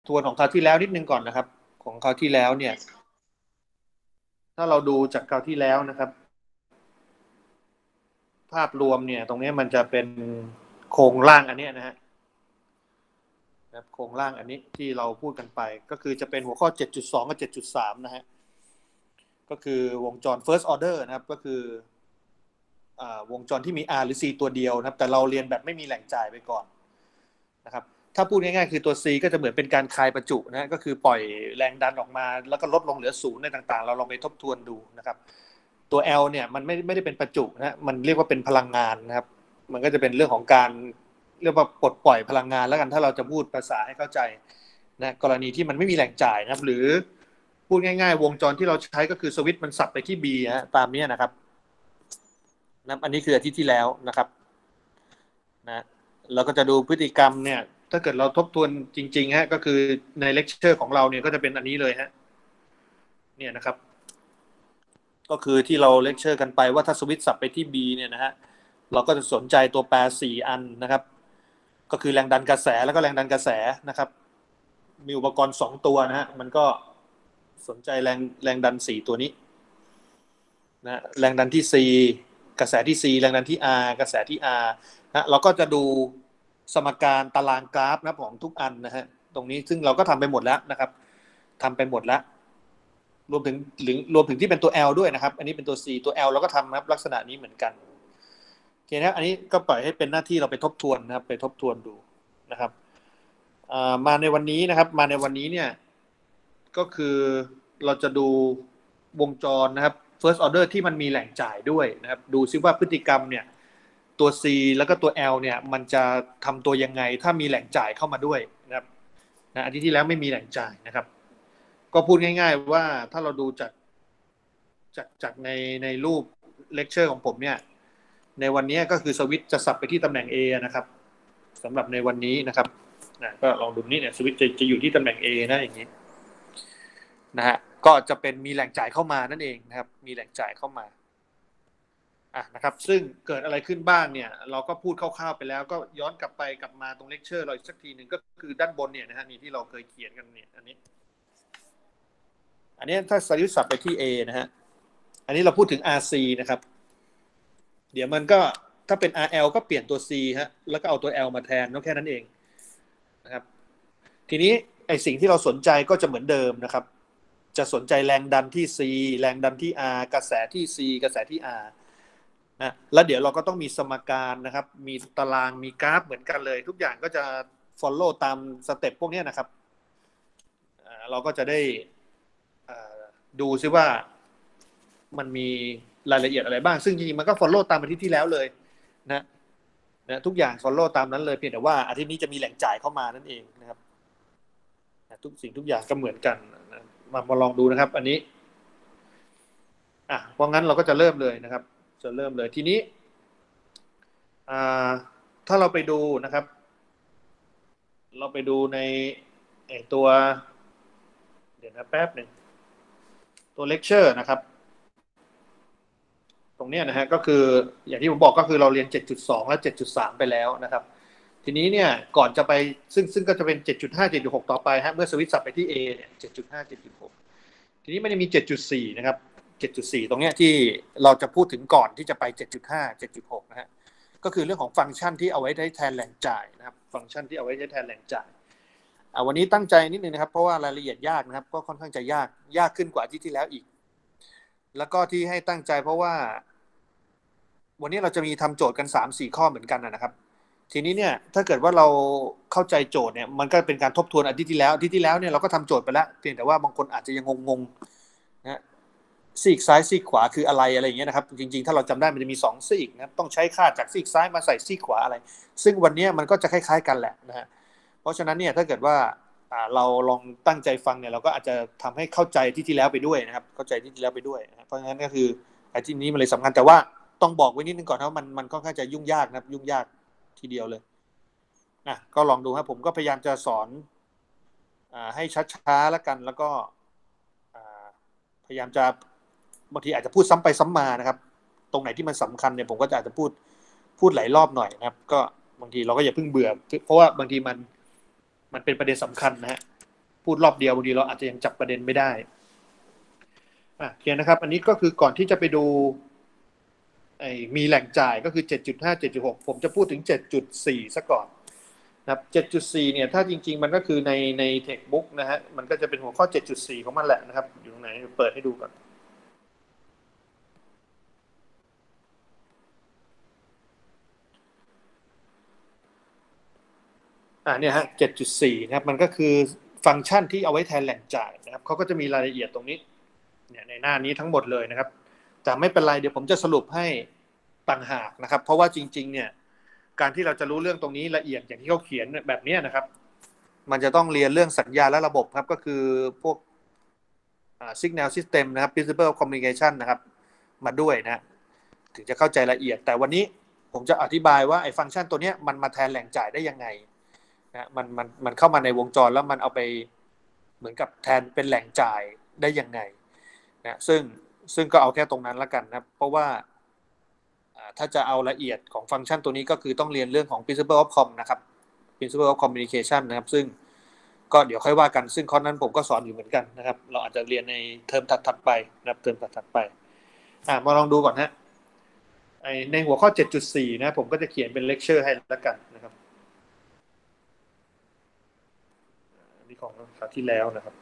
วนของคราวที่แล้วนิดนึงก่อนนะครับของคราวที่แล้วเนี่ยถ้าเราดูจากคราวที่แล้วนะครับภาพรวมเนี่ยตรงนี้มันจะเป็นโครงร่างอันนี้นะฮะนะครับโครงร่างอันนี้ที่เราพูดกันไปก็คือจะเป็นหัวข้อ 7.2 กับ 7.3 นะฮะก็คือวงจร first order นะครับก็คือวงจรที่มี R หรือ C ตัวเดียวนะครับแต่เราเรียนแบบไม่มีแหล่งจ่ายไปก่อนนะครับถ้าพูดง่ายๆคือตัว C ก็จะเหมือนเป็นการคลายประจุนะก็คือปล่อยแรงดันออกมาแล้วก็ลดลงเหลือศูนย์ในต่างๆเราลองไปทบทวนดูนะครับตัว L เนี่ยมันไม่ได้เป็นประจุนะมันเรียกว่าเป็นพลังงานนะครับมันก็จะเป็นเรื่องของการเรียกว่าปลดปล่อยพลังงานแล้วกันถ้าเราจะพูดภาษาให้เข้าใจนะกรณีที่มันไม่มีแหล่งจ่ายนะครับหรือพูดง่ายๆวงจรที่เราใช้ก็คือสวิตช์มันสับไปที่ B นะตามนี้นะครับอันนี้คืออาทิตย์ที่แล้วนะครับนะเราก็จะดูพฤติกรรมเนี่ยถ้าเกิดเราทบทวนจริงๆฮะก็คือในเลคเชอร์ของเราเนี่ยก็จะเป็นอันนี้เลยฮะเนี่ยนะครับก็คือที่เราเลคเชอร์กันไปว่าถ้าสวิตช์สับไปที่ B เนี่ยนะฮะเราก็จะสนใจตัวแปร4อันนะครับก็คือแรงดันกระแสแล้วก็แรงดันกระแสนะครับมีอุปกรณ์2ตัวนะฮะมันก็สนใจแรงดัน4ตัวนี้นะแรงดันที่ C กระแสที่ C แรงดันที่ R กระแสที่ R นะเราก็จะดูสมการตารางกราฟนะของทุกอันนะฮะตรงนี้ซึ่งเราก็ทำไปหมดแล้วนะครับทำไปหมดแล้วรวมถึงที่เป็นตัว L ด้วยนะครับอันนี้เป็นตัว C ตัว L เราก็ทำนะครับลักษณะนี้เหมือนกันโอเคนะอันนี้ก็ปล่อยให้เป็นหน้าที่เราไปทบทวนนะครับไปทบทวนดูนะครับมาในวันนี้นะครับมาในวันนี้เนี่ยก็คือเราจะดูวงจรนะครับ first order ที่มันมีแหล่งจ่ายด้วยนะครับดูซิว่าพฤติกรรมเนี่ยตัว C แล้วก็ตัว L เนี่ยมันจะทำตัวยังไงถ้ามีแหล่งจ่ายเข้ามาด้วยนะครับนะอาทิตย์ที่แล้วไม่มีแหล่งจ่ายนะครับก็พูดง่ายๆว่าถ้าเราดูจากในรูปเลคเชอร์ของผมเนี่ยในวันนี้ก็คือสวิตช์จะสับไปที่ตำแหน่ง A นะครับสำหรับในวันนี้นะครับก็ลองดูนี่เนี่ยสวิตช์จะอยู่ที่ตำแหน่ง A นะอย่างนี้นะฮะก็จะเป็นมีแหล่งจ่ายเข้ามานั่นเองนะครับมีแหล่งจ่ายเข้ามานะครับซึ่งเกิดอะไรขึ้นบ้างเนี่ยเราก็พูดคร่าวๆไปแล้วก็ย้อนกลับมาตรงเลคเชอร์เราอีกสักทีหนึ่งก็คือด้านบนเนี่ยนะฮะนี่ที่เราเคยเขียนกันเนี่ยอันนี้ถ้าสวิตช์สับไปที่ A นะฮะอันนี้เราพูดถึง RC นะครับเดี๋ยวมันก็ถ้าเป็น RL ก็เปลี่ยนตัว C ฮะแล้วก็เอาตัว L มาแทนแค่นั้นเองนะครับทีนี้ไอสิ่งที่เราสนใจก็จะเหมือนเดิมนะครับจะสนใจแรงดันที่ C แรงดันที่ R กระแสที่ C กระแสที่ R นะแล้วเดี๋ยวเราก็ต้องมีสมการนะครับมีตารางมีกราฟเหมือนกันเลยทุกอย่างก็จะ follow ตามสเต็ปพวกนี้นะครับเราก็จะได้ดูซิว่ามันมีรายละเอียดอะไรบ้างซึ่งจริงๆมันก็ follow ตามอาทิตย์ที่แล้วเลยนะทุกอย่าง follow ตามนั้นเลยเพียงแต่ว่าอาทิตย์นี้จะมีแหล่งจ่ายเข้ามานั่นเองนะครับทุกสิ่งทุกอย่างก็เหมือนกันนะมาลองดูนะครับอันนี้เพราะงั้นเราก็จะเริ่มเลยนะครับจะเริ่มเลยทีนี้ถ้าเราไปดูนะครับเราไปดูในตัวเดี๋ยวนะแป๊บหนึ่งตัวเลคเชอร์นะครับตรงนี้นะฮะก็คืออย่างที่ผมบอกก็คือเราเรียน 7.2 และ 7.3 ไปแล้วนะครับทีนี้เนี่ยก่อนจะไปซึ่งก็จะเป็น 7.5 7.6 ต่อไปฮะเมื่อสวิตช์สับไปที่ A เนี่ย 7.5 7.6 ทีนี้มันจะมี 7.4 นะครับ 7.4 ตรงนี้ที่เราจะพูดถึงก่อนที่จะไป 7.5 7.6 นะฮะก็คือเรื่องของฟังก์ชันที่เอาไว้แทนแหล่งจ่ายนะครับฟังก์ชันที่เอาไว้แทนแหล่งจ่ายวันนี้ตั้งใจนิดนึงนะครับเพราะว่ารายละเอียดยากนะครับก็ค่อนข้างจะยากขึ้นกว่าที่แล้วอีกแล้วก็ที่ให้ตั้งใจเพราะว่าวันนี้เราจะมีทำโจทย์กัน 3-4 ข้อเหมือนกันนะครับทีนี้เนี่ยถ้าเกิดว่าเราเข้าใจโจทย์เนี่ยมันก็เป็นการทบทวนอาทิตย์ที่แล้วเนี่ยเราก็ทำโจทย์ไปแล้วเพียงแต่ว่าบางคนอาจจะยังงงๆนะซีกซ้ายซีกขวาคืออะไรอย่างเงี้ยนะครับจริงๆถ้าเราจำได้มันจะมี2ซีกนะต้องใช้ค่าจากซีกซ้ายมาใส่ซีกขวาอะไรซึ่งวันนี้มันก็จะคล้ายๆกันแหละนะฮะเพราะฉะนั้นเนี่ยถ้าเกิดว่าเราลองตั้งใจฟังเนี่ยเราก็อาจจะทำให้เข้าใจที่แล้วไปด้วยนะครับเข้าใจที่แล้วไปด้วยนะเพราะฉะนั้นก็คืออาทิตย์นี้มันเลยสำคัญแต่ว่าต้องบอกไว้นิดนึงก่อนว่ามันค่อนข้างจะยุ่งยากนะครับยุ่งยากทีเดียวเลยก็ลองดูครับผมก็พยายามจะสอนให้ช้าๆแล้วกันแล้วก็พยายามจะบางทีอาจจะพูดซ้ำไปซ้ำมานะครับตรงไหนที่มันสำคัญเนี่ยผมก็จะอาจจะพูดหลายรอบหน่อยนะครับก็บางทีเราก็อย่าเพิ่งเบื่อเพราะว่าบางทีมันเป็นประเด็นสำคัญนะฮะพูดรอบเดียวบางทีเราอาจจะยังจับประเด็นไม่ได้โอเคนะครับอันนี้ก็คือก่อนที่จะไปดูมีแหล่งจ่ายก็คือ 7.5 7.6 ผมจะพูดถึง 7.4 ซะก่อนนะครับ 7.4 เนี่ยถ้าจริงๆมันก็คือใน textbook นะฮะมันก็จะเป็นหัวข้อ 7.4 ของมันแหละนะครับอยู่ตรงไหนเปิดให้ดูก่อนเนี่ยฮะ 7.4 นะครับมันก็คือฟังก์ชันที่เอาไว้แทนแหล่งจ่ายนะครับเขาก็จะมีรายละเอียดตรงนี้เนี่ยในหน้านี้ทั้งหมดเลยนะครับแต่ไม่เป็นไรเดี๋ยวผมจะสรุปให้ต่างหากนะครับเพราะว่าจริงๆเนี่ยการที่เราจะรู้เรื่องตรงนี้ละเอียดอย่างที่เขาเขียนแบบนี้นะครับมันจะต้องเรียนเรื่องสัญญาและระบบครับก็คือพวกsignal system นะครับ principle of communication นะครับมาด้วยนะถึงจะเข้าใจละเอียดแต่วันนี้ผมจะอธิบายว่าไอ้ฟังก์ชันตัวนี้มันมาแทนแหล่งจ่ายได้ยังไงนะมันเข้ามาในวงจรแล้วมันเอาไปเหมือนกับแทนเป็นแหล่งจ่ายได้ยังไงนะซึ่งก็เอาแค่ตรงนั้นแล้วกันนะเพราะว่าถ้าจะเอาละเอียดของฟังก์ชันตัวนี้ก็คือต้องเรียนเรื่องของ principle of com นะครับ principle of communication นะครับซึ่งก็เดี๋ยวค่อยว่ากันซึ่งข้อนั้นผมก็สอนอยู่เหมือนกันนะครับเราอาจจะเรียนในเทอมถัดๆไปนะครับเทอมถัดๆไปมาลองดูก่อนฮะในหัวข้อ 7.4 นะผมก็จะเขียนเป็นเลคเชอร์ให้แล้วกันนะครับอันนี้ของคราวที่แล้วนะครับ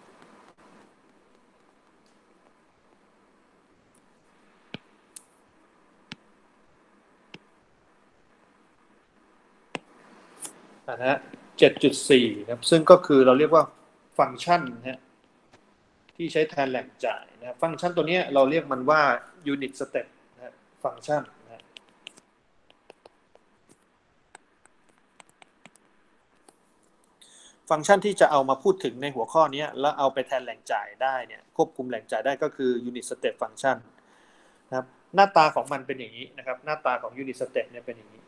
นะฮะ 7.4 นะครับซึ่งก็คือเราเรียกว่าฟังก์ชันนะฮะที่ใช้แทนแหล่งจ่ายนะฟังก์ชันตัวนี้เราเรียกมันว่า unit step นะฟังก์ชันนะฟังก์ชันที่จะเอามาพูดถึงในหัวข้อนี้แล้วเอาไปแทนแหล่งจ่ายได้เนี่ยควบคุมแหล่งจ่ายได้ก็คือ unit step function นะครับหน้าตาของมันเป็นอย่างนี้นะครับหน้าตาของ unit step เนี่ยเป็นอย่างนี้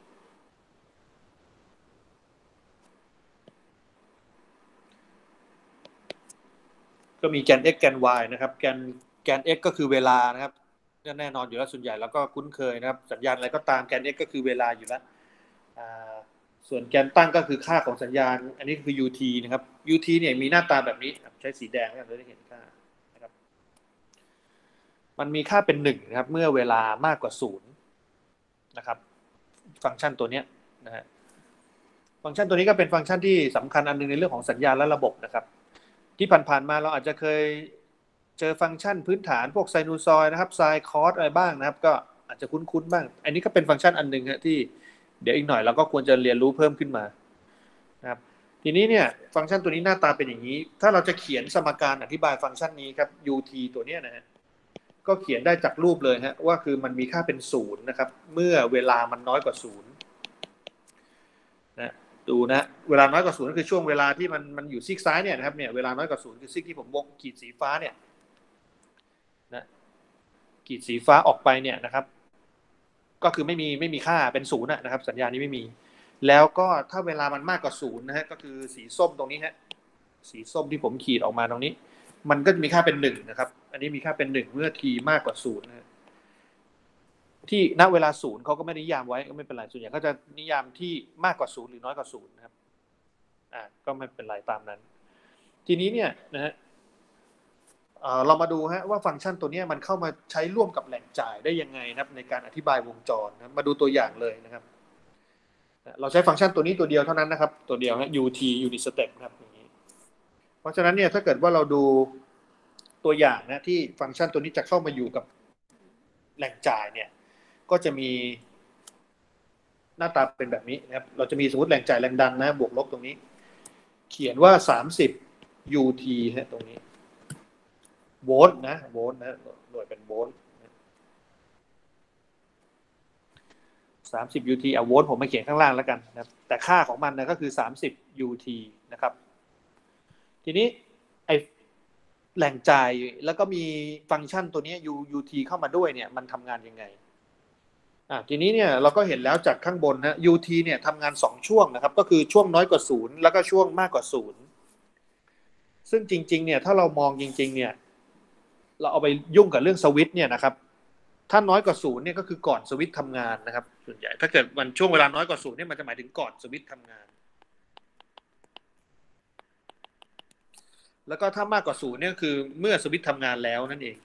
ก็มีแกน x แกน y นะครับแกน x ก็คือเวลานะครับแน่นอนอยู่แล้วส่วนใหญ่แล้วก็คุ้นเคยนะครับสัญญาณอะไรก็ตามแกน x ก็คือเวลาอยู่แล้วส่วนแกนตั้งก็คือค่าของสัญญาณอันนี้คือ ut นะครับ ut เนี่ยมีหน้าตาแบบนี้ใช้สีแดงให้เราได้เห็นค่านะครับมันมีค่าเป็น1นะครับเมื่อเวลามากกว่า0นะครับฟังก์ชันตัวนี้นะฮะฟังก์ชันตัวนี้ก็เป็นฟังก์ชันที่สำคัญอันนึงในเรื่องของสัญญาณและระบบนะครับที่ผ่านๆมาเราอาจจะเคยเจอฟังก์ชันพื้นฐานพวกไซนูซอยด์นะครับไซน์คอสอะไรบ้างนะครับก็อาจจะคุ้นๆบ้างอันนี้ก็เป็นฟังก์ชันอันนึงที่เดี๋ยวอีกหน่อยเราก็ควรจะเรียนรู้เพิ่มขึ้นมานะครับทีนี้เนี่ยฟังก์ชันตัวนี้หน้าตาเป็นอย่างนี้ถ้าเราจะเขียนสมการอธิบายฟังก์ชันนี้ครับ ut ตัวนี้นะฮะก็เขียนได้จากรูปเลยฮะว่าคือมันมีค่าเป็น0นะครับเมื่อเวลามันน้อยกว่า0นะดูนะเวลาน้อยกว่า0ก็คือช่วงเวลาที่มันอยู่ซีกซ้ายเนี่ยนะครับเนี่ยเวลาน้อยกว่า0คือซีกที่ผมวงขีดสีฟ้าเนี่ยนะขีดสีฟ้าออกไปเนี่ยนะครับก็คือไม่มีค่าเป็น0นะครับสัญญาณนี้ไม่มีแล้วก็ถ้าเวลามันมากกว่า0นะฮะก็คือสีส้มตรงนี้ฮะสีส้มที่ผมขีดออกมาตรงนี้มันก็จะมีค่าเป็น1นะครับอันนี้มีค่าเป็น1เมื่อ t มากกว่า0นะที่ณเวลา0เขาก็ไม่นิยามไว้ก็ไม่เป็นไรส่วนใหญ่เขาจะนิยามที่มากกว่า0หรือน้อยกว่า0นะครับก็ไม่เป็นไรตามนั้น ทีนี้เนี่ยนะฮะเรามาดูฮะว่าฟังก์ชันตัวนี้มันเข้ามาใช้ร่วมกับแหล่งจ่ายได้ยังไงนะครับในการอธิบายวงจรนะมาดูตัวอย่างเลยนะครับเราใช้ฟังก์ชันตัวนี้ตัวเดียวเท่านั้นนะครับตัวเดียวนะ ut unit step นะครับอย่างนี้เพราะฉะนั้นเนี่ยถ้าเกิดว่าเราดูตัวอย่างนะที่ฟังก์ชันตัวนี้จะเข้ามาอยู่กับแหล่งจ่ายเนี่ยก็จะมีหน้าตาเป็นแบบนี้นะครับเราจะมีสมมติแหล่งจ่ายแรงดันนะบวกลบตรงนี้เขียนว่า30 ut ฮะตรงนี้โวลต์นะโวลต์นะหน่วยเป็นโวลต์30 ut โวลต์ผมมาเขียนข้างล่างแล้วกันนะแต่ค่าของมันนะก็คือ30 ut นะครับทีนี้ไอแหล่งจ่ายแล้วก็มีฟังก์ชันตัวนี้ ut เข้ามาด้วยเนี่ยมันทำงานยังไงทีนี้เนี่ยเราก็เห็นแล้วจากข้างบนนะ ut เนี่ยทำงาน2ช่วงนะครับก็คือช่วงน้อยกว่า0แล้วก็ช่วงมากกว่า0ซึ่งจริงๆเนี่ยถ้าเรามองจริงๆเนี่ยเราเอาไปยุ่งกับเรื่องสวิตช์เนี่ยนะครับถ้าน้อยกว่า0เนี่ยก็คือก่อนสวิตช์ทำงานนะครับส่วนใหญ่ถ้าเกิดมันช่วงเวลาน้อยกว่า0เนี่ยมันจะหมายถึงก่อนสวิตช์ทำงานแล้วก็ถ้ามากกว่าศูนย์เนี่ยคือเมื่อสวิตช์ทำงานแล้วนั่นเอง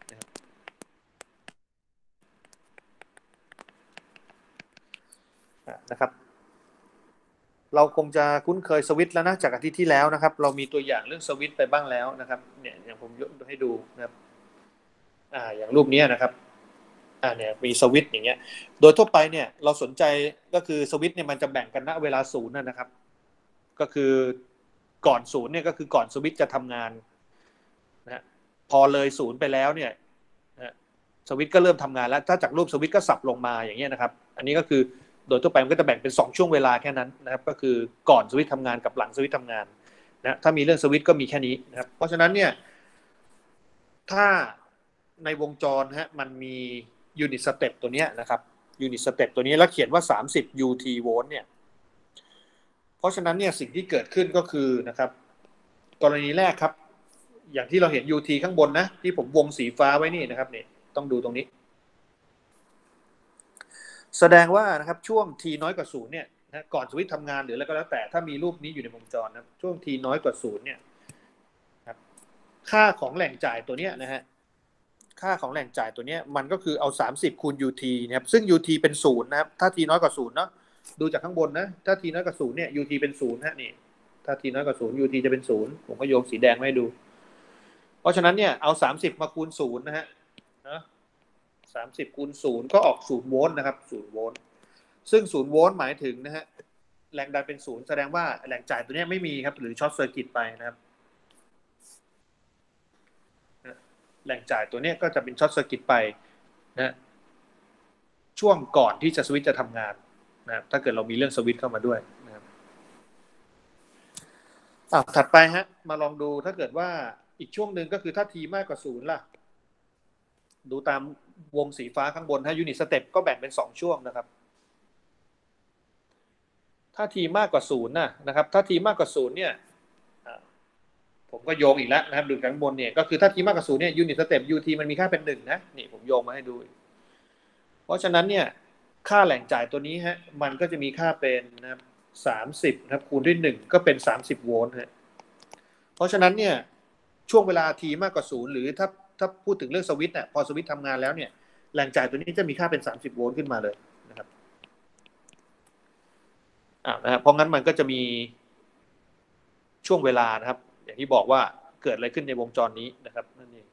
นะครับเราคงจะคุ้นเคยสวิตช์แล้วนะจากอาทิตย์ที่แล้วนะครับเรามีตัวอย่างเรื่องสวิตช์ไปบ้างแล้วนะครับเนี่ยอย่างผมยกให้ดูนะครับอย่างรูปนี้นะครับเนี่ยมีสวิตช์อย่างเงี้ยโดยทั่วไปเนี่ยเราสนใจก็คือสวิตช์เนี่ยมันจะแบ่งกันณเวลาศูนย์นะครับก็คือก่อนศูนย์เนี่ยก็คือก่อนสวิตช์จะทำงานนะพอเลยศูนย์ไปแล้วเนี่ยสวิตช์ก็เริ่มทำงานแล้วถ้าจากรูปสวิตช์ก็สับลงมาอย่างเงี้ยนะครับอันนี้ก็คือโดยทั่วไปมันก็จะแบ่งเป็น2ช่วงเวลาแค่นั้นนะครับก็คือก่อนสวิตช์ทำงานกับหลังสวิตช์ทำงานนะถ้ามีเรื่องสวิตช์ก็มีแค่นี้นะครับเพราะฉะนั้นเนี่ยถ้าในวงจรมันมียูนิตสเต็ปตัวนี้นะครับยูนิตสเต็ปตัวนี้แล้วเขียนว่า30 UT โวลต์เนี่ยเพราะฉะนั้นเนี่ยสิ่งที่เกิดขึ้นก็คือนะครับกรณีแรกครับอย่างที่เราเห็น UT ข้างบนนะที่ผมวงสีฟ้าไว้นี่นะครับเนี่ยต้องดูตรงนี้แสดงว่านะครับช่วง t น้อยกว่า0เนี่ยนะก่อนสวิตช์ทำงานหรืออะไรก็แล้วแต่ถ้ามีรูปนี้อยู่ในวงจรนะช่วง t น้อยกว่า0เนี่ยครับค่าของแหล่งจ่ายตัวเนี้ยนะฮะค่าของแหล่งจ่ายตัวเนี้ยมันก็คือเอา30คูณ UT นะครับซึ่ง UT เป็น0นะครับถ้า t น้อยกว่า0เนาะดูจากข้างบนนะถ้า t น้อยกว่า0เนี่ย UT เป็น0ฮะนี่ถ้า t น้อยกว่า0 UT จะเป็น0ผมก็โยงสีแดงให้ดูเพราะฉะนั้นเนี่ยเอา30มาคูณ0นะฮะ30คูณ0ก็ออก0โวลต์นะครับ0โวลต์ซึ่ง0โวลต์หมายถึงนะฮะแรงดันเป็น0แสดงว่าแหล่งจ่ายตัวนี้ไม่มีครับหรือช็อตเซอร์กิตไปนะครับแหล่งจ่ายตัวนี้ก็จะเป็นช็อตเซอร์กิตไปนะช่วงก่อนที่จะสวิตช์จะทำงานนะถ้าเกิดเรามีเรื่องสวิตช์เข้ามาด้วยนะครับถัดไปมาลองดูถ้าเกิดว่าอีกช่วงหนึ่งก็คือถ้า t มากกว่า0ล่ะดูตามวงสีฟ้าข้างบนยูนิตสเต็ปก็แบ่งเป็น2ช่วงนะครับถ้า t มากกว่า0นะครับถ้า t มากกว่า0เนี่ยผมก็โยงอีกแล้วนะครับดูข้างบนเนี่ยก็คือถ้า t มากกว่า0เนี่ยยูนิตสเต็ป ut มันมีค่าเป็น1นะนี่ผมโยงมาให้ดูเพราะฉะนั้นเนี่ยค่าแหล่งจ่ายตัวนี้มันก็จะมีค่าเป็นนะครับ30นะครับคูณด้วย1ก็เป็น30โวลต์เพราะฉะนั้นเนี่ยช่วงเวลา t มากกว่า0หรือถ้าพูดถึงเรื่องสวิตช์พอสวิตช์ทำงานแล้วเนี่ยแหล่งจ่ายตัวนี้จะมีค่าเป็น30โวลต์ขึ้นมาเลยนะครับนะครับเพราะงั้นมันก็จะมีช่วงเวลานะครับอย่างที่บอกว่าเกิดอะไรขึ้นในวงจรนี้นะครับนั่นเอง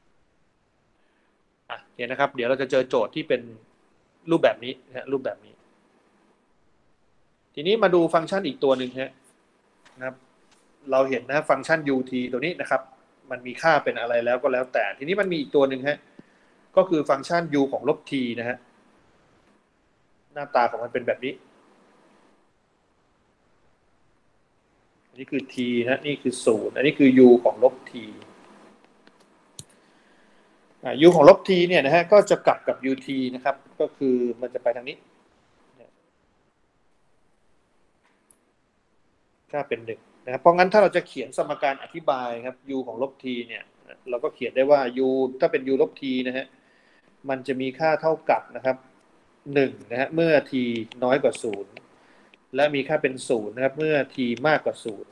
เห็นนะครับเดี๋ยวเราจะเจอโจทย์ที่เป็นรูปแบบนี้รูปแบบนี้ทีนี้มาดูฟังก์ชันอีกตัวหนึ่งนะครับเราเห็นฟังก์ชัน ut ตัวนี้นะครับมันมีค่าเป็นอะไรแล้วก็แล้วแต่ทีนี้มันมีอีกตัวหนึ่งก็คือฟังก์ชัน u ของลบ t นะฮะหน้าตาของมันเป็นแบบนี้อันนี้คือ t นี่คือ0อันนี้คือ u ของลบ t u ของลบ t เนี่ยนะฮะก็จะกลับกับ ut นะครับก็คือมันจะไปทางนี้ค่าเป็น1นะครับเพราะงั้นถ้าเราจะเขียนสมการอธิบายครับ u ของลบ t เนี่ยเราก็เขียนได้ว่า u ถ้าเป็น u ลบ t นะฮะมันจะมีค่าเท่ากับนะครับ1นะฮะเมื่อ t น้อยกว่า0และมีค่าเป็น0นะครับเมื่อ t มากกว่า0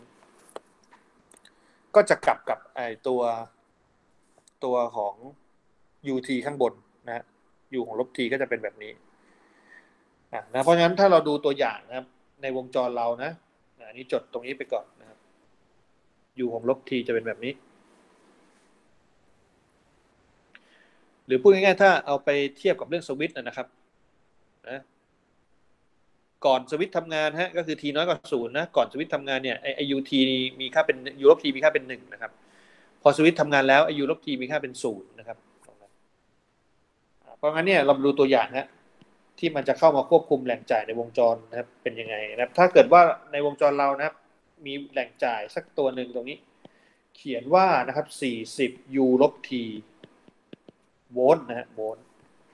ก็จะกลับกับไอตัวของ ut ข้างบนนะ u ของลบ t ก็จะเป็นแบบนี้นะเพราะฉะนั้นถ้าเราดูตัวอย่างนะครับในวงจรเรานะอันนี้จดตรงนี้ไปก่อนนะครับ u ของลบ t จะเป็นแบบนี้หรือพูดง่ายๆถ้าเอาไปเทียบกับเรื่องสวิตช์นะครับนะก่อนสวิตช์ทำงานก็คือ t น้อยกว่า0นะก่อนสวิตช์ทำงานเนี่ยไอ ut มีค่าเป็น u ลบ t มีค่าเป็น1นะครับพอสวิตช์ทำงานแล้วไอ u ลบ t มีค่าเป็น0นะครับเพราะงั้นเนี่ยเราดูตัวอย่างที่มันจะเข้ามาควบคุมแหล่งจ่ายในวงจรนะครับเป็นยังไงนะครับถ้าเกิดว่าในวงจรเรานะครับมีแหล่งจ่ายสักตัวหนึ่งตรงนี้เขียนว่านะครับ40 u ลบ t โวลต์โวลต์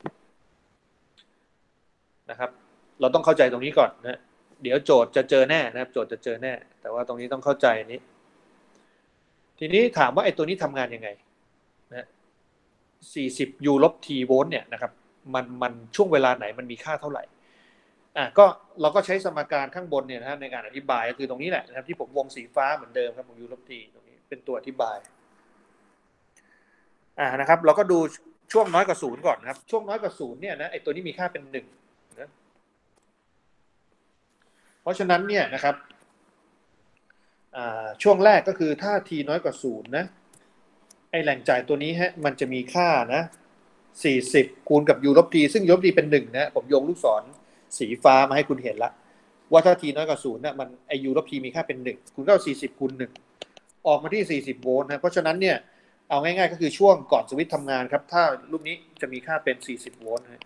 นะครับเราต้องเข้าใจตรงนี้ก่อนนะเดี๋ยวโจทย์จะเจอแน่นะครับโจทย์จะเจอแน่แต่ว่าตรงนี้ต้องเข้าใจนี้ทีนี้ถามว่าไอ้ตัวนี้ทำงานยังไงนะ40 u ลบ t โวลต์เนี่ยนะครับมันช่วงเวลาไหนมันมีค่าเท่าไหร่ก็เราก็ใช้สมการข้างบนเนี่ยนะในการอธิบายก็คือตรงนี้แหละนะครับที่ผมวงสีฟ้าเหมือนเดิมครับของ u ลบ t ตรงนี้เป็นตัวอธิบายนะครับเราก็ดูช่วงน้อยกว่าศูนย์ก่อนนะครับช่วงน้อยกว่าศูนย์เนี่ยนะไอ้ตัวนี้มีค่าเป็น1นะเพราะฉะนั้นเนี่ยนะครับช่วงแรกก็คือถ้า t น้อยกว่าศูนย์นะไอ้แหล่งจ่ายตัวนี้ฮะมันจะมีค่านะ40คูณกับ u ลบ t ซึ่ง u ลบ t เป็น1นะผมโยงลูกศรสีฟ้ามาให้คุณเห็นละว่าถ้า t น้อยกว่า0นะมันไอ้ u ลบ t มีค่าเป็น1คุณก็เอา40คูณ1ออกมาที่40โวลต์นะเพราะฉะนั้นเนี่ยเอาง่ายๆก็คือช่วงก่อนสวิตช์ทำงานครับถ้ารูปนี้จะมีค่าเป็น40โวลต์นะ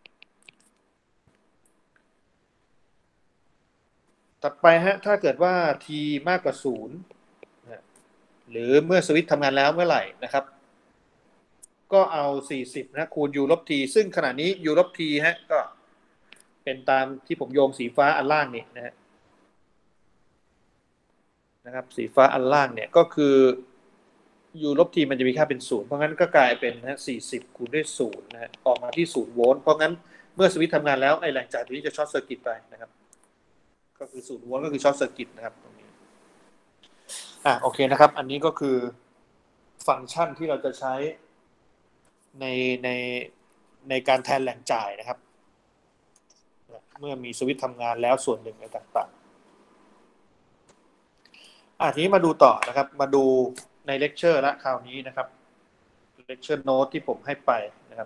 ถัดไปฮะถ้าเกิดว่า t มากกว่า0หรือเมื่อสวิตช์ทำงานแล้วเมื่อไหร่นะครับก็เอา40นะคูณ u ลบ t ซึ่งขณะนี้ u ลบ t ฮะก็เป็นตามที่ผมโยงสีฟ้าอันล่างนี่นะครับสีฟ้าอันล่างเนี่ยก็คือ u ลบ t มันจะมีค่าเป็น0เพราะงั้นก็กลายเป็น40คูณด้วย0นะฮะออกมาที่0โวลต์เพราะงั้นเมื่อสวิตช์ทำงานแล้วไอ้แหล่งจ่ายตัวนี้จะช็อตเซอร์กิตไปนะครับก็คือ0โวลต์ก็คือช็อตเซอร์กิตนะครับตรงนี้โอเคนะครับอันนี้ก็คือฟังก์ชันที่เราจะใช้ในในในการแทนแหล่งจ่ายนะครับเมื่อมีสวิตช์ทำงานแล้วส่วนหนึ่งในต่างๆทีนี้มาดูต่อนะครับมาดูในเลคเชอร์ละคราวนี้นะครับเลคเชอร์โน้ตที่ผมให้ไปนะครับ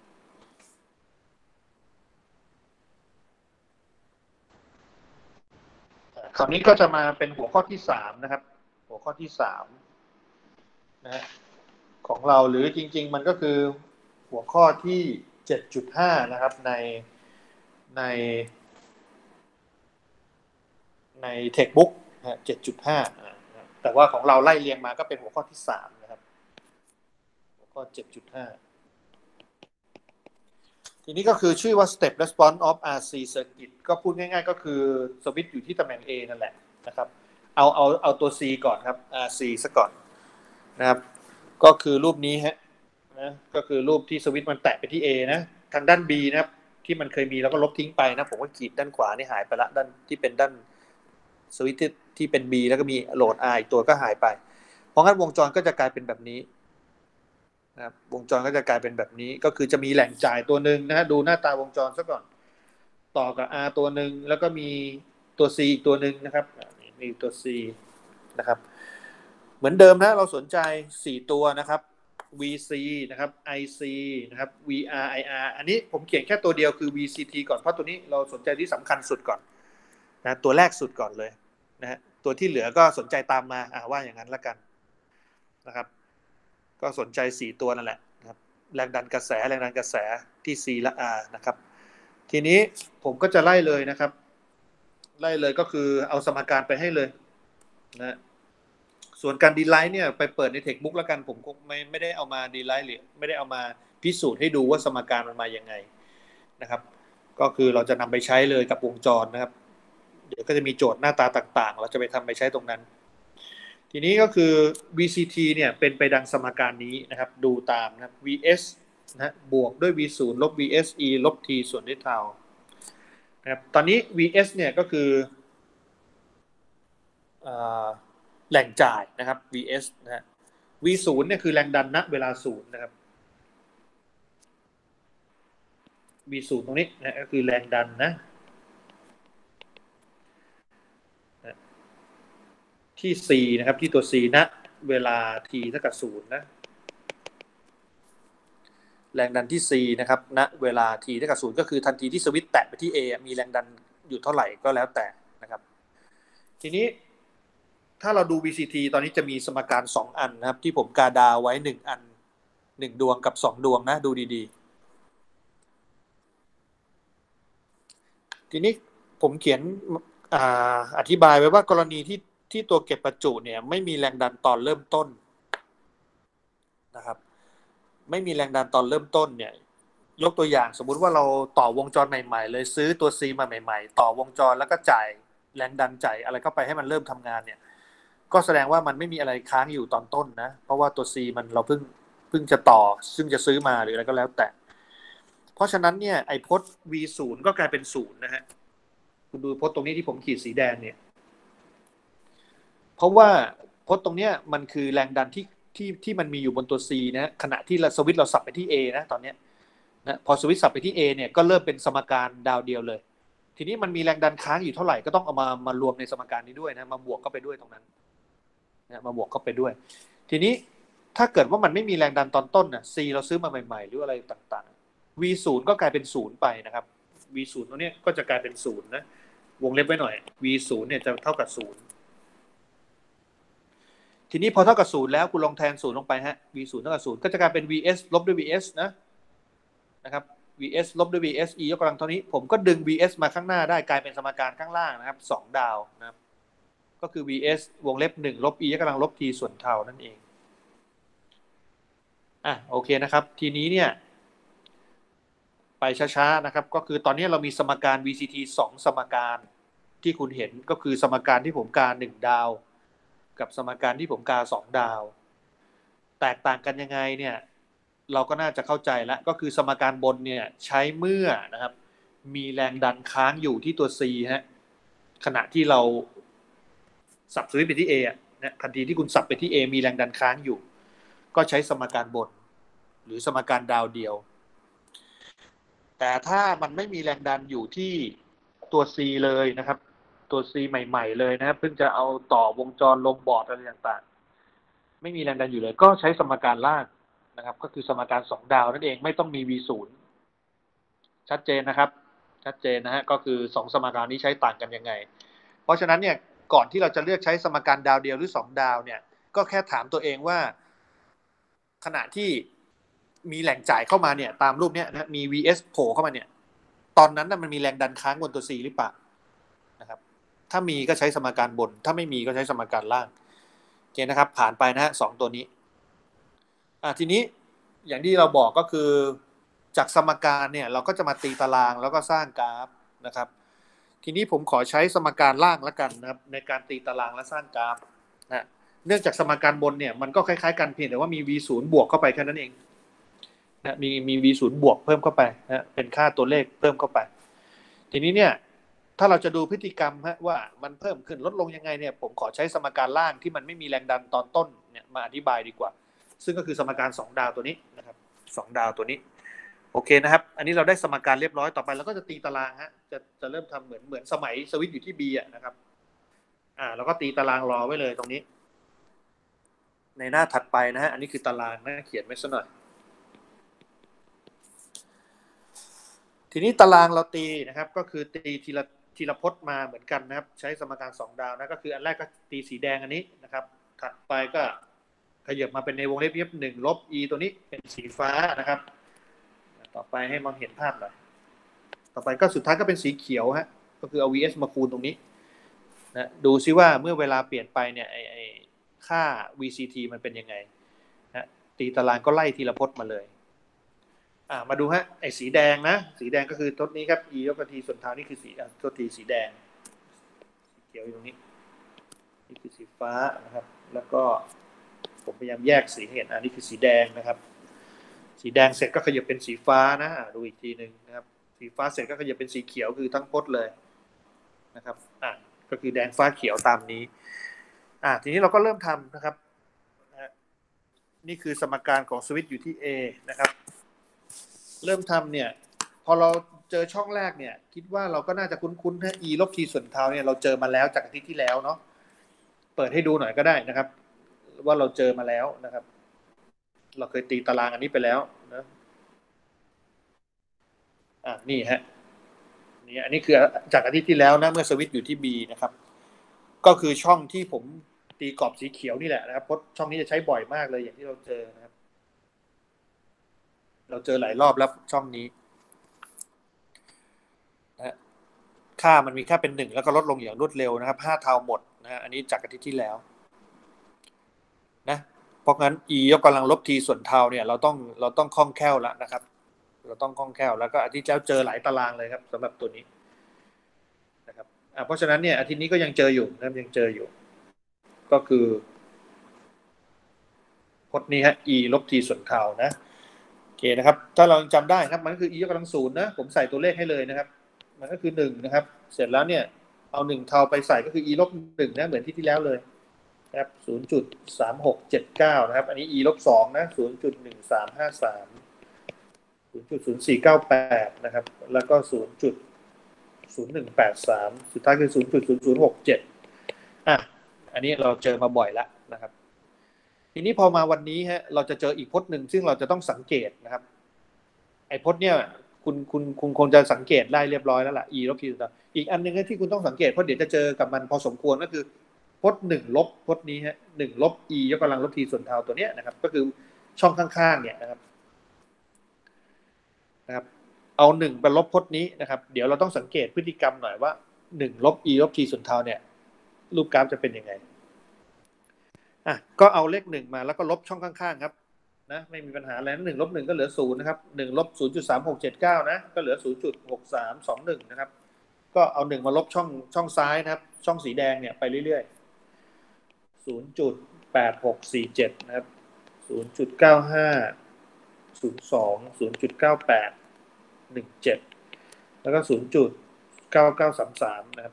คราวนี้ก็จะมาเป็นหัวข้อที่3นะครับหัวข้อที่3นะฮะของเราหรือจริงๆมันก็คือหัวข้อที่ 7.5 นะครับในใน Textbook 7.5 แต่ว่าของเราไล่เรียงมาก็เป็นหัวข้อที่3นะครับหัวข้อ 7.5 ทีนี้ก็คือชื่อว่า Step Response of RC Circuit ก็พูดง่ายๆก็คือสวิตช์อยู่ที่ตำแหน่ง A นั่นแหละนะครับเอาตัว C ก่อนครับ RC ซะก่อนนะครับก็คือรูปนี้ฮะนะก็คือรูปที่สวิตช์มันแตะไปที่ A นะทางด้าน B นะครับที่มันเคยมีแล้วก็ลบทิ้งไปนะผมก็ขีดด้านขวานี่หายไปละด้านที่เป็นด้านสวิตช์ที่เป็น B แล้วก็มีโหลด R อีกตัวก็หายไปเพราะงั้นวงจรก็จะกลายเป็นแบบนี้นะครับวงจรก็จะกลายเป็นแบบนี้ก็คือจะมีแหล่งจ่ายตัวหนึ่งนะฮะดูหน้าตาวงจรซะก่อนต่อกับ R ตัวหนึ่งแล้วก็มีตัว C อีกตัวหนึ่งนะครับมีตัว C นะครับเหมือนเดิมนะเราสนใจ4ตัวนะครับ VC นะครับ IC นะครับ VR IR อันนี้ผมเขียนแค่ตัวเดียวคือ VCT ก่อนเพราะตัวนี้เราสนใจที่สำคัญสุดก่อนนะตัวแรกสุดก่อนเลยนะฮะตัวที่เหลือก็สนใจตามมาว่าอย่างนั้นละกันนะครับก็สนใจ4ตัวนั่นแหละนะครับแรงดันกระแสที่ C และ R นะครับทีนี้ผมก็จะไล่เลยนะครับไล่เลยก็คือเอาสมการไปให้เลยนะส่วนการดีไลท์เนี่ยไปเปิดในเทคบุ๊กแล้วกันผมคงไม่ได้เอามาดีไลท์หรือไม่ได้เอามาพิสูจน์ให้ดูว่าสมการมันมายังไงนะครับก็คือเราจะนำไปใช้เลยกับวงจรนะครับเดี๋ยวก็จะมีโจทย์หน้าตาต่างๆเราจะไปทำไปใช้ตรงนั้นทีนี้ก็คือ VCT เนี่ยเป็นไปดังสมการนี้นะครับดูตามนะครับ VS นะบวกด้วย V0 ลบ VSE ลบ T ส่วนด้วยเทานะครับตอนนี้ VS เนี่ยก็คือแหล่งจ่ายนะครับ vs นะฮะ v0 เนี่ยคือแรงดันณเวลา0นะครับ v0 ตรงนี้นะก็คือแรงดันนะที่ c นะครับที่ตัว c ณเวลา t เท่ากับ0นะแรงดันที่ c นะครับณเวลา t เท่ากับ0ก็คือทันทีที่สวิตช์แตะไปที่ a มีแรงดันอยู่เท่าไหร่ก็แล้วแต่นะครับทีนี้ถ้าเราดู VCT ตอนนี้จะมีสมการ2อันนะครับที่ผมกาดาวไว้1อัน1ดวงกับ2ดวงนะดูดีๆทีนี้ผมเขียนอธิบายไว้ว่ากรณีที่ตัวเก็บประจุเนี่ยไม่มีแรงดันตอนเริ่มต้นนะครับไม่มีแรงดันตอนเริ่มต้นเนี่ยยกตัวอย่างสมมุติว่าเราต่อวงจรใหม่ๆเลยซื้อตัว C มาใหม่ๆต่อวงจรแล้วก็จ่ายแรงดันจ่ายอะไรเข้าไปให้มันเริ่มทำงานเนี่ยก็แสดงว่ามันไม่มีอะไรค้างอยู่ตอนต้นนะเพราะว่าตัว C มันเราเพิ่งจะต่อซึ่งจะซื้อมาหรืออะไรก็แล้วแต่เพราะฉะนั้นเนี่ยไอ้พจน์ V0 ก็กลายเป็น0นะฮะคุณดูพจน์ตรงนี้ที่ผมขีดสีแดงเนี่ยเพราะว่าพจน์ตรงเนี้ยมันคือแรงดันที่มันมีอยู่บนตัว C นะขณะที่เราสวิตช์เราสับไปที่ A นะตอนนี้นะพอสวิตช์สับไปที่ A เนี่ยก็เริ่มเป็นสมการดาวเดียวเลยทีนี้มันมีแรงดันค้างอยู่เท่าไหร่ก็ต้องเอามารวมในสมการนี้ด้วยนะมาบวกเข้าไปด้วยตรงนั้นนะมาบวกเข้าไปด้วยทีนี้ถ้าเกิดว่ามันไม่มีแรงดันตอนต้นน่ะ C เราซื้อมาใหม่ๆหรืออะไรต่างๆ V0 ก็กลายเป็น0ไปนะครับ V0 ตรงนี้ก็จะกลายเป็น0นะวงเล็บไว้หน่อย V0 เนี่ยจะเท่ากับ0ทีนี้พอเท่ากับ0แล้วคุณลองแทน0ลงไปฮะ V0 เท่ากับ0ก็จะกลายเป็น VS ลบด้วย VS นะครับ VS ลบด้วย VS E ยกกำลังเท่านี้ผมก็ดึง VS มาข้างหน้าได้กลายเป็นสมการข้างล่างนะครับ2ดาวนะครับก็คือ VS วงเล็บ1ลบ E ยกกำลังลบ T ส่วนเท่านั่นเองโอเคนะครับทีนี้เนี่ยไปช้าๆนะครับก็คือตอนนี้เรามีสมการ VCT 2สมการที่คุณเห็นก็คือสมการที่ผมกา1ดาวกับสมการที่ผมกา2ดาวแตกต่างกันยังไงเนี่ยเราก็น่าจะเข้าใจแล้วก็คือสมการบนเนี่ยใช้เมื่อนะครับมีแรงดันค้างอยู่ที่ตัว C ฮะขณะที่เราสับสวิตช์ไปที่ A นะทันทีที่คุณสับไปที่ A มีแรงดันค้างอยู่ก็ใช้สมการบนหรือสมการดาวเดียวแต่ถ้ามันไม่มีแรงดันอยู่ที่ตัว C เลยนะครับตัว C ใหม่ๆเลยนะครับเพิ่งจะเอาต่อวงจรลงบอร์ดอะไรต่างๆไม่มีแรงดันอยู่เลยก็ใช้สมการล่างนะครับก็คือสมการ2ดาวนั่นเองไม่ต้องมี V0 ชัดเจนนะครับชัดเจนนะฮะก็คือ2สมการนี้ใช้ต่างกันยังไงเพราะฉะนั้นเนี่ยก่อนที่เราจะเลือกใช้สมการดาวเดียวหรือ2ดาวเนี่ยก็แค่ถามตัวเองว่าขณะที่มีแหล่งจ่ายเข้ามาเนี่ยตามรูปเนี้ยนะมี VS โผล่เข้ามาเนี่ยตอนนั้นน่ะมันมีแรงดันค้างบนตัว C หรือเปล่านะครับถ้ามีก็ใช้สมการบนถ้าไม่มีก็ใช้สมการล่างโอเคนะครับผ่านไปนะฮะ2ตัวนี้ทีนี้อย่างที่เราบอกก็คือจากสมการเนี่ยเราก็จะมาตีตารางแล้วก็สร้างกราฟนะครับทีนี้ผมขอใช้สมการล่างแล้วกันนะครับในการตีตารางและสร้างกราฟนะเนื่องจากสมการบนเนี่ยมันก็คล้ายๆกันเพียงแต่ว่ามี V0 บวกเข้าไปแค่นั้นเองนะมี V0 บวกเพิ่มเข้าไปนะเป็นค่าตัวเลขเพิ่มเข้าไปทีนี้เนี่ยถ้าเราจะดูพฤติกรรมฮะว่ามันเพิ่มขึ้นลดลงยังไงเนี่ยผมขอใช้สมการล่างที่มันไม่มีแรงดันตอนต้นเนี่ยมาอธิบายดีกว่าซึ่งก็คือสมการ2ดาวตัวนี้นะครับ2ดาวตัวนี้โอเคนะครับอันนี้เราได้สมการเรียบร้อยต่อไปเราก็จะตีตารางฮะจะเริ่มทำเหมือนสมัยสวิตช์อยู่ที่ B นะครับเราก็ตีตารางรอไว้เลยตรงนี้ในหน้าถัดไปนะฮะอันนี้คือตารางนะเขียนไว้สักหน่อยทีนี้ตารางเราตีนะครับก็คือตีทีละพจน์มาเหมือนกันนะครับใช้สมการ2ดาวนะก็คืออันแรกก็ตีสีแดงอันนี้นะครับถัดไปก็ขยับมาเป็นในวงเล็บ1ลบ e ตัวนี้เป็นสีฟ้านะครับต่อไปให้มองเห็นภาพหน่อยต่อไปก็สุดท้ายก็เป็นสีเขียวฮะก็คือเอา vs มาคูณตรงนี้นะดูซิว่าเมื่อเวลาเปลี่ยนไปเนี่ยไอค่า vct มันเป็นยังไงนะตีตารางก็ไล่ทีละพจน์มาเลยมาดูฮะไอ้สีแดงนะสีแดงก็คือทดนี้ครับ e ยกกำลัง t ส่วนเท่านี่คือสีทด t สีแดงสีเขียวอยู่ตรงนี้นี่คือสีฟ้านะครับแล้วก็ผมพยายามแยกสีให้เห็นนี่คือสีแดงนะครับสีแดงเสร็จก็ขยับเป็นสีฟ้านะดูอีกทีนึงนะครับสีฟ้าเสร็จก็ขยับเป็นสีเขียวคือทั้งพจน์เลยนะครับก็คือแดงฟ้าเขียวตามนี้ทีนี้เราก็เริ่มทำนะครับนี่คือสมการของสวิตช์อยู่ที่ A นะครับเริ่มทำเนี่ยพอเราเจอช่องแรกเนี่ยคิดว่าเราก็น่าจะคุ้นๆถ้า e ลบ t ส่วนเท่าเนี่ยเราเจอมาแล้วจากอาทิตย์ที่แล้วเนาะเปิดให้ดูหน่อยก็ได้นะครับว่าเราเจอมาแล้วนะครับเราเคยตีตารางอันนี้ไปแล้วนะนี่ฮะนี่อันนี้คือจากอาทิตย์ที่แล้วนะเมื่อสวิตช์อยู่ที่ B นะครับก็คือช่องที่ผมตีกรอบสีเขียวนี่แหละนะครับเพราะช่องนี้จะใช้บ่อยมากเลยอย่างที่เราเจอนะครับเราเจอหลายรอบแล้วช่องนี้นะค่ามันมีค่าเป็น1แล้วก็ลดลงอย่างรวดเร็วนะครับ5เท่าหมดนะอันนี้จากอาทิตย์ที่แล้วนะเพราะงั้น e ยกกำลังลบ t ส่วนเท่าเนี่ยเราต้องคล่องแคล่วแล้วนะครับเราต้องคล่องแคล่วแล้วก็อาทิตย์แล้วเจอหลายตารางเลยครับสำหรับตัวนี้นะครับเพราะฉะนั้นเนี่ยอาทิตย์นี้ก็ยังเจออยู่นะครับยังเจออยู่ก็คือพจน์นี้ฮะ e ลบ t ส่วนเท่านะโอเคนะครับถ้าเราจำได้ครับมันก็คือ e ยกกำลัง0นะผมใส่ตัวเลขให้เลยนะครับมันก็คือ1นะครับเสร็จแล้วเนี่ยเอา1เท่าไปใส่ก็คือ e ลบ1นะเหมือนที่แล้วเลยครับ 0.3679 นะครับอันนี้ e ลบ2นะ 0.1353 0.0498 นะครับแล้วก็ 0.0183 สุดท้ายคือ 0.0067 อ่ะอันนี้เราเจอมาบ่อยแล้วนะครับทีนี้พอมาวันนี้ฮะเราจะเจออีกพจน์หนึ่งซึ่งเราจะต้องสังเกตนะครับไอ้พจน์เนี่ยคุณคงจะสังเกตได้เรียบร้อยแล้วล่ะ e ลบ t อีกอันหนึ่งที่คุณต้องสังเกตเพราะเดี๋ยวจะเจอกับมันพอสมควรก็คือพจน์1ลบพจน์นี้ฮะ1ลบ e ยกกำลังลบ t ส่วนเท่าตัวเนี้ยนะครับก็คือช่องข้างๆเนี่ยนะครับเอา1ไปลบพจน์นี้นะครับเดี๋ยวเราต้องสังเกตพฤติกรรมหน่อยว่า1ลบ e ลบ t ส่วนเท่าเนี่ยรูปกราฟจะเป็นยังไงก็เอาเลข1มาแล้วก็ลบช่องข้างๆครับนะไม่มีปัญหาอะไร1ลบ1ก็เหลือ0นะครับ1ลบ 0.3679 นะก็เหลือ 0.6321 นะครับก็เอา1มาลบช่องซ้ายนะครับช่องสีแดงเนี่ยไปเรื่อยๆ 0.8647 นะครับ 0.9502 0.9817 แล้วก็ 0.9933 นะครับ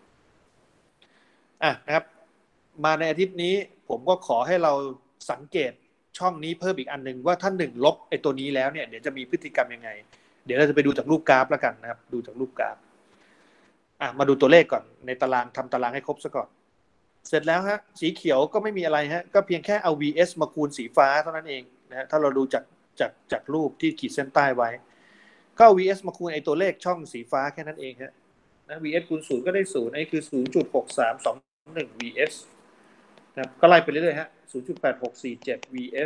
นะครับมาในอาทิตย์นี้ผมก็ขอให้เราสังเกตช่องนี้เพิ่มอีกอันหนึ่งว่าถ้า1ลบไอ้ตัวนี้แล้วเนี่ยเดี๋ยวจะมีพฤติกรรมยังไงเดี๋ยวเราจะไปดูจากรูปกราฟแล้วกันนะครับดูจากรูปกราฟมาดูตัวเลขก่อนในตารางทำตารางให้ครบซะก่อนเสร็จแล้วฮะสีเขียวก็ไม่มีอะไรฮะก็เพียงแค่เอา vs มาคูณสีฟ้าเท่านั้นเองนะฮะถ้าเราดูจากรูปที่ขีดเส้นใต้ไว้ก็เอา vs มาคูณไอ้ตัวเลขช่องสีฟ้าแค่นั้นเองฮะนะ vs คูณ0ก็ได้0ไอ้คือ 0.6321 vs นะครับก็ไล่ไปเรื่อยๆฮะ 0.8647 vs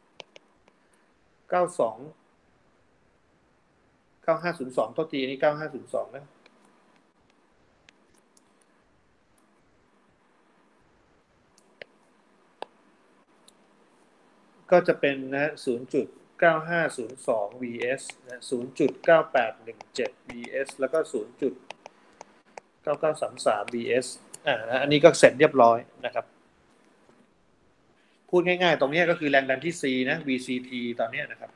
92 9502โทษทีอันนี้9502นะก็จะเป็นนะ0.9502 vs นะ 0.9817 vs แล้วก็ 0.9933 vs อันนี้ก็เสร็จเรียบร้อยนะครับพูดง่ายๆตรงนี้ก็คือแรงดันที่ C นะ VCT ตอนนี้นะครับ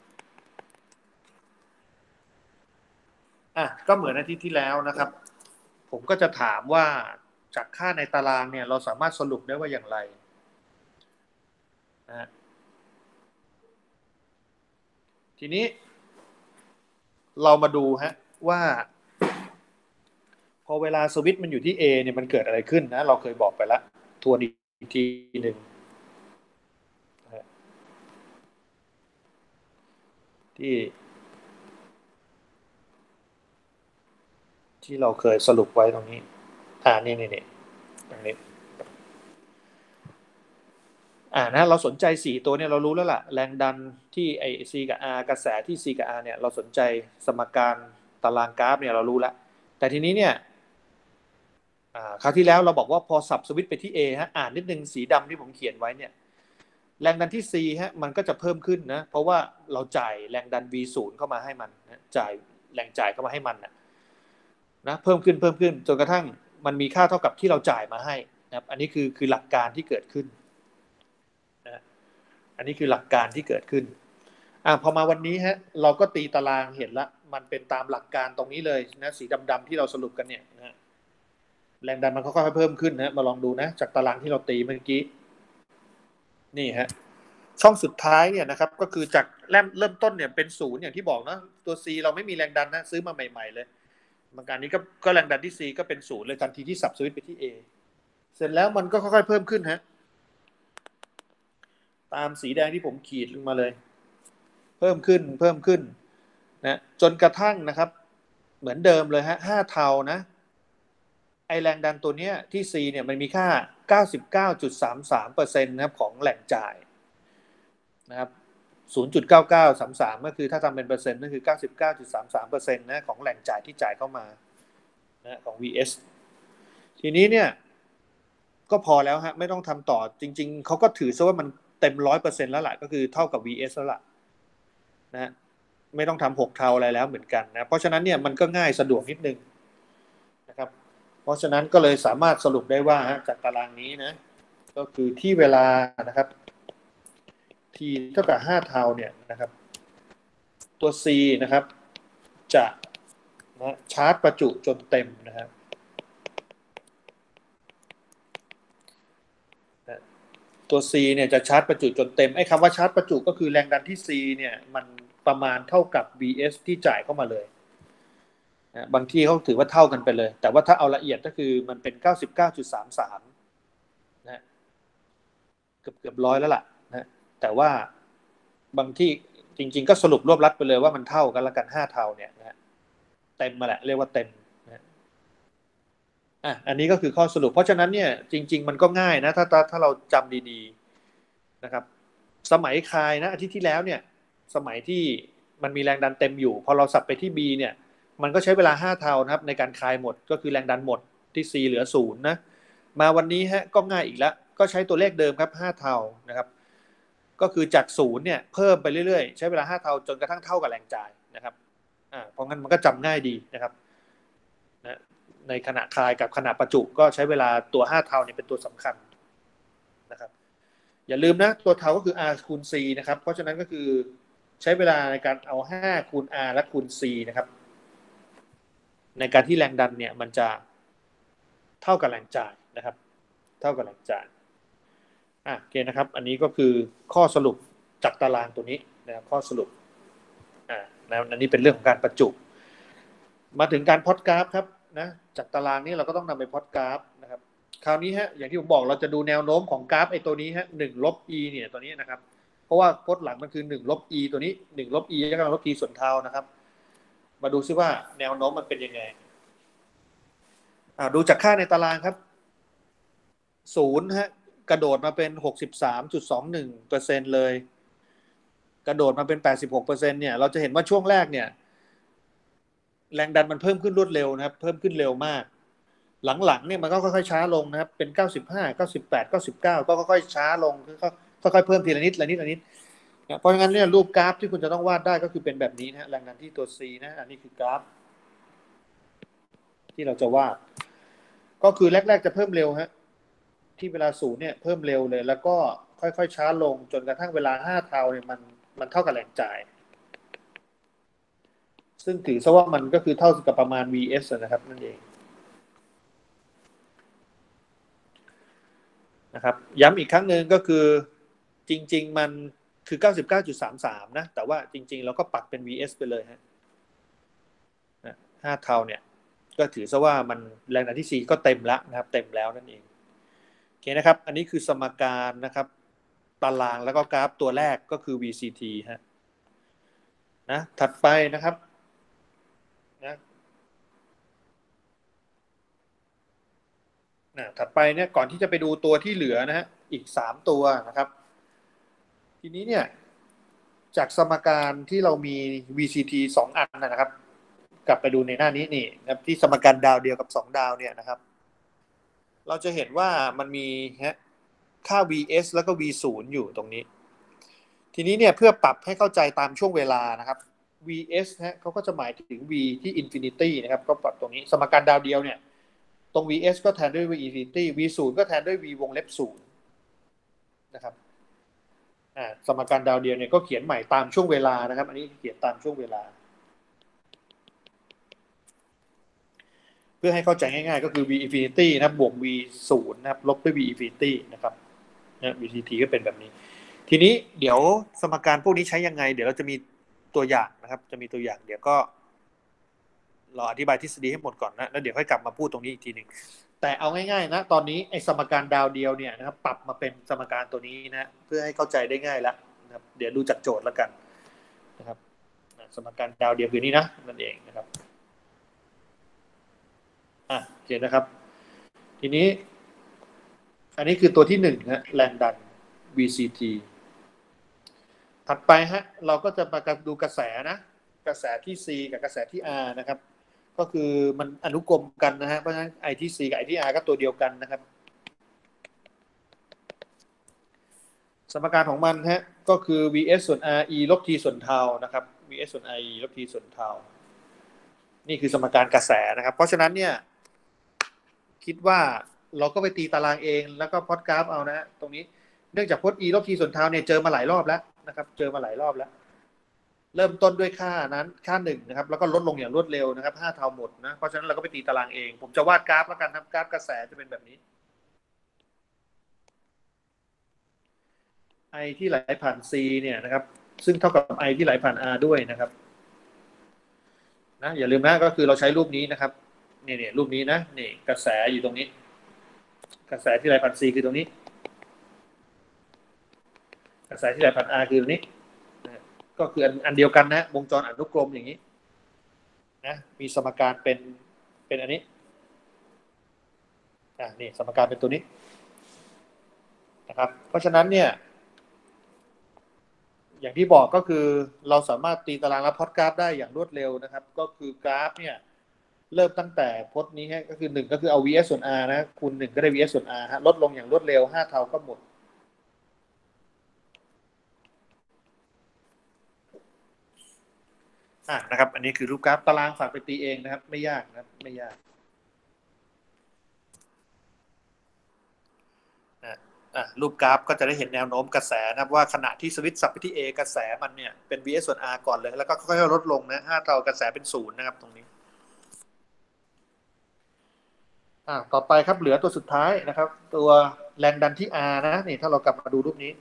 ก็เหมือนอาทิตย์ที่แล้วนะครับผมก็จะถามว่าจากค่าในตารางเนี่ยเราสามารถสรุปได้ว่าอย่างไรนะทีนี้เรามาดูฮะว่าพอเวลาสวิตช์มันอยู่ที่ A เนี่ยมันเกิดอะไรขึ้นนะเราเคยบอกไปแล้วทวนอีกทีหนึ่งที่ที่เราเคยสรุปไว้ตรงนี้นี่ตรงนี้นะเราสนใจ4ตัวเนี่ยเรารู้แล้วล่ะแรงดันที่ไอ C กับ R กระแสที่ C กับ R เนี่ยเราสนใจสมการตารางกราฟเนี่ยเรารู้แล้วแต่ทีนี้เนี่ยคราวที่แล้วเราบอกว่าพอสับสวิตช์ไปที่ A ฮะนิดนึงสีดำที่ผมเขียนไว้เนี่ยแรงดันที่ C ฮะมันก็จะเพิ่มขึ้นนะเพราะว่าเราจ่ายแรงดัน V0 เข้ามาให้มันนะจ่ายแรงจ่ายเข้ามาให้มันนะเพิ่มขึ้นจนกระทั่งมันมีค่าเท่ากับที่เราจ่ายมาให้นะครับอันนี้คือหลักการที่เกิดขึ้นนะอันนี้คือหลักการที่เกิดขึ้นพอมาวันนี้ฮะเราก็ตีตารางเห็นละมันเป็นตามหลักการตรงนี้เลยนะสีดำๆที่เราสรุปกันเนี่ยนะแรงดันมันค่อยๆเพิ่มขึ้นนะมาลองดูนะจากตารางที่เราตีเมื่อกี้นี่ฮะช่องสุดท้ายเนี่ยนะครับก็คือจากเริ่มต้นเนี่ยเป็น0อย่างที่บอกนะตัว C เราไม่มีแรงดันนะซื้อมาใหม่ๆเลยบางการนี้ก็แรงดันที่ C ก็เป็น0เลยทันทีที่สับสวิตช์ไปที่ A เสร็จแล้วมันก็ค่อยๆเพิ่มขึ้นฮะตามสีแดงที่ผมขีดลงมาเลยเพิ่มขึ้นนะจนกระทั่งนะครับเหมือนเดิมเลยฮะ5 เท่านะไอแรงดันตัวเนี้ยที่ C เนี่ยมันมีค่า 99.33% นะครับของแหล่งจ่ายนะครับ0.9933ก็คือถ้าทำเป็นเปอร์เซ็นต์ก็คือ 99.33% นะของแหล่งจ่ายที่จ่ายเข้ามานะของ VS ทีนี้เนี่ยก็พอแล้วฮะไม่ต้องทำต่อจริงๆเขาก็ถือซะว่ามันเต็ม100%แล้วล่ะก็คือเท่ากับ VS แล้วล่ะนะไม่ต้องทำ6 เท่าอะไรแล้วเหมือนกันนะเพราะฉะนั้นเนี่ยมันก็ง่ายสะดวกนิดนึงนะครับเพราะฉะนั้นก็เลยสามารถสรุปได้ว่าจากตารางนี้นะก็คือที่เวลานะครับ t เท่ากับ5 เท่าเนี่ยนะครับตัว C นะครับจะนะชาร์จประจุจนเต็มนะครับตัว C เนี่ยจะชาร์จประจุจนเต็มไอ้คำว่าชาร์จประจุก็คือแรงดันที่ C เนี่ยมันประมาณเท่ากับ Vs ที่จ่ายเข้ามาเลยนะบางที่เขาถือว่าเท่ากันไปเลยแต่ว่าถ้าเอาละเอียดก็คือมันเป็น99.33นะเกือบร้อยแล้วล่ะนะแต่ว่าบางที่จริงๆก็สรุปรวบรัดไปเลยว่ามันเท่ากันละกัน5 เท่าเนี่ยนะเต็มมาแหละเรียกว่าเต็มนะอันนี้ก็คือข้อสรุปเพราะฉะนั้นเนี่ยจริงๆมันก็ง่ายนะถ้าเราจำดีๆนะครับสมัยคายนะอาทิตย์ที่แล้วเนี่ยสมัยที่มันมีแรงดันเต็มอยู่พอเราสับไปที่ B เนี่ยมันก็ใช้เวลา5 เท่านะครับในการคลายหมดก็คือแรงดันหมดที่ C เหลือ0นะมาวันนี้ฮะก็ง่ายอีกแล้วก็ใช้ตัวเลขเดิมครับ5 เท่านะครับก็คือจาก0เนี่ยเพิ่มไปเรื่อยๆใช้เวลา5 เท่าจนกระทั่งเท่ากับแรงจ่ายนะครับเพราะงั้นมันก็จำง่ายดีนะครับนะในขณะคลายกับขณะประจุก็ใช้เวลาตัว5 เท่าเนี่ยเป็นตัวสำคัญนะครับอย่าลืมนะตัวเท่าก็คือ R คูณ C นะครับเพราะฉะนั้นก็คือใช้เวลาในการเอา5คูณ R และคูณ C นะครับในการที่แรงดันเนี่ยมันจะเท่ากับแรงจ่ายนะครับเท่ากับแรงจ่ายโอเคนะครับอันนี้ก็คือข้อสรุปจากตารางตัวนี้นะครับข้อสรุปนะอันนี้เป็นเรื่องของการประจุมาถึงการพล็อตกราฟครับนะจากตารางนี้เราก็ต้องนำไปพล็อตกราฟนะครับคราวนี้ฮะอย่างที่ผมบอกเราจะดูแนวโน้มของกราฟไอ้ตัวนี้ฮะ1 ลบ e เนี่ยตัวนี้นะครับเพราะว่าพจน์หลังมันคือ1 ลบ e ตัวนี้1 ลบ e แล้วก็ลบ t ส่วนเท่านะครับมาดูซิว่าแนวโน้มมันเป็นยังไงดูจากค่าในตารางครับ0ฮะกระโดดมาเป็น 63.21% เลยกระโดดมาเป็น 86% เนี่ยเราจะเห็นว่าช่วงแรกเนี่ยแรงดันมันเพิ่มขึ้นรวดเร็วนะครับเพิ่มขึ้นเร็วมากหลังๆเนี่ยมันก็ค่อยๆช้าลงนะครับเป็น95 98 99ก็ค่อยๆช้าลงค่อยๆเพิ่มทีละนิดละนิดละนิดนะเพราะงั้นเนี่ยรูปกราฟที่คุณจะต้องวาดได้ก็คือเป็นแบบนี้นะแรงดันที่ตัว C นะอันนี้คือกราฟที่เราจะวาดก็คือแรกๆจะเพิ่มเร็วฮะที่เวลา0เนี่ยเพิ่มเร็วเลยแล้วก็ค่อยๆช้าลงจนกระทั่งเวลา5 เท่าเนี่ยมันเท่ากับแรงจ่ายซึ่งถือซะว่ามันก็คือเท่ากับประมาณ vs นะครับนั่นเองนะครับย้ำอีกครั้งหนึ่งก็คือจริงๆมันคือ 99.33 นะแต่ว่าจริงๆเราก็ปักเป็น vs ไปเลยฮะ5 เท่าเนี่ยก็ถือซะว่ามันแรงดันที่ C ก็เต็มแล้วนะครับเต็มแล้วนั่นเองโอเคนะครับอันนี้คือสมการนะครับตารางแล้วก็กราฟตัวแรกก็คือ VCT ฮะนะถัดไปนะครับนะถัดไปเนี่ยก่อนที่จะไปดูตัวที่เหลือนะฮะอีก3 ตัวนะครับทีนี้เนี่ยจากสมการที่เรามี VCT 2 อันนะครับกลับไปดูในหน้านี้นี่นะที่สมการดาวเดียวกับ2 ดาวเนี่ยนะครับเราจะเห็นว่ามันมีฮะค่า vs แล้วก็ v0 อยู่ตรงนี้ทีนี้เนี่ยเพื่อปรับให้เข้าใจตามช่วงเวลานะครับ vs ฮะเขาก็จะหมายถึง v ที่ infinity นะครับก็ปรับตรงนี้สมการดาวเดียวเนี่ยตรง vs ก็แทนด้วย v infinity v0 ก็แทนด้วย v วงเล็บ0นะครับสมการดาวเดียวเนี่ยก็เขียนใหม่ตามช่วงเวลานะครับอันนี้เขียนตามช่วงเวลาเพื่อให้เข้าใจง่ายๆก็คือ v infinity นะครับบวก v 0นะครับลบด้วย v infinity นะครับVCT ก็เป็นแบบนี้ทีนี้เดี๋ยวสมการพวกนี้ใช้ยังไงเดี๋ยวเราจะมีตัวอย่างนะครับจะมีตัวอย่างเดี๋ยวก็เราอธิบายทฤษฎีให้หมดก่อนนะแล้วเดี๋ยวค่อยกลับมาพูดตรงนี้อีกทีหนึ่งแต่เอาง่ายๆนะตอนนี้ไอ้สมการดาวเดียวเนี่ยนะครับปรับมาเป็นสมการตัวนี้นะเพื่อให้เข้าใจได้ง่ายแล้วนะครับเดี๋ยวดูจากโจทย์แล้วกันนะครับสมการดาวเดียวคือนี้นะนั่นเองนะครับโอเคนะครับทีนี้อันนี้คือตัวที่1นะแรงดัน VCT ถัดไปฮะเราก็จะมาดูกระแสนะกระแสที่ C กับกระแสที่ R นะครับก็คือมันอนุกรมกันนะฮะเพราะฉะนั้นไอที่ C กับไอที่ R ก็ตัวเดียวกันนะครับสมการของมันฮะก็คือ vs ส่วน re ลบ t ส่วนเทานะครับ vs ส่วน re ลบ t ส่วนเทานี่คือสมการกระแสนะครับเพราะฉะนั้นเนี่ยคิดว่าเราก็ไปตีตารางเองแล้วก็พล็อตกราฟเอานะตรงนี้เนื่องจากพจน์ e ลบ t ส่วนเทาเนี่ยเจอมาหลายรอบแล้วนะครับเจอมาหลายรอบแล้วเริ่มต้นด้วยค่านั้นค่า1นะครับแล้วก็ลดลงอย่างรวดเร็วนะครับ5 เท่าหมดนะเพราะฉะนั้นเราก็ไปตีตารางเองผมจะวาดกราฟแล้วกันครับกราฟกระแสจะเป็นแบบนี้ I ที่ไหลผ่าน C เนี่ยนะครับซึ่งเท่ากับ I ที่ไหลผ่าน R ด้วยนะครับนะอย่าลืมนะก็คือเราใช้รูปนี้นะครับเนี่ยรูปนี้นะนี่กระแสอยู่ตรงนี้กระแสที่ไหลผ่าน C คือตรงนี้กระแสที่ไหลผ่าน R คือตรงนี้นะก็คืออันเดียวกันนะวงจรอนุกรมอย่างนี้นะมีสมการเป็นอันนี้นี่สมการเป็นตัวนี้นะครับเพราะฉะนั้นเนี่ยอย่างที่บอกก็คือเราสามารถตีตารางและพล็อตกราฟได้อย่างรวดเร็วนะครับก็คือกราฟเนี่ยเริ่มตั้งแต่พจน์นี้ฮะก็คือ1ก็คือเอา vs ส่วน r นะคูณ1ก็ได้ vs ส่วน r ฮะลดลงอย่างรวดเร็ว5เท่าก็หมดนะครับอันนี้คือรูปกราฟตารางฝากไปตีเองนะครับไม่ยากนะครับไม่ยากรูปกราฟก็จะได้เห็นแนวโน้มกระแสนะครับว่าขณะที่สวิตช์สับไปที่ A กระแสมันเนี่ยเป็น vs ส่วน r ก่อนเลยแล้วก็ค่อยๆลดลงนะ5เท่ากระแสเป็น0นะครับตรงนี้ต่อไปครับเหลือตัวสุดท้ายนะครับตัวแรงดันที่ R นะนี่ถ้าเรากลับมาดูรูปนี้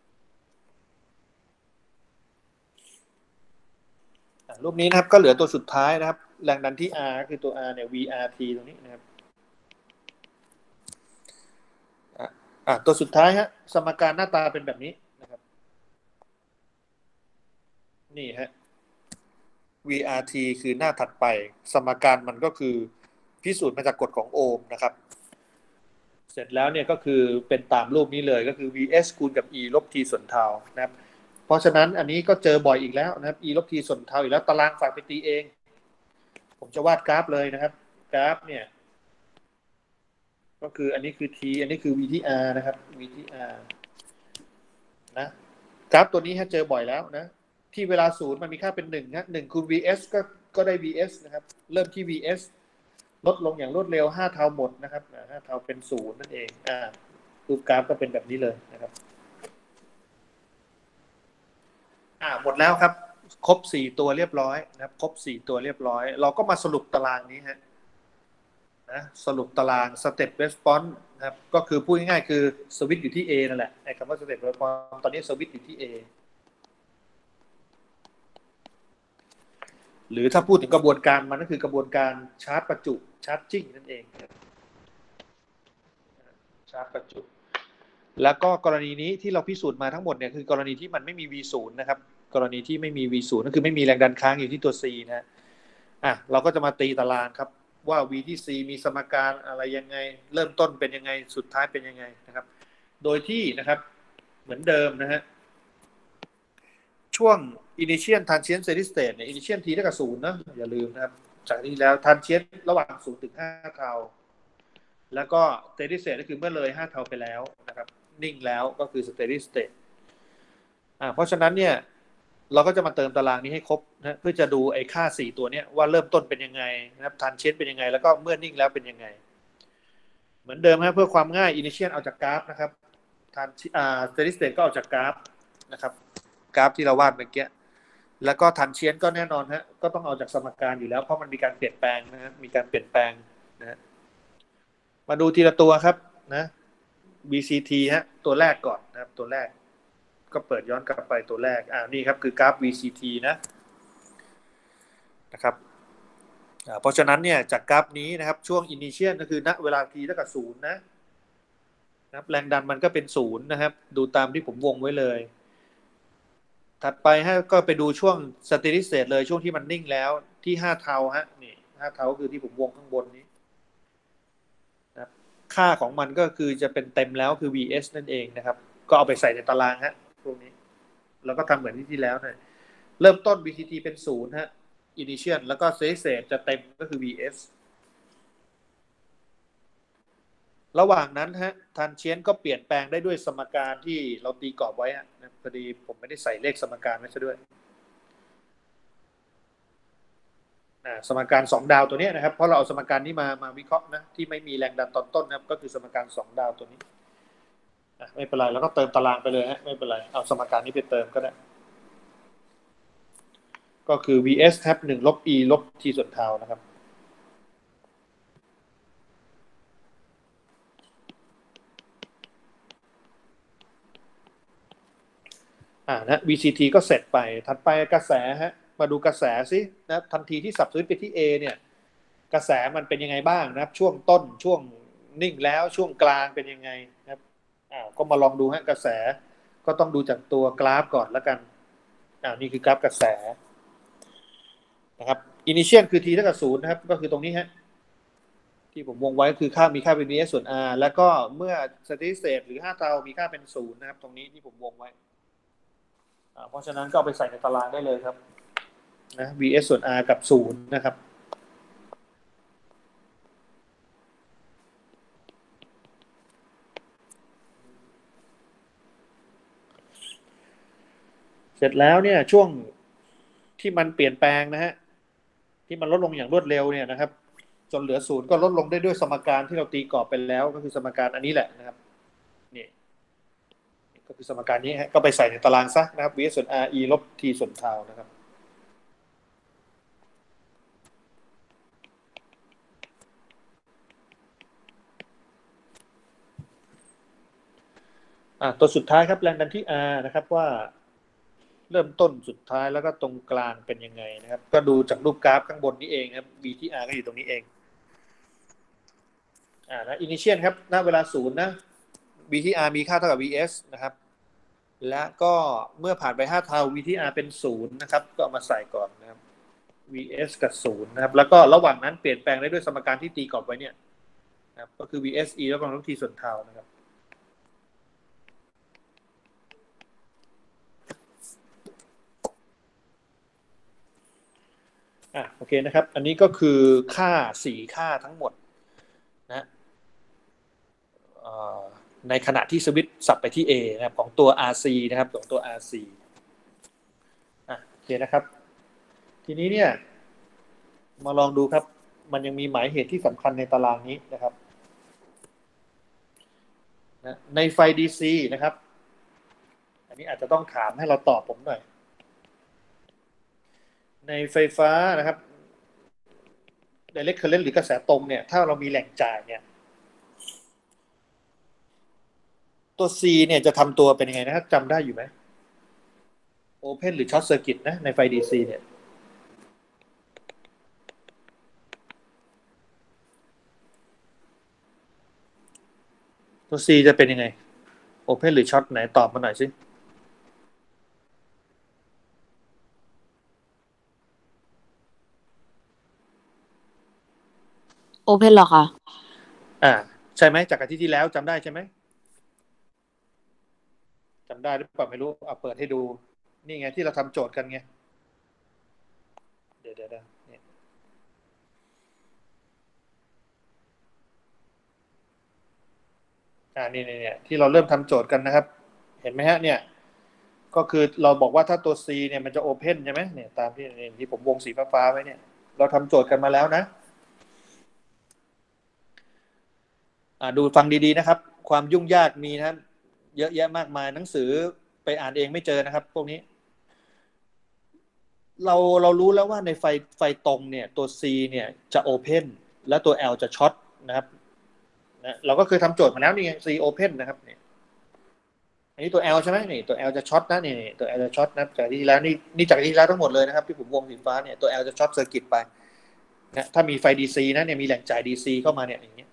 รูปนี้นะครับก็เหลือตัวสุดท้ายนะครับแรงดันที่ R คือตัว R เนี่ย VRT ตรงนี้นะครับตัวสุดท้ายฮะสมการหน้าตาเป็นแบบนี้นะครับนี่ฮะ VRT คือหน้าถัดไปสมการมันก็คือพิสูจน์มาจากกฎของโอห์มนะครับเสร็จแล้วเนี่ยก็คือเป็นตามรูปนี้เลยก็คือ vs คูณกับ e ลบ t ส่วนเทานะครับเพราะฉะนั้นอันนี้ก็เจอบ่อยอีกแล้วนะครับ e ลบ t ส่วนเทาอีกแล้วตารางฝากไปตีเองผมจะวาดกราฟเลยนะครับกราฟเนี่ยก็คืออันนี้คือ t อันนี้คือ v ที่ r นะครับ v ที่ r นะกราฟตัวนี้ฮะเจอบ่อยแล้วนะที่เวลาศูนย์มันมีค่าเป็น1นะ1คูณ vs ก็ได้ vs นะครับเริ่มที่ vs ลดลงอย่างรวดเร็ว5เท่าหมดนะครับ5เท่าเป็น0นั่นเองรูปกราฟก็เป็นแบบนี้เลยนะครับหมดแล้วครับครบ4ตัวเรียบร้อยนะครับครบ4ตัวเรียบร้อยเราก็มาสรุปตารางนี้ฮะนะสรุปตาราง Step Response นะครับก็คือพูดง่ายๆคือสวิตช์อยู่ที่ A นั่นแหละไอ้คำว่า Step Response ตอนนี้สวิตช์อยู่ที่ A หรือถ้าพูดถึงกระบวนการมันก็คือกระบวนการชาร์จประจุชาร์จจิ้งนั่นเองชาร์จประจุแล้วก็กรณีนี้ที่เราพิสูจน์มาทั้งหมดเนี่ยคือกรณีที่มันไม่มี V0 นะครับกรณีที่ไม่มี V0 ก็คือไม่มีแรงดันค้างอยู่ที่ตัว C นะเราก็จะมาตีตารางครับว่า V ที่ C มีสมการอะไรยังไงเริ่มต้นเป็นยังไงสุดท้ายเป็นยังไงนะครับโดยที่นะครับเหมือนเดิมนะฮะช่วง initial transient steady state เนี่ย initial t เท่ากับ0นะอย่าลืมนะครับจากนี้แล้ว transient ระหว่าง0ถึง5เท่าแล้วก็ steady state ก็คือเมื่อเลย5เท่าไปแล้วนะครับนิ่งแล้วก็คือ steady state เพราะฉะนั้นเนี่ยเราก็จะมาเติมตารางนี้ให้ครบนะเพื่อจะดูไอ้ค่า4ตัวเนี้ยว่าเริ่มต้นเป็นยังไงนะครับtransientเป็นยังไงแล้วก็เมื่อนิ่งแล้วเป็นยังไงเหมือนเดิมครับเพื่อความง่าย initial เอาจากกราฟนะครับsteady state ก็เอาจากกราฟนะครับกราฟที่เราวาดเมื่อกี้แล้วก็ทันเชียนก็แน่นอนฮะก็ต้องเอาจากสมการอยู่แล้วเพราะมันมีการเปลี่ยนแปลงนะฮะมีการเปลี่ยนแปลงนะมาดูทีละตัวครับนะ VCT ฮะตัวแรกก่อนนะครับตัวแรกก็เปิดย้อนกลับไปตัวแรกนี่ครับคือกราฟ VCT นะครับเพราะฉะนั้นเนี่ยจากกราฟนี้นะครับช่วง initial ก็คือณเวลา t เท่ากับ0นะครับแรงดันมันก็เป็น0นะครับดูตามที่ผมวงไว้เลยถัดไปฮะก็ไปดูช่วง steady state เลยช่วงที่มันนิ่งแล้วที่5เท่าฮะนี่5เท่าคือที่ผมวงข้างบนนี้นะครับค่าของมันก็คือจะเป็นเต็มแล้วคือ vs นั่นเองนะครับก็เอาไปใส่ในตารางฮะพวกนี้แล้วก็ทำเหมือนที่แล้วนะเริ่มต้น VCT เป็น0ฮะ initial แล้วก็ steady state จะเต็มก็คือ vs ระหว่างนั้นฮะทันเชียนก็เปลี่ยนแปลงได้ด้วยสมการที่เราตีกรอบไว้นะพอดีผมไม่ได้ใส่เลขสมการไว้ซะด้วยสมการ2ดาวตัวนี้นะครับเพราะเราเอาสมการนี้มาวิเคราะห์นะที่ไม่มีแรงดันตอนต้นนะครับก็คือสมการ2ดาวตัวนี้ไม่เป็นไรแล้วก็เติมตารางไปเลยฮะไม่เป็นไรเอาสมการนี้ไปเติมก็ได้ก็คือ vs ครับ1ลบ e ลบ t ส่วนเทานะครับนะ VCT ก็เสร็จไปถัดไปกระแสฮะมาดูกระแสซินะทันทีที่สับสวิตช์ไปที่ A เนี่ยกระแสมันเป็นยังไงบ้างนะครับช่วงต้นช่วงนิ่งแล้วช่วงกลางเป็นยังไงนะครับก็มาลองดูฮะกระแสก็ต้องดูจากตัวกราฟก่อนแล้วกันนี่คือกราฟกระแสนะครับ Initial คือ T เท่ากับ0นะครับก็คือตรงนี้ฮะที่ผมวงไว้คือค่ามีค่าเป็น VS ส่วน R แล้วก็เมื่อ steady state หรือ5เท่ามีค่าเป็น0นะครับตรงนี้ที่ผมวงไว้เพราะฉะนั้นก็เอาไปใส่ในตารางได้เลยครับนะ VS ส่วน R กับ0นะครับเสร็จแล้วเนี่ยช่วงที่มันเปลี่ยนแปลงนะฮะที่มันลดลงอย่างรวดเร็วเนี่ยนะครับจนเหลือ0ก็ลดลงได้ด้วยสมการที่เราตีกรอบไปแล้วก็คือสมการอันนี้แหละนะครับนี่ก็คือสมการนี้ฮะก็ไปใส่ในตารางซะนะครับ VS ส่วน R E ลบ T ส่วนเทานะครับตัวสุดท้ายครับแรงดันที่ R นะครับว่าเริ่มต้นสุดท้ายแล้วก็ตรงกลางเป็นยังไงนะครับก็ดูจากรูปกราฟข้างบนนี้เองครับ B ที่ R ก็อยู่ตรงนี้เองนะ initial ครับณเวลา0นะ B ที่ R มีค่าเท่ากับ VS นะครับและก็เมื่อผ่านไป5เท่า V ที่ R เป็น0นะครับก็เอามาใส่ก่อนนะครับ VS กับ0นะครับแล้วก็ระหว่างนั้นเปลี่ยนแปลงได้ด้วยสมการที่ตีกรอบไว้เนี่ยนะครับก็คือ VS E แล้วก็ลบ T ส่วนเทานะครับโอเคนะครับอันนี้ก็คือค่า4ค่าทั้งหมดนะในขณะที่สวิตช์สับไปที่ A นะครับของตัว RC นะครับของตัว RC โอเคนะครับทีนี้เนี่ยมาลองดูครับมันยังมีหมายเหตุที่สำคัญในตารางนี้นะครับในไฟ DC นะครับอันนี้อาจจะต้องถามให้เราตอบผมหน่อยในไฟฟ้านะครับ direct current หรือกระแสตรงเนี่ยถ้าเรามีแหล่งจ่ายเนี่ยตัว C เนี่ยจะทำตัวเป็นยังไงนะครับจำได้อยู่ไหม Open หรือ Short Circuit นะในไฟ DC เนี่ยตัว C จะเป็นยังไง Open หรือ Short ไหนตอบมาหน่อยสิโอเพนเหรอคะใช่ไหมจากอาทิตย์ที่แล้วจำได้ใช่ไหมจำได้หรือเปล่าไม่รู้เปิดให้ดูนี่ไงที่เราทำโจทย์กันไงเดี๋ยวนี่ที่เราเริ่มทำโจทย์กันนะครับเห็นไหมฮะเนี่ยก็คือเราบอกว่าถ้าตัว C เนี่ยมันจะโอเพนใช่ไหมเนี่ยตามที่ผมวงสีฟ้าไว้เนี่ยเราทำโจทย์กันมาแล้วนะดูฟังดีๆนะครับความยุ่งยากมีนะเยอะแยะมากมายหนังสือไปอ่านเองไม่เจอนะครับพวกนี้เรารู้แล้วว่าในไฟตรงเนี่ยตัว C เนี่ยจะโอเพนและตัว L จะช็อตนะครับนะเราก็เคยทำโจทย์มาแล้วนี่ไง C open นะครับเนี่ยอันนี้ตัว L ใช่ไหมนี่ตัว L จะช็อตนะนี่ตัว L จะช็อตนะจากที่แล้วนี่จากที่แล้วทั้งหมดเลยนะครับที่ผมวงสีฟ้าเนี่ยตัว L จะช็อตเซอร์กิตไปนะถ้ามีไฟ DC นะเนี่ยมีแหล่งจ่าย DC เข้ามาเนี่ยอย่างเงี้ย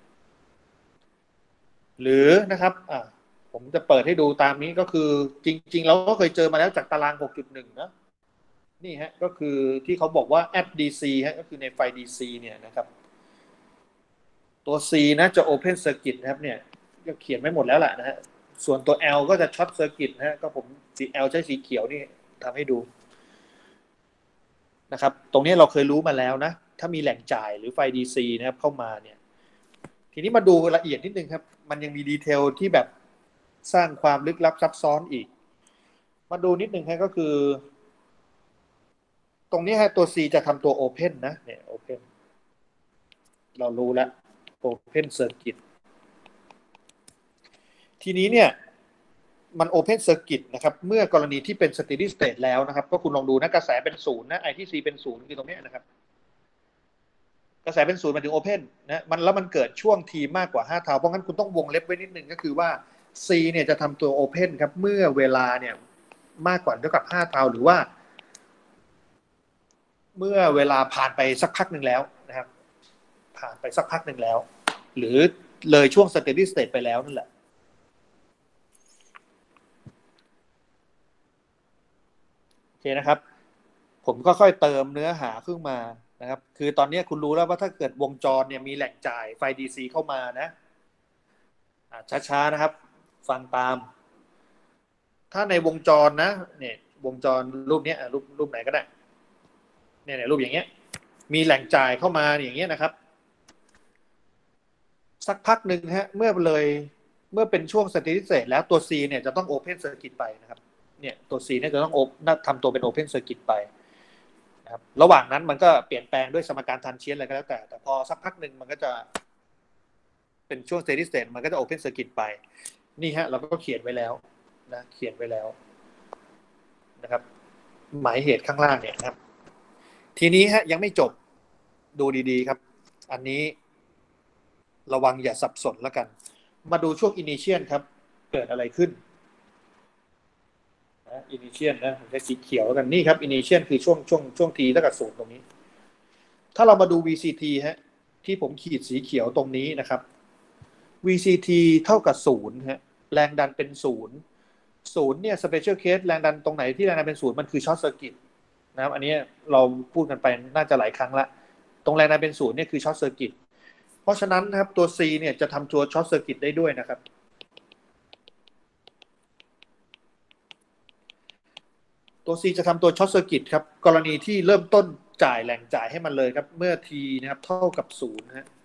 หรือนะครับผมจะเปิดให้ดูตามนี้ก็คือจริงๆเราก็เคยเจอมาแล้วจากตาราง 6.1 นะนี่ฮะก็คือที่เขาบอกว่า at DC ฮะก็คือในไฟ DC เนี่ยนะครับตัว C นะจะ Open Circuit นะครับเนี่ยก็เขียนไว้หมดแล้วแหละนะฮะส่วนตัว L ก็จะ Short Circuit นะฮะก็ผมสี L ใช้สีเขียวนี่ทำให้ดูนะครับตรงนี้เราเคยรู้มาแล้วนะถ้ามีแหล่งจ่ายหรือไฟ DC นะครับเข้ามาเนี่ยทีนี้มาดูละเอียดนิดนึงครับมันยังมีดีเทลที่แบบสร้างความลึกลับซับซ้อนอีกมาดูนิดนึงครับก็คือตรงนี้ฮะตัว C จะทำตัว Open นะเนี่ย Open เรารู้แล้ว Open Circuit ทีนี้เนี่ยมัน Open Circuit นะครับเมื่อกรณีที่เป็น Steady State แล้วนะครับก็คุณลองดูนะกระแสเป็น0นะ I ที่ C เป็น0คือตรงนี้นะครับกระแสเป็น0หมายถึง Open นะแล้วมันเกิดช่วง T มากกว่า5เท่าเพราะงั้นคุณต้องวงเล็บไว้นิดนึงก็คือว่า C เนี่ยจะทำตัว Open ครับเมื่อเวลาเนี่ยมากกว่าเท่ากับ5เท่าหรือว่าเมื่อเวลาผ่านไปสักพักหนึ่งแล้วนะครับผ่านไปสักพักหนึ่งแล้วหรือเลยช่วง steady state ไปแล้วนั่นแหละโอเคนะครับผมก็ค่อยเติมเนื้อหาขึ้นมานะครับคือตอนนี้คุณรู้แล้วว่าถ้าเกิดวงจรเนี่ยมีแหล่งจ่ายไฟ DC เข้ามานะช้าๆนะครับฟังตามถ้าในวงจรนะเนี่ยวงจรรูปนี้รูปไหนก็ได้เนี่ยรูปอย่างเงี้ยมีแหล่งจ่ายเข้ามาอย่างเงี้ยนะครับสักพักหนึ่งฮะเมื่อเป็นช่วง steady state แล้วตัว C เนี่ยจะต้อง open circuit ไปนะครับเนี่ยตัว C เนี่ยจะต้องทำตัวเป็น open circuit ไปนะครับระหว่างนั้นมันก็เปลี่ยนแปลงด้วยสมการทันเชียนอะไรก็แล้วแต่พอสักพักหนึ่งมันก็จะเป็นช่วง steady state มันก็จะ open circuit ไปนี่ฮะเราก็เขียนไว้แล้วนะเขียนไว้แล้วนะครับหมายเหตุข้างล่างเนี่ยนะครับทีนี้ฮะยังไม่จบดูดีๆครับอันนี้ระวังอย่าสับสนแล้วกันมาดูช่วง initial ครับเกิดอะไรขึ้นนะ initial นะผมใช้สีเขียวแล้วกันนี่ครับ initial คือช่วง t เท่ากับ0ตรงนี้ถ้าเรามาดู VCT ฮะที่ผมขีดสีเขียวตรงนี้นะครับ VCT เท่ากับ0ฮะแรงดันเป็น0เนี่ย special case แรงดันตรงไหนที่แรงดันเป็น0มันคือ short circuit นะครับอันนี้เราพูดกันไปน่าจะหลายครั้งละตรงแรงดันเป็น0เนี่ยคือ short circuit เพราะฉะนั้นนะครับตัว C เนี่ยจะทำตัว short circuit ได้ด้วยนะครับตัว C จะทำตัว short circuit ครับกรณีที่เริ่มต้นจ่ายแหล่งจ่ายให้มันเลยครับเมื่อ T นะครับเท่ากับ0นะฮะ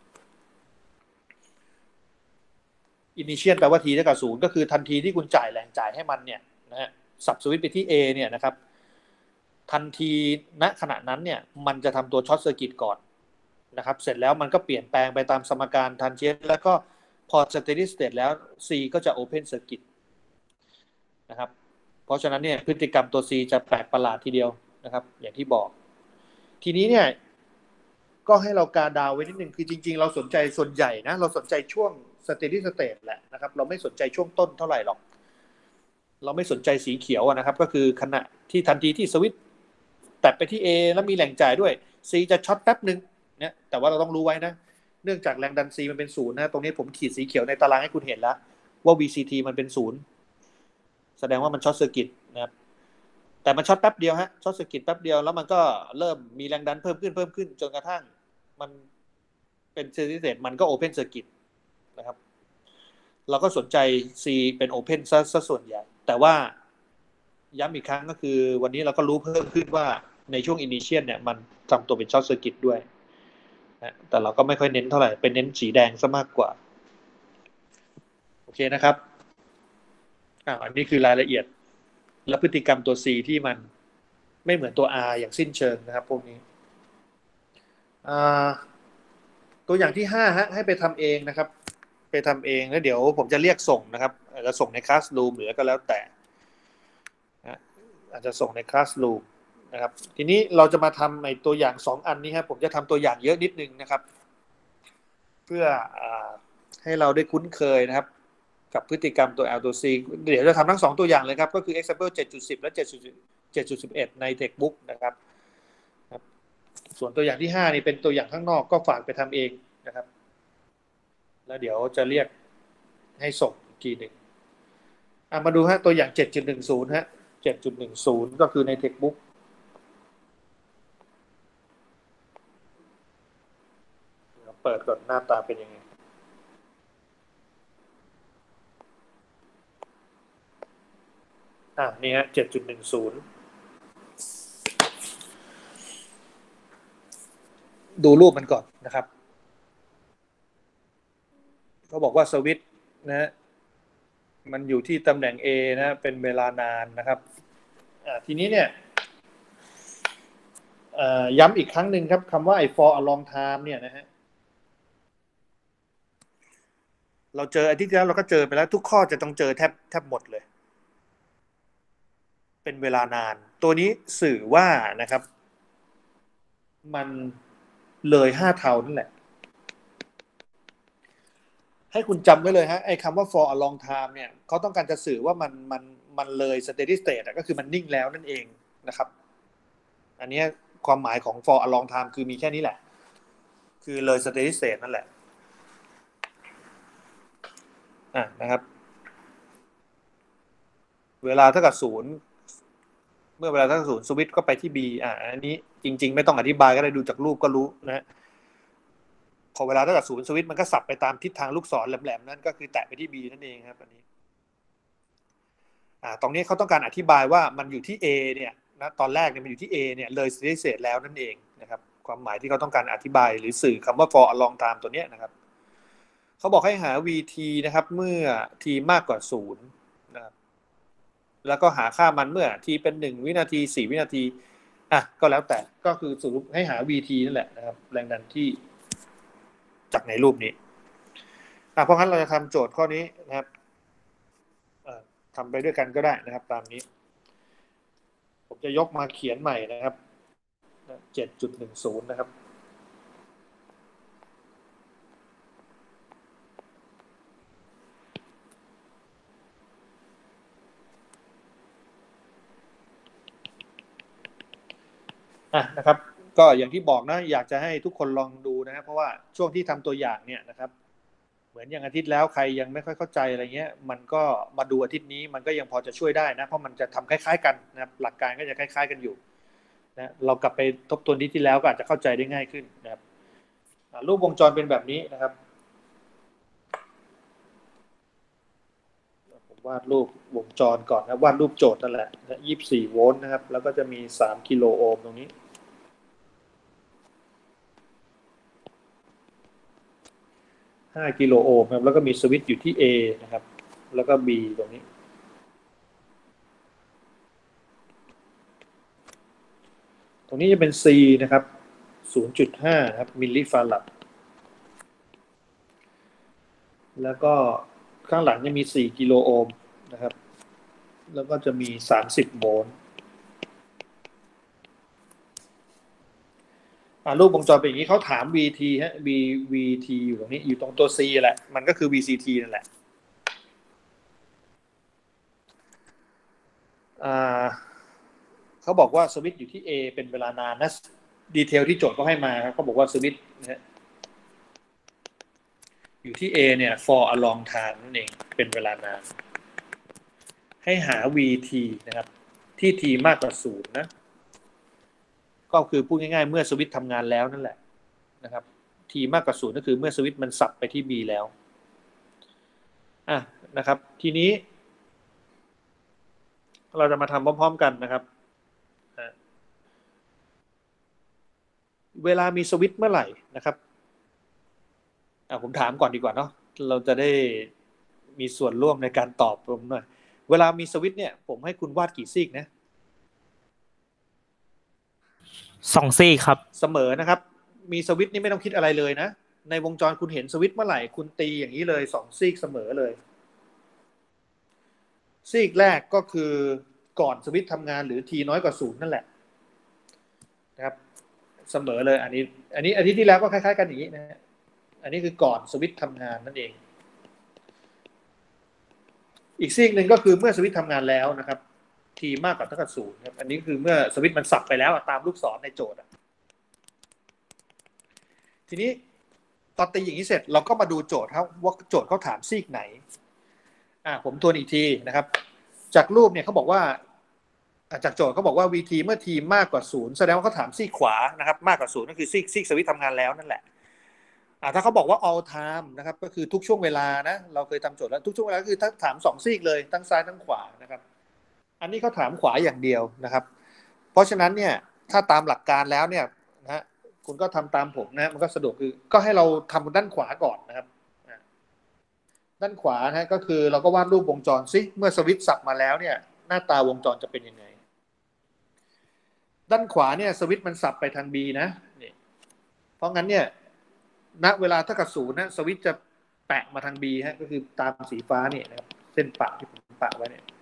initial แปลว่า T เท่ากับ0ก็คือทันทีที่คุณจ่ายแหล่งจ่ายให้มันเนี่ยนะฮะสับสวิตช์ไปที่ A เนี่ยนะครับทันทีณขณะนั้นเนี่ยมันจะทำตัว short circuit ก่อนนะครับเสร็จแล้วมันก็เปลี่ยนแปลงไปตามสมการทันเชียนแล้วก็พอ steady state แล้ว C ก็จะ open circuit นะครับเพราะฉะนั้นเนี่ยพฤติกรรมตัว C จะแปลกประหลาดทีเดียวนะครับอย่างที่บอกทีนี้เนี่ยก็ให้เราการดาวไว้นิดนึงคือจริงๆเราสนใจส่วนใหญ่นะเราสนใจช่วง steady state แหละนะครับเราไม่สนใจช่วงต้นเท่าไหร่หรอกเราไม่สนใจสีเขียวนะครับก็คือขณะที่ทันทีที่สวิตช์แตะไปที่ A แล้วมีแหล่งจ่ายด้วย C จะช็อตแป๊บนึงเนี่ยแต่ว่าเราต้องรู้ไว้นะเนื่องจากแรงดัน C มันเป็น0นะตรงนี้ผมขีดสีเขียวในตารางให้คุณเห็นแล้วว่า VCT มันเป็น0แสดงว่ามันช็อตเซอร์กิตนะครับแต่มันช็อตแป๊บเดียวฮะช็อตเซอร์กิตแป๊บเดียวแล้วมันก็เริ่มมีแรงดันเพิ่มขึ้นจนกระทั่งมันเป็นเซอร์กิตมันก็โอเพนเซอร์กิตนะครับเราก็สนใจ C เป็นโอเพนซะส่วนใหญ่แต่ว่าย้ำอีกครั้งก็คือวันนี้เราก็รู้เพิ่มขึ้นว่าในช่วง initial เนี่ยมันทำตัวเป็นช็อตเซอร์กิตด้วยนะแต่เราก็ไม่ค่อยเน้นเท่าไหร่เป็นเน้นสีแดงซะมากกว่าโอเคนะครับอันนี้คือรายละเอียดและพฤติกรรมตัว C ที่มันไม่เหมือนตัว R อย่างสิ้นเชิงนะครับพวกนี้ตัวอย่างที่5ฮะให้ไปทำเองนะครับไปทำเองแล้วเดี๋ยวผมจะเรียกส่งนะครับอาจจะส่งในคลาสรูมหรือก็แล้วแต่อาจจะส่งในคลาสรูมนะครับทีนี้เราจะมาทำในตัวอย่าง2อันนี้ครับผมจะทำตัวอย่างเยอะนิดนึงนะครับเพื่อให้เราได้คุ้นเคยนะครับกับพฤติกรรมตัว L ตัว C เดี๋ยวจะทำทั้ง2ตัวอย่างเลยครับก็คือ example 7.10 และ 7.11 ใน textbook นะครับส่วนตัวอย่างที่5นี่เป็นตัวอย่างข้างนอกก็ฝากไปทำเองนะครับแล้วเดี๋ยวจะเรียกให้ส่งอีกทีหนึ่งมาดูฮะตัวอย่าง 7.10 ฮะ 7.10 ก็คือใน textbook เปิดก่อนหน้าตาเป็นยังไงนี่ฮะ 7.10 ดูรูปมันก่อนนะครับเขาบอกว่าสวิตช์นะมันอยู่ที่ตำแหน่ง A นะเป็นเวลานานนะครับทีนี้เนี่ยย้ำอีกครั้งหนึ่งครับคำว่าไอ้ for a long time เนี่ยนะฮะเราเจออาทิตย์ที่แล้วเราก็เจอไปแล้วทุกข้อจะต้องเจอแทบหมดเลยเป็นเวลานานตัวนี้สื่อว่านะครับมันเลย5เท่านั่นแหละให้คุณจำไว้เลยฮะไอ้คำว่า for a long time เนี่ยเขาต้องการจะสื่อว่ามันเลย steady state ก็คือมันนิ่งแล้วนั่นเองนะครับอันนี้ความหมายของ for a long time คือมีแค่นี้แหละคือเลย steady state นั่นแหละนะครับเวลาเท่ากับศูนย์เมื่อเวลาเท่ากับศูนย์สวิตช์ก็ไปที่ B อันนี้จริงๆไม่ต้องอธิบายก็ได้ดูจากรูปก็รู้นะพอเวลาเท่ากับศูนย์สวิตช์มันก็สับไปตามทิศทางลูกศรแหลมๆนั่นก็คือแตะไปที่ B นั่นเองครับอันนี้ตรงนี้เขาต้องการอธิบายว่ามันอยู่ที่ A เนี่ยนะตอนแรกเนี่ยมันอยู่ที่ A เนี่ยเลย steady state แล้วนั่นเองนะครับความหมายที่เขาต้องการอธิบายหรือสื่อคำว่า for a long time ตัวเนี้ยนะครับเขาบอกให้หา VT นะครับเมื่อ t มากกว่า0นะครับแล้วก็หาค่ามันเมื่อ t เป็น1วินาที4วินาทีก็แล้วแต่ก็คือสรุปให้หา VT นั่นแหละนะครับแรงดันที่จากในรูปนี้เพราะงั้นเราจะทำโจทย์ข้อนี้นะครับทำไปด้วยกันก็ได้นะครับตามนี้ผมจะยกมาเขียนใหม่นะครับ 7.10 นะครับนะครับก็อย่างที่บอกนะอยากจะให้ทุกคนลองดูนะครับเพราะว่าช่วงที่ทำตัวอย่างเนี่ยนะครับเหมือนอย่างอาทิตย์แล้วใครยังไม่ค่อยเข้าใจอะไรเงี้ยมันก็มาดูอาทิตย์นี้มันก็ยังพอจะช่วยได้นะเพราะมันจะทำคล้ายๆกันนะครับหลักการก็จะคล้ายๆกันอยู่นะเรากลับไปทบทวนที่แล้วก็อาจจะเข้าใจได้ง่ายขึ้นนะครับรูปวงจรเป็นแบบนี้นะครับผมวาดรูปวงจรก่อนนะวาดรูปโจทย์นั่นแหละ24 โวลต์นะครับแล้วก็จะมี3 กิโลโอห์มตรงนี้5 กิโลโอห์มครับแล้วก็มีสวิตช์อยู่ที่ A นะครับแล้วก็ B ตรงนี้ตรงนี้จะเป็น C นะครับ 0.5 ครับมิลลิฟารัดแล้วก็ข้างหลังจะมี4 กิโลโอห์มนะครับแล้วก็จะมี30 โวลต์รูปวงจรเป็นอย่างนี้เขาถาม VT ฮะ VT อยู่ตรงนี้อยู่ตรงตัว C แหละมันก็คือ VCT นั่นแหละเขาบอกว่าสวิตช์อยู่ที่ A เป็นเวลานานนะดีเทลที่โจทย์เขาให้มาครับเขาบอกว่าสวิตช์อยู่ที่ A เนี่ย for a long time นั่นเองเป็นเวลานานให้หา VT นะครับที่ T มากกว่า0นะก็คือพูดง่ายๆเมื่อสวิตช์ทำงานแล้วนั่นแหละนะครับ T มากกว่า0ก็คือเมื่อสวิตช์มันสับไปที่ B แล้วนะครับทีนี้เราจะมาทำพร้อมๆกันนะครับเวลามีสวิตช์เมื่อไหร่นะครับผมถามก่อนดีกว่าเนาะเราจะได้มีส่วนร่วมในการตอบผมหน่อยเวลามีสวิตช์เนี่ยผมให้คุณวาดกี่ซีกนะ 2 ซีกครับเสมอนะครับมีสวิตช์นี่ไม่ต้องคิดอะไรเลยนะในวงจรคุณเห็นสวิตช์เมื่อไหร่คุณตีอย่างนี้เลย2ซีกเสมอเลยซีกแรกก็คือก่อนสวิตช์ทำงานหรือ t น้อยกว่า0นั่นแหละนะครับเสมอเลยอันนี้อาทิตย์ที่แล้วก็คล้ายๆกันอย่างนี้นะอันนี้คือก่อนสวิตช์ทำงานนั่นเองอีกซีกหนึ่งก็คือเมื่อสวิตช์ทำงานแล้วนะครับ t มากกว่าเท่ากับ0ครับอันนี้คือเมื่อสวิตช์มันสับไปแล้วตามลูกศรในโจทย์ทีนี้ตอนตีอย่างนี้เสร็จเราก็มาดูโจทย์ครับว่าโจทย์เขาถามซีกไหนผมทวนอีกทีนะครับจากรูปเนี่ยเขาบอกว่าจากโจทย์เขาบอกว่า VT เมื่อ t มากกว่า0แสดงว่าเขาถามซีกขวานะครับมากกว่า0ก็คือซีกสวิตช์ทำงานแล้วนั่นแหละถ้าเขาบอกว่า all time นะครับก็คือทุกช่วงเวลานะเราเคยทำโจทย์แล้วทุกช่วงเวลาคือถ้าถาม2ซีกเลยทั้งซ้ายทั้งขวานะครับอันนี้เขาถามขวาอย่างเดียวนะครับเพราะฉะนั้นเนี่ยถ้าตามหลักการแล้วเนี่ยนะคุณก็ทำตามผมนะมันก็สะดวกคือก็ให้เราทำด้านขวาก่อนนะครับด้านขวานะก็คือเราก็วาดรูปวงจรซิเมื่อสวิตช์สับมาแล้วเนี่ยหน้าตาวงจรจะเป็นยังไงด้านขวาเนี่ยสวิตช์มันสับไปทาง B นะนี่เพราะงั้นเนี่ยณเวลาเท่ากับ0นะสวิตช์จะแปะมาทาง B ฮะก็คือตามสีฟ้าเนี่ยนะครับเส้นปะที่ผมปะไว้เนี่ย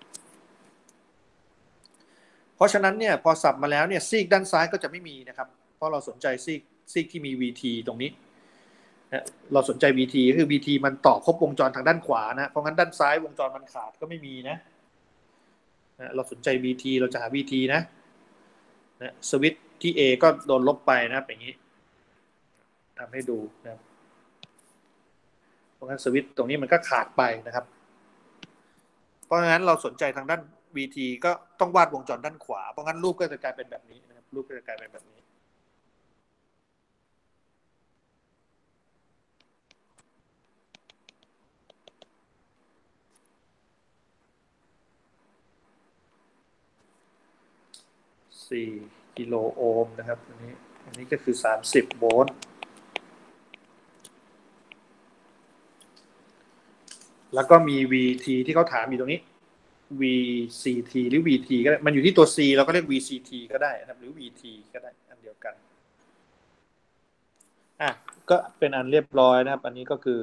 เพราะฉะนั้นเนี่ยพอสับมาแล้วเนี่ยซีกด้านซ้ายก็จะไม่มีนะครับเพราะเราสนใจซีกที่มี VT ตรงนี้นะเราสนใจ VT ก็คือ VT มันต่อครบวงจรทางด้านขวานะเพราะงั้นด้านซ้ายวงจรมันขาดก็ไม่มีนะนะเราสนใจ VT เราจะหา VT นะสวิตช์ที่ A ก็โดนลบไปนะครับอย่างนี้ทำให้ดูนะครับเพราะงั้นสวิตช์ตรงนี้มันก็ขาดไปนะครับเพราะงั้นเราสนใจทางด้าน VT ก็ต้องวาดวงจรด้านขวาเพราะงั้นรูปก็จะกลายเป็นแบบนี้นะครับรูปก็จะกลายเป็นแบบนี้4กิโลโอห์มนะครับอันนี้ก็คือ30โวลต์แล้วก็มี VT ที่เขาถามอยู่ตรงนี้ VCT หรือ VT ก็ได้มันอยู่ที่ตัว C เราก็เรียก VCT ก็ได้นะครับหรือ VT ก็ได้อันเดียวกันก็เป็นอันเรียบร้อยนะครับอันนี้ก็คือ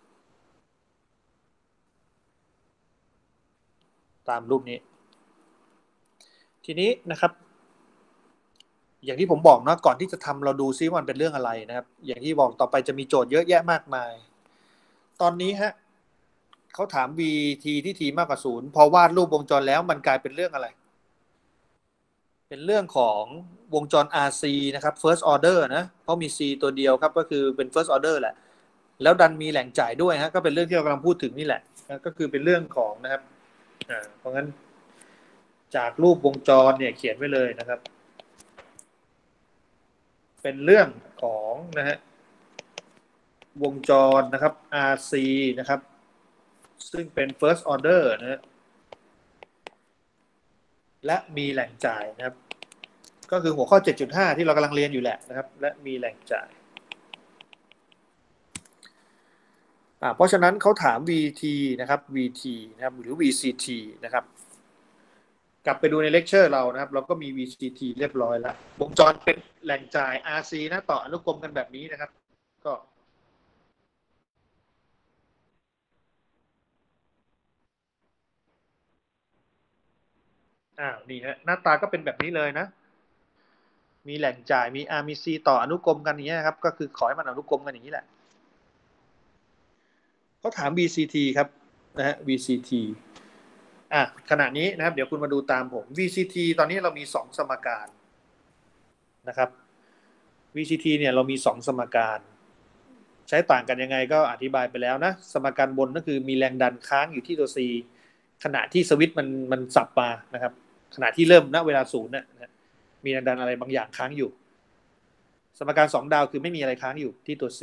ตามรูปนี้ทีนี้นะครับอย่างที่ผมบอกนะก่อนที่จะทำเราดูซิว่ามันเป็นเรื่องอะไรนะครับอย่างที่บอกต่อไปจะมีโจทย์เยอะแยะมากมายตอนนี้ฮะเขาถาม VT ที่ t มากกว่า0พอวาดรูปวงจรแล้วมันกลายเป็นเรื่องอะไรเป็นเรื่องของวงจร RC นะครับ first order นะเพราะมี C ตัวเดียวครับก็คือเป็น first order แหละแล้วดันมีแหล่งจ่ายด้วยฮะก็เป็นเรื่องที่เรากำลังพูดถึงนี่แหละก็คือเป็นเรื่องของนะครับเพราะงั้นจากรูปวงจรเนี่ยเขียนไว้เลยนะครับเป็นเรื่องของนะฮะวงจรนะครับ RC นะครับซึ่งเป็น first order นะฮะและมีแหล่งจ่ายนะครับก็คือหัวข้อ 7.5 ที่เรากำลังเรียนอยู่แหละนะครับและมีแหล่งจ่ายเพราะฉะนั้นเขาถาม VT นะครับ VT นะครับหรือ VCT นะครับกลับไปดูในเลคเชอร์เรานะครับเราก็มี VCT เรียบร้อยแล้ววงจรเป็นแหล่งจ่าย RC นะต่ออนุกรมกันแบบนี้นะครับก็นี่ฮะหน้าตาก็เป็นแบบนี้เลยนะมีแหล่งจ่ายมี R มี C ต่ออนุกรมกันอย่างเงี้ยครับก็คือขอให้มันอนุกรมกันอย่างนี้แหละเขาถาม VCT ครับนะฮะ VCT ขณะนี้นะครับเดี๋ยวคุณมาดูตามผม VCT ตอนนี้เรามี2สมการนะครับ VCT เนี่ยเรามี2สมการใช้ต่างกันยังไงก็อธิบายไปแล้วนะสมการบนก็คือมีแรงดันค้างอยู่ที่ตัว C ขณะที่สวิตช์มันสับมานะครับขณะที่เริ่มณเวลาศูนย์นะมีแรงดันอะไรบางอย่างค้างอยู่สมการ2ดาวคือไม่มีอะไรค้างอยู่ที่ตัว C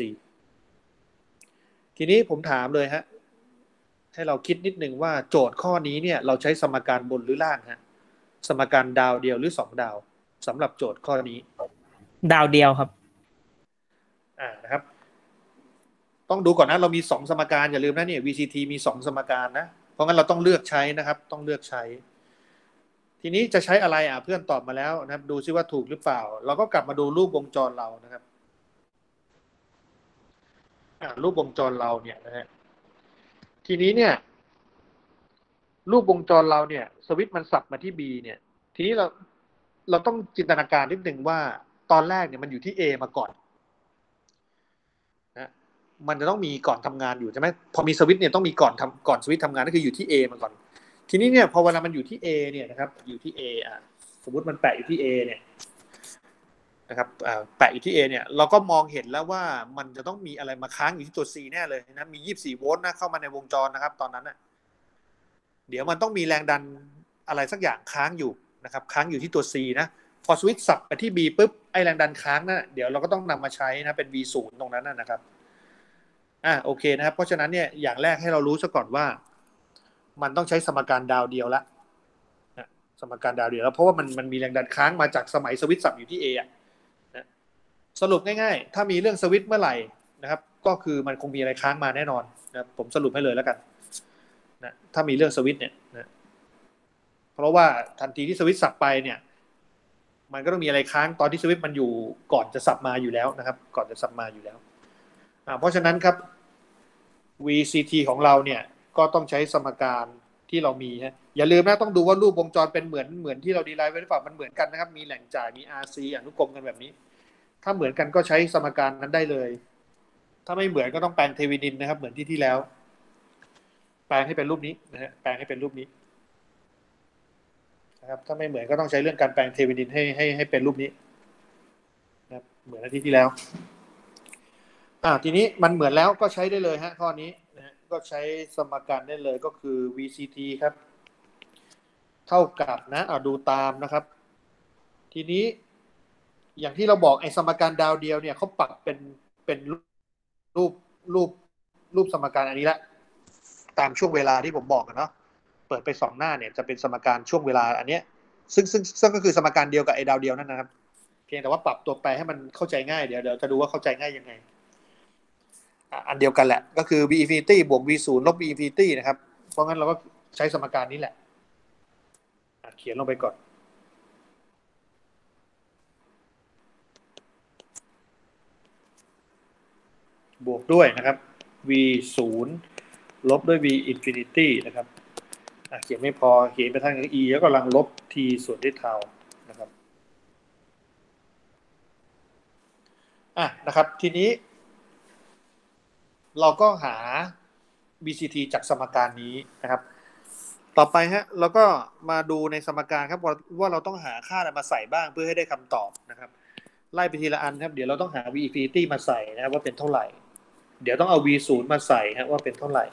ทีนี้ผมถามเลยฮะให้เราคิดนิดนึงว่าโจทย์ข้อนี้เนี่ยเราใช้สมการบนหรือล่างฮะสมการดาวเดียวหรือ2ดาวสำหรับโจทย์ข้อนี้ดาวเดียวครับนะครับต้องดูก่อนนะเรามี2สมการอย่าลืมนะเนี่ย VCT มี2สมการนะเพราะงั้นเราต้องเลือกใช้นะครับต้องเลือกใช้ทีนี้จะใช้อะไรเพื่อนตอบมาแล้วนะครับดูซิว่าถูกหรือเปล่าเราก็กลับมาดูรูปวงจรเรานะครับรูปวงจรเราเนี่ยนะฮะทีนี้เนี่ยรูปวงจรเราเนี่ยสวิตช์มันสับมาที่ B เนี่ยทีนี้เราต้องจินตนาการนิดหนึ่งว่าตอนแรกเนี่ยมันอยู่ที่ A มาก่อนนะมันจะต้องมีก่อนทำงานอยู่ใช่ไหมพอมีสวิตช์เนี่ยต้องมีก่อนสวิตช์ทำงานก็คืออยู่ที่ A มาก่อนทีนี้เนี่ยพอเวลามันอยู่ที่ A เนี่ยนะครับอยู่ที่ A สมมุติมันแปะอยู่ที่ A เนี่ยนะครับแปะอยู่ที่ A เนี่ยเราก็มองเห็นแล้วว่ามันจะต้องมีอะไรมาค้างอยู่ที่ตัว C แน่เลยนะมี24โวลต์นะเข้ามาในวงจรนะครับตอนนั้นนะเดี๋ยวมันต้องมีแรงดันอะไรสักอย่างค้างอยู่นะครับค้างอยู่ที่ตัว C นะพอสวิตช์สับไปที่ B ปุ๊บไอแรงดันค้างนั่นเดี๋ยวเราก็ต้องนำมาใช้นะเป็น V0 ตรงนั้นนะครับโอเคนะครับเพราะฉะนั้นเนี่ยอย่างแรกให้เรารู้ซะก่อนว่ามันต้องใช้สมการดาวเดียวละสมการดาวเดียวแล้วเพราะว่ามันมีแรงดันค้างมาจากสมัยสวิตช์สับอยู่ที่ A นะสรุปง่ายๆถ้ามีเรื่องสวิตช์เมื่อไหร่นะครับก็คือมันคงมีอะไรค้างมาแน่นอนนะผมสรุปให้เลยแล้วกันนะถ้ามีเรื่องสวิตช์เนี่ยนะเพราะว่าทันทีที่สวิตช์สับไปเนี่ยมันก็ต้องมีอะไรค้างตอนที่สวิตช์มันอยู่ก่อนจะสับมาอยู่แล้วนะครับก่อนจะสับมาอยู่แล้วเพราะฉะนั้นครับ VCT ของเราเนี่ยก็ต้องใช้สมการที่เรามีฮะอย่าลืมนะต้องดูว่ารูปวงจรเป็นเหมือนที่เราดีไลน์ไว้หรือเปล่ามันเหมือนกันนะครับมีแหล่งจ่ายมี RC อนุกรมกันแบบนี้ถ้าเหมือนกันก็ใช้สมการนั้นได้เลยถ้าไม่เหมือนก็ต้องแปลงเทวินินนะครับเหมือนที่แล้วแปลงให้เป็นรูปนี้นะฮะแปลงให้เป็นรูปนี้นะครับถ้าไม่เหมือนก็ต้องใช้เรื่องการแปลงเทวินินให้เป็นรูปนี้นะครับเหมือนอาทิตย์ที่แล้วทีนี้มันเหมือนแล้วก็ใช้ได้เลยฮะข้อนี้นะก็ใช้สมการได้เลยก็คือ VCT ครับเท่ากับนะดูตามนะครับทีนี้อย่างที่เราบอกไอ้สมการดาวเดียวเนี่ยเขาปรับเป็นรูปรูปรูปสมการอันนี้ละตามช่วงเวลาที่ผมบอกกันเนาะเปิดไป2 หน้าเนี่ยจะเป็นสมการช่วงเวลาอันเนี้ยซึ่งก็คือสมการเดียวกับไอ้ดาวเดียวนั่นนะครับเพียงแต่ว่าปรับตัวแปรให้มันเข้าใจง่ายเดี๋ยวจะดูว่าเข้าใจง่ายยังไงอันเดียวกันแหละก็คือ v infinity บวก v 0ลบ v infinity นะครับเพราะงั้นเราก็ใช้สมการนี้แหละเขียนลงไปก่อนบวกด้วยนะครับ v 0ลบด้วย v infinity นะครับเขียนไม่พอเขียนไปทาง e แล้วก็กำลังลบ t ส่วนด้วยเทานะครับนะครับทีนี้เราก็หา BCT จากสมการนี้นะครับต่อไปฮะเราก็มาดูในสมการครับว่าเราต้องหาค่าอะไรมาใส่บ้างเพื่อให้ได้คำตอบนะครับไล่ไปทีละอันครับเดี๋ยวเราต้องหา v infinity มาใส่นะครับว่าเป็นเท่าไหร่เดี๋ยวต้องเอา v 0มาใส่ฮะว่าเป็นเท่าไหร่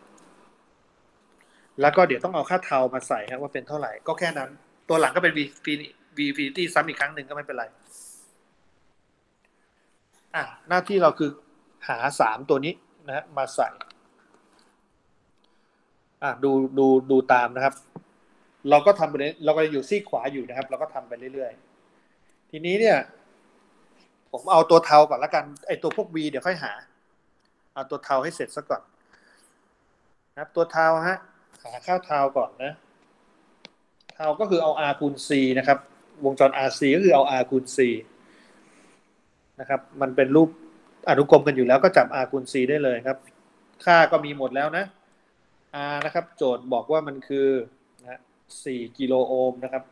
แล้วก็เดี๋ยวต้องเอาค่าเทามาใส่ฮะว่าเป็นเท่าไหร่ก็แค่นั้นตัวหลังก็เป็น v infinity ซ้ำอีกครั้งหนึ่งก็ไม่เป็นไรหน้าที่เราคือหา3ตัวนี้นะฮะมาใส่ดูตามนะครับเราก็ทำไปเลยเราก็อยู่ซีกขวาอยู่นะครับเราก็ทำไปเรื่อยๆทีนี้เนี่ยผมเอาตัวเทาก่อนละกันไอตัวพวก v เดี๋ยวค่อยหาเอาตัวเทาให้เสร็จซะก่อนนะครับตัวเทาฮะหาค่าเทาก่อนนะเทาก็คือเอา r คูณ c นะครับวงจร RC ก็คือเอา r คูณ c นะครับมันเป็นรูปอนุกรมกันอยู่แล้วก็จับ r คูณ c ได้เลยครับค่าก็มีหมดแล้วนะ R นะครับโจทย์บอกว่ามันคือนะ4กิโลโอห์มนะครับ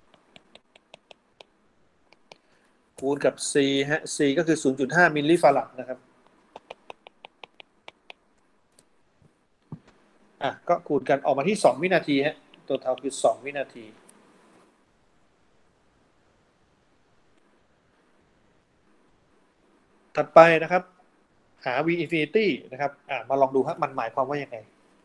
คูณกับ C ฮะ C ก็คือ 0.5 มิลลิฟารัดนะครับก็คูณกันออกมาที่2วินาทีฮะตัวเท่าคือ2วินาทีถัดไปนะครับหา v infinity นะครับมาลองดูครับมันหมายความว่ายังไง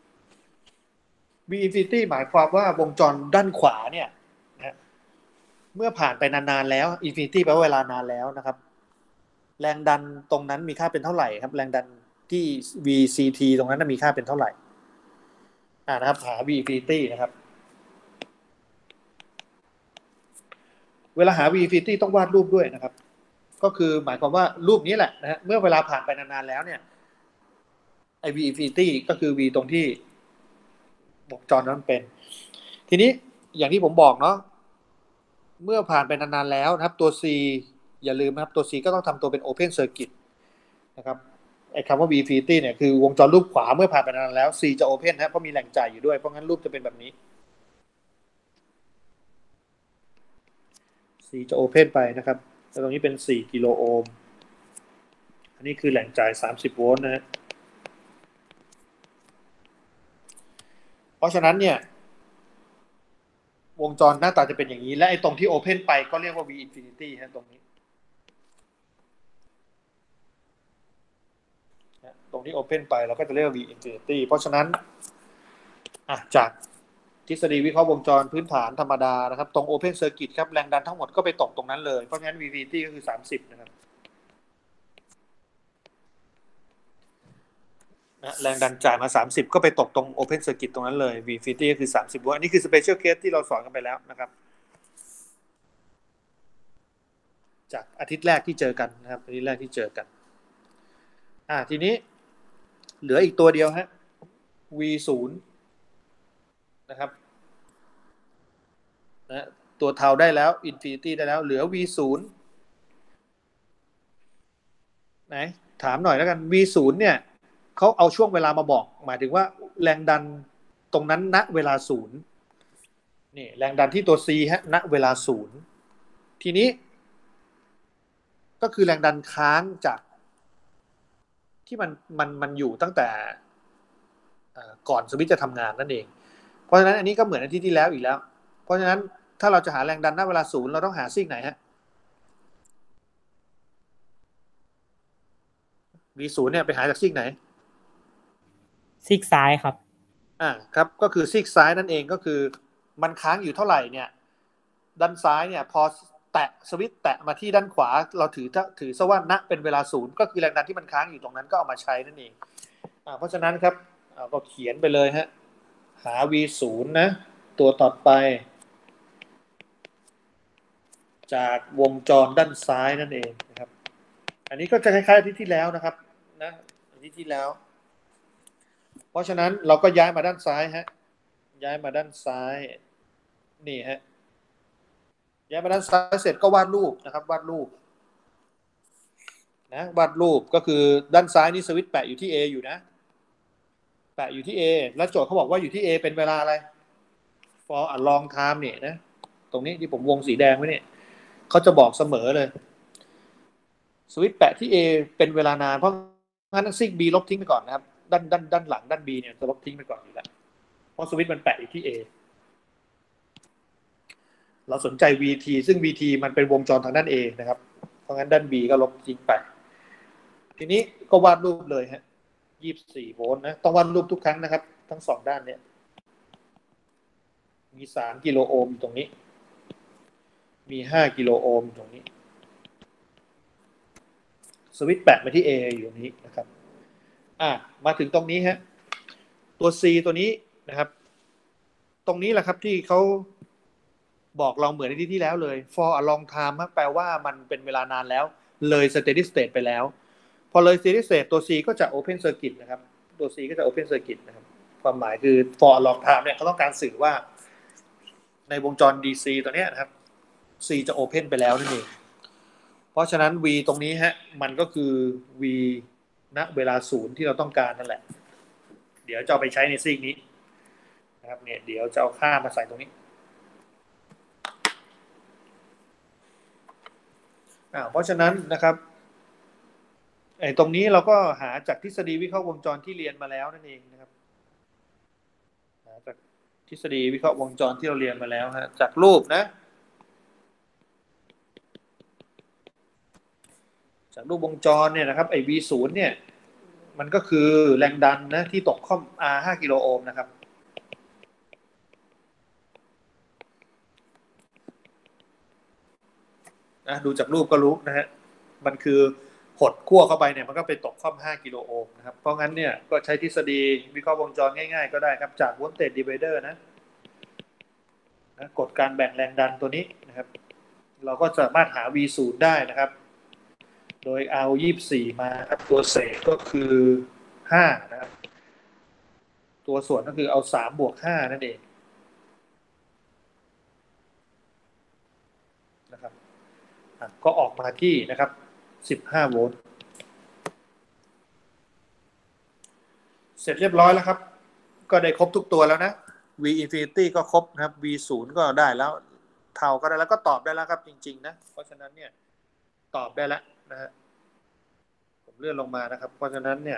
v infinity หมายความว่าวงจรด้านขวาเนี่ยนะเมื่อผ่านไปนานๆแล้ว infinity แปลว่าเวลานานแล้วนะครับแรงดันตรงนั้นมีค่าเป็นเท่าไหร่ครับแรงดันที่ VCT ตรงนั้นมีค่าเป็นเท่าไหร่นะครับหา v infinity นะครับเวลาหา v infinity ต้องวาดรูปด้วยนะครับก็คือหมายความว่ารูปนี้แหละนะฮะเมื่อเวลาผ่านไปนานๆแล้วเนี่ยไอ้ v infinity ก็คือ v ตรงที่วงจรนั้นเป็นทีนี้อย่างที่ผมบอกเนาะเมื่อผ่านไปนานๆแล้วนะครับตัว C อย่าลืมนะครับตัว C ก็ต้องทำตัวเป็น Open Circuit นะครับไอ้คำว่า V infinity เนี่ยคือวงจรรูปขวาเมื่อผ่านไปนานแล้ว C จะ Open นะเพราะมีแหล่งจ่ายอยู่ด้วยเพราะงั้นรูปจะเป็นแบบนี้ C จะ Open ไปนะครับแล้วตรงนี้เป็น4กิโลโอห์มอันนี้คือแหล่งจ่าย30โวลต์นะฮะเพราะฉะนั้นเนี่ยวงจรหน้าตาจะเป็นอย่างนี้และไอ้ตรงที่ Open ไปก็เรียกว่า V infinity ฮะตรงนี้ตรงที่ Open ไปเราก็จะเรียกว่า V infinity เพราะฉะนั้นจากทฤษฎีวิเคราะห์วงจรพื้นฐานธรรมดานะครับตรง Open Circuit ครับแรงดันทั้งหมดก็ไปตกตรงนั้นเลยเพราะงั้น V infinity ก็คือ30นะครับแรงดันจ่ายมา30ก็ไปตกตรง Open Circuit ตรงนั้นเลย V infinity ก็คือ30โวลต์อันนี้คือ Special Case ที่เราสอนกันไปแล้วนะครับจากอาทิตย์แรกที่เจอกันนะครับอาทิตย์แรกที่เจอกันทีนี้เหลืออีกตัวเดียวฮะ V 0นะครับนะตัวเทาได้แล้ว Infinity ได้แล้วเหลือ V 0ไหนถามหน่อยแล้วกัน V 0เนี่ยเขาเอาช่วงเวลามาบอกหมายถึงว่าแรงดันตรงนั้นณเวลา0นี่แรงดันที่ตัว C ฮะณเวลา0ทีนี้ก็คือแรงดันค้างจากที่มันอยู่ตั้งแต่ก่อนสวิตช์จะทำงานนั่นเองเพราะฉะนั้นอันนี้ก็เหมือนอาทิตย์ที่แล้วอีกแล้วเพราะฉะนั้นถ้าเราจะหาแรงดันณเวลาศูนย์เราต้องหาซีกไหนฮะ v 0เนี่ยไปหาจากซีกไหนซีกซ้ายครับครับก็คือซีกซ้ายนั่นเองก็คือมันค้างอยู่เท่าไหร่เนี่ยด้านซ้ายเนี่ยพอแตะสวิตช์แตะมาที่ด้านขวาเราถือซะว่าณเป็นเวลาศูนย์ก็คือแรงดันที่มันค้างอยู่ตรงนั้นก็เอามาใช้นั่นเองเพราะฉะนั้นครับก็เขียนไปเลยฮะหา v 0นะตัวต่อไปจากวงจรด้านซ้ายนั่นเองนะครับอันนี้ก็จะคล้ายๆอาทิตย์ที่แล้วนะครับนะอาทิตย์ที่แล้วเพราะฉะนั้นเราก็ย้ายมาด้านซ้ายฮะย้ายมาด้านซ้ายนี่ฮะย้ายมาด้านซ้ายเสร็จก็วาดรูปนะครับวาดรูปนะวาดรูปก็คือด้านซ้ายนี่สวิตช์แปะอยู่ที่ A อยู่นะแปะอยู่ที่ A แล้วโจทย์เขาบอกว่าอยู่ที่ A เป็นเวลาอะไร for a long time เนี่ยนะตรงนี้ที่ผมวงสีแดงไว้เนี่ยเขาจะบอกเสมอเลยสวิตช์แปะที่ A เป็นเวลานานเพราะงั้นซิก B ลบทิ้งไปก่อนนะครับด้านหลังด้าน B เนี่ยจะลบทิ้งไปก่อนอยู่แล้วเพราะสวิตช์มันแปะอยู่ที่ A เราสนใจ VT ซึ่ง VT มันเป็นวงจรทางด้าน A นะครับเพราะงั้นด้าน B ก็ลบทิ้งไปทีนี้ก็วาดรูปเลยฮะ24 โวลต์นะต้องวาดรูปทุกครั้งนะครับทั้งสองด้านเนี่ยมี3 กิโลโอห์มตรงนี้มี5 กิโลโอห์มตรงนี้สวิตช์แปะมาที่ A อยู่ตรงนี้นะครับมาถึงตรงนี้ฮะตัว C ตัวนี้นะครับตรงนี้แหละครับที่เขาบอกเราเหมือนในที่แล้วเลย for a long time แปลว่ามันเป็นเวลานานแล้วเลย steady state ไปแล้วพอเลย steady state ตัว C ก็จะ open circuit นะครับตัว C ก็จะ open circuit นะครับความหมายคือ for a long time เนี่ยเขาต้องการสื่อว่าในวงจร DC ตัวเนี้ยนะครับ C จะ open ไปแล้วนั่นเองเพราะฉะนั้น V ตรงนี้ฮะมันก็คือ V ณเวลาศูนย์ที่เราต้องการนั่นแหละเดี๋ยวจะเอาไปใช้ในซีกนี้นะครับเนี่ยเดี๋ยวจะเอาค่ามาใส่ตรงนี้เพราะฉะนั้นนะครับตรงนี้เราก็หาจากทฤษฎีวิเคราะห์วงจรที่เรียนมาแล้วนั่นเองนะครับหาจากทฤษฎีวิเคราะห์วงจรที่เราเรียนมาแล้วฮะจากรูปนะจากรูปวงจรเนี่ยนะครับไอ้ V0 เนี่ยมันก็คือแรงดันนะที่ตกข้อม R 5 กิโลโอห์มนะครับดูจากรูปก็รู้นะฮะมันคือหดขั้วเข้าไปเนี่ยมันก็ไปตกข้อม5 กิโลโอห์มนะครับเพราะงั้นเนี่ยก็ใช้ทฤษฎีวิเคราะห์วงจรง่ายๆก็ได้ครับจาก voltage divider นะกฎการแบ่งแรงดันตัวนี้นะครับเราก็สามารถหา V0 ได้นะครับโดยเอา24มาครับตัวเศษก็คือ5นะครับตัวส่วนก็คือเอา3บวก5นั่นเองนะครับก็ออกมาที่นะครับ15โวลต์เสร็จเรียบร้อยแล้วครับก็ได้ครบทุกตัวแล้วนะ V infinity ก็ครบนะครับ V 0ก็ได้แล้วเท่าก็ได้แล้วก็ตอบได้แล้วครับจริงๆนะเพราะฉะนั้นเนี่ยตอบได้แล้วนะฮะผมเลื่อนลงมานะครับเพราะฉะนั้นเนี่ย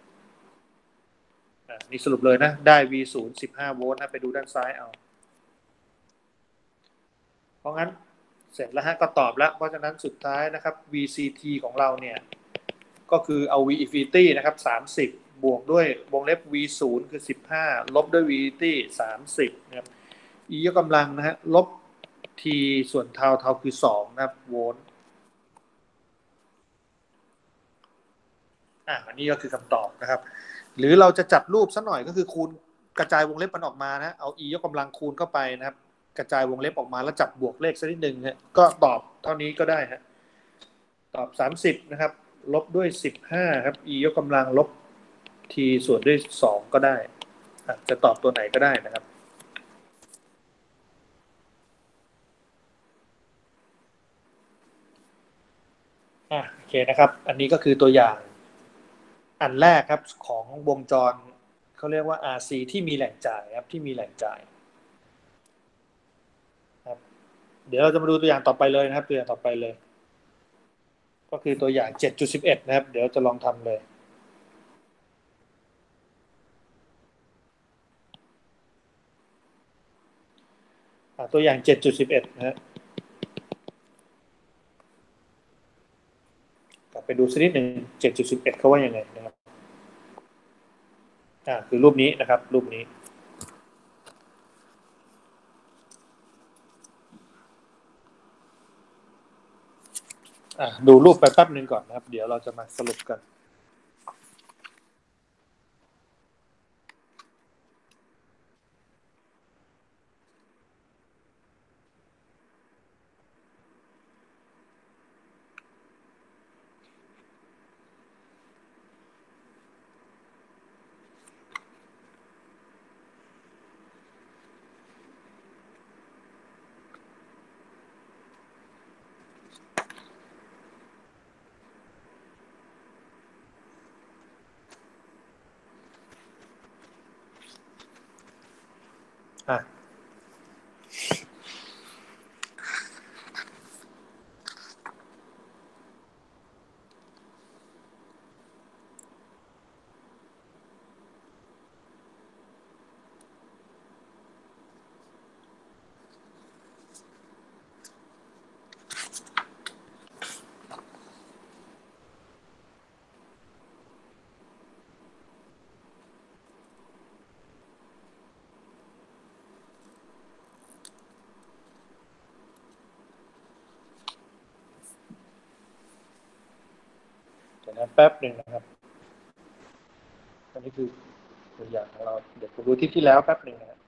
นี่สรุปเลยนะได้ V 0 15โวลต์นะไปดูด้านซ้ายเอาเพราะงั้นเสร็จแล้วฮะก็ตอบแล้วเพราะฉะนั้นสุดท้ายนะครับ VCT ของเราเนี่ยก็คือเอา V infinity นะครับ30บวกด้วยวงเล็บ V 0คือ15ลบด้วย V infinity 30นะครับ E ยกกำลังนะฮะลบ T ส่วนเท่าคือ2นะครับโวลต์อันนี้ก็คือคำตอบนะครับหรือเราจะจัดรูปซะหน่อยก็คือคูณกระจายวงเล็บมันออกมานะเอา E ยกกำลังคูณเข้าไปนะครับกระจายวงเล็บออกมาแล้วจับบวกเลขสักนิดนึงฮะก็ตอบเท่านี้ก็ได้ฮะตอบ30นะครับลบด้วย15ครับ E ยกกำลังลบ T ส่วนด้วย2ก็ได้จะตอบตัวไหนก็ได้นะครับโอเคนะครับอันนี้ก็คือตัวอย่างอันแรกครับของวงจรเขาเรียกว่า RC ที่มีแหล่งจ่ายครับที่มีแหล่งจ่ายครับเดี๋ยวเราจะมาดูตัวอย่างต่อไปเลยนะครับตัวอย่างต่อไปเลยก็คือตัวอย่าง 7.11 นะครับเดี๋ยวจะลองทำเลยตัวอย่าง 7.11 นะฮะกลับไปดูสักนิดหนึ่ง 7.11 เขาว่ายังไงนะครับคือรูปนี้นะครับรูปนี้ดูรูปไปแป๊บหนึ่งก่อนนะครับเดี๋ยวเราจะมาสรุปกันอ่ะเดี๋ยวนะแป๊บหนึ่งนะครับอันนี้คือตัวอย่างของเราเดี๋ยวผมดูที่แล้วแป๊บหนึ่งนะ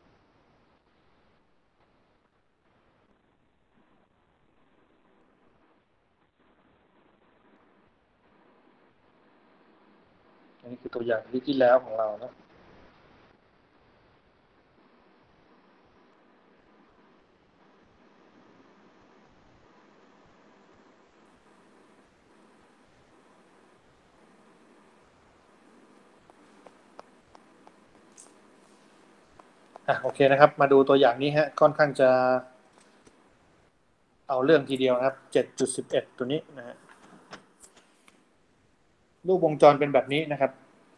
อันนี้คือตัวอย่างที่แล้วของเรานะโอเคนะครับมาดูตัวอย่างนี้ฮะค่อนข้างจะเอาเรื่องทีเดียวนะครับ 7.11 ตัวนี้นะฮะรูปวงจรเป็นแบบนี้นะครับ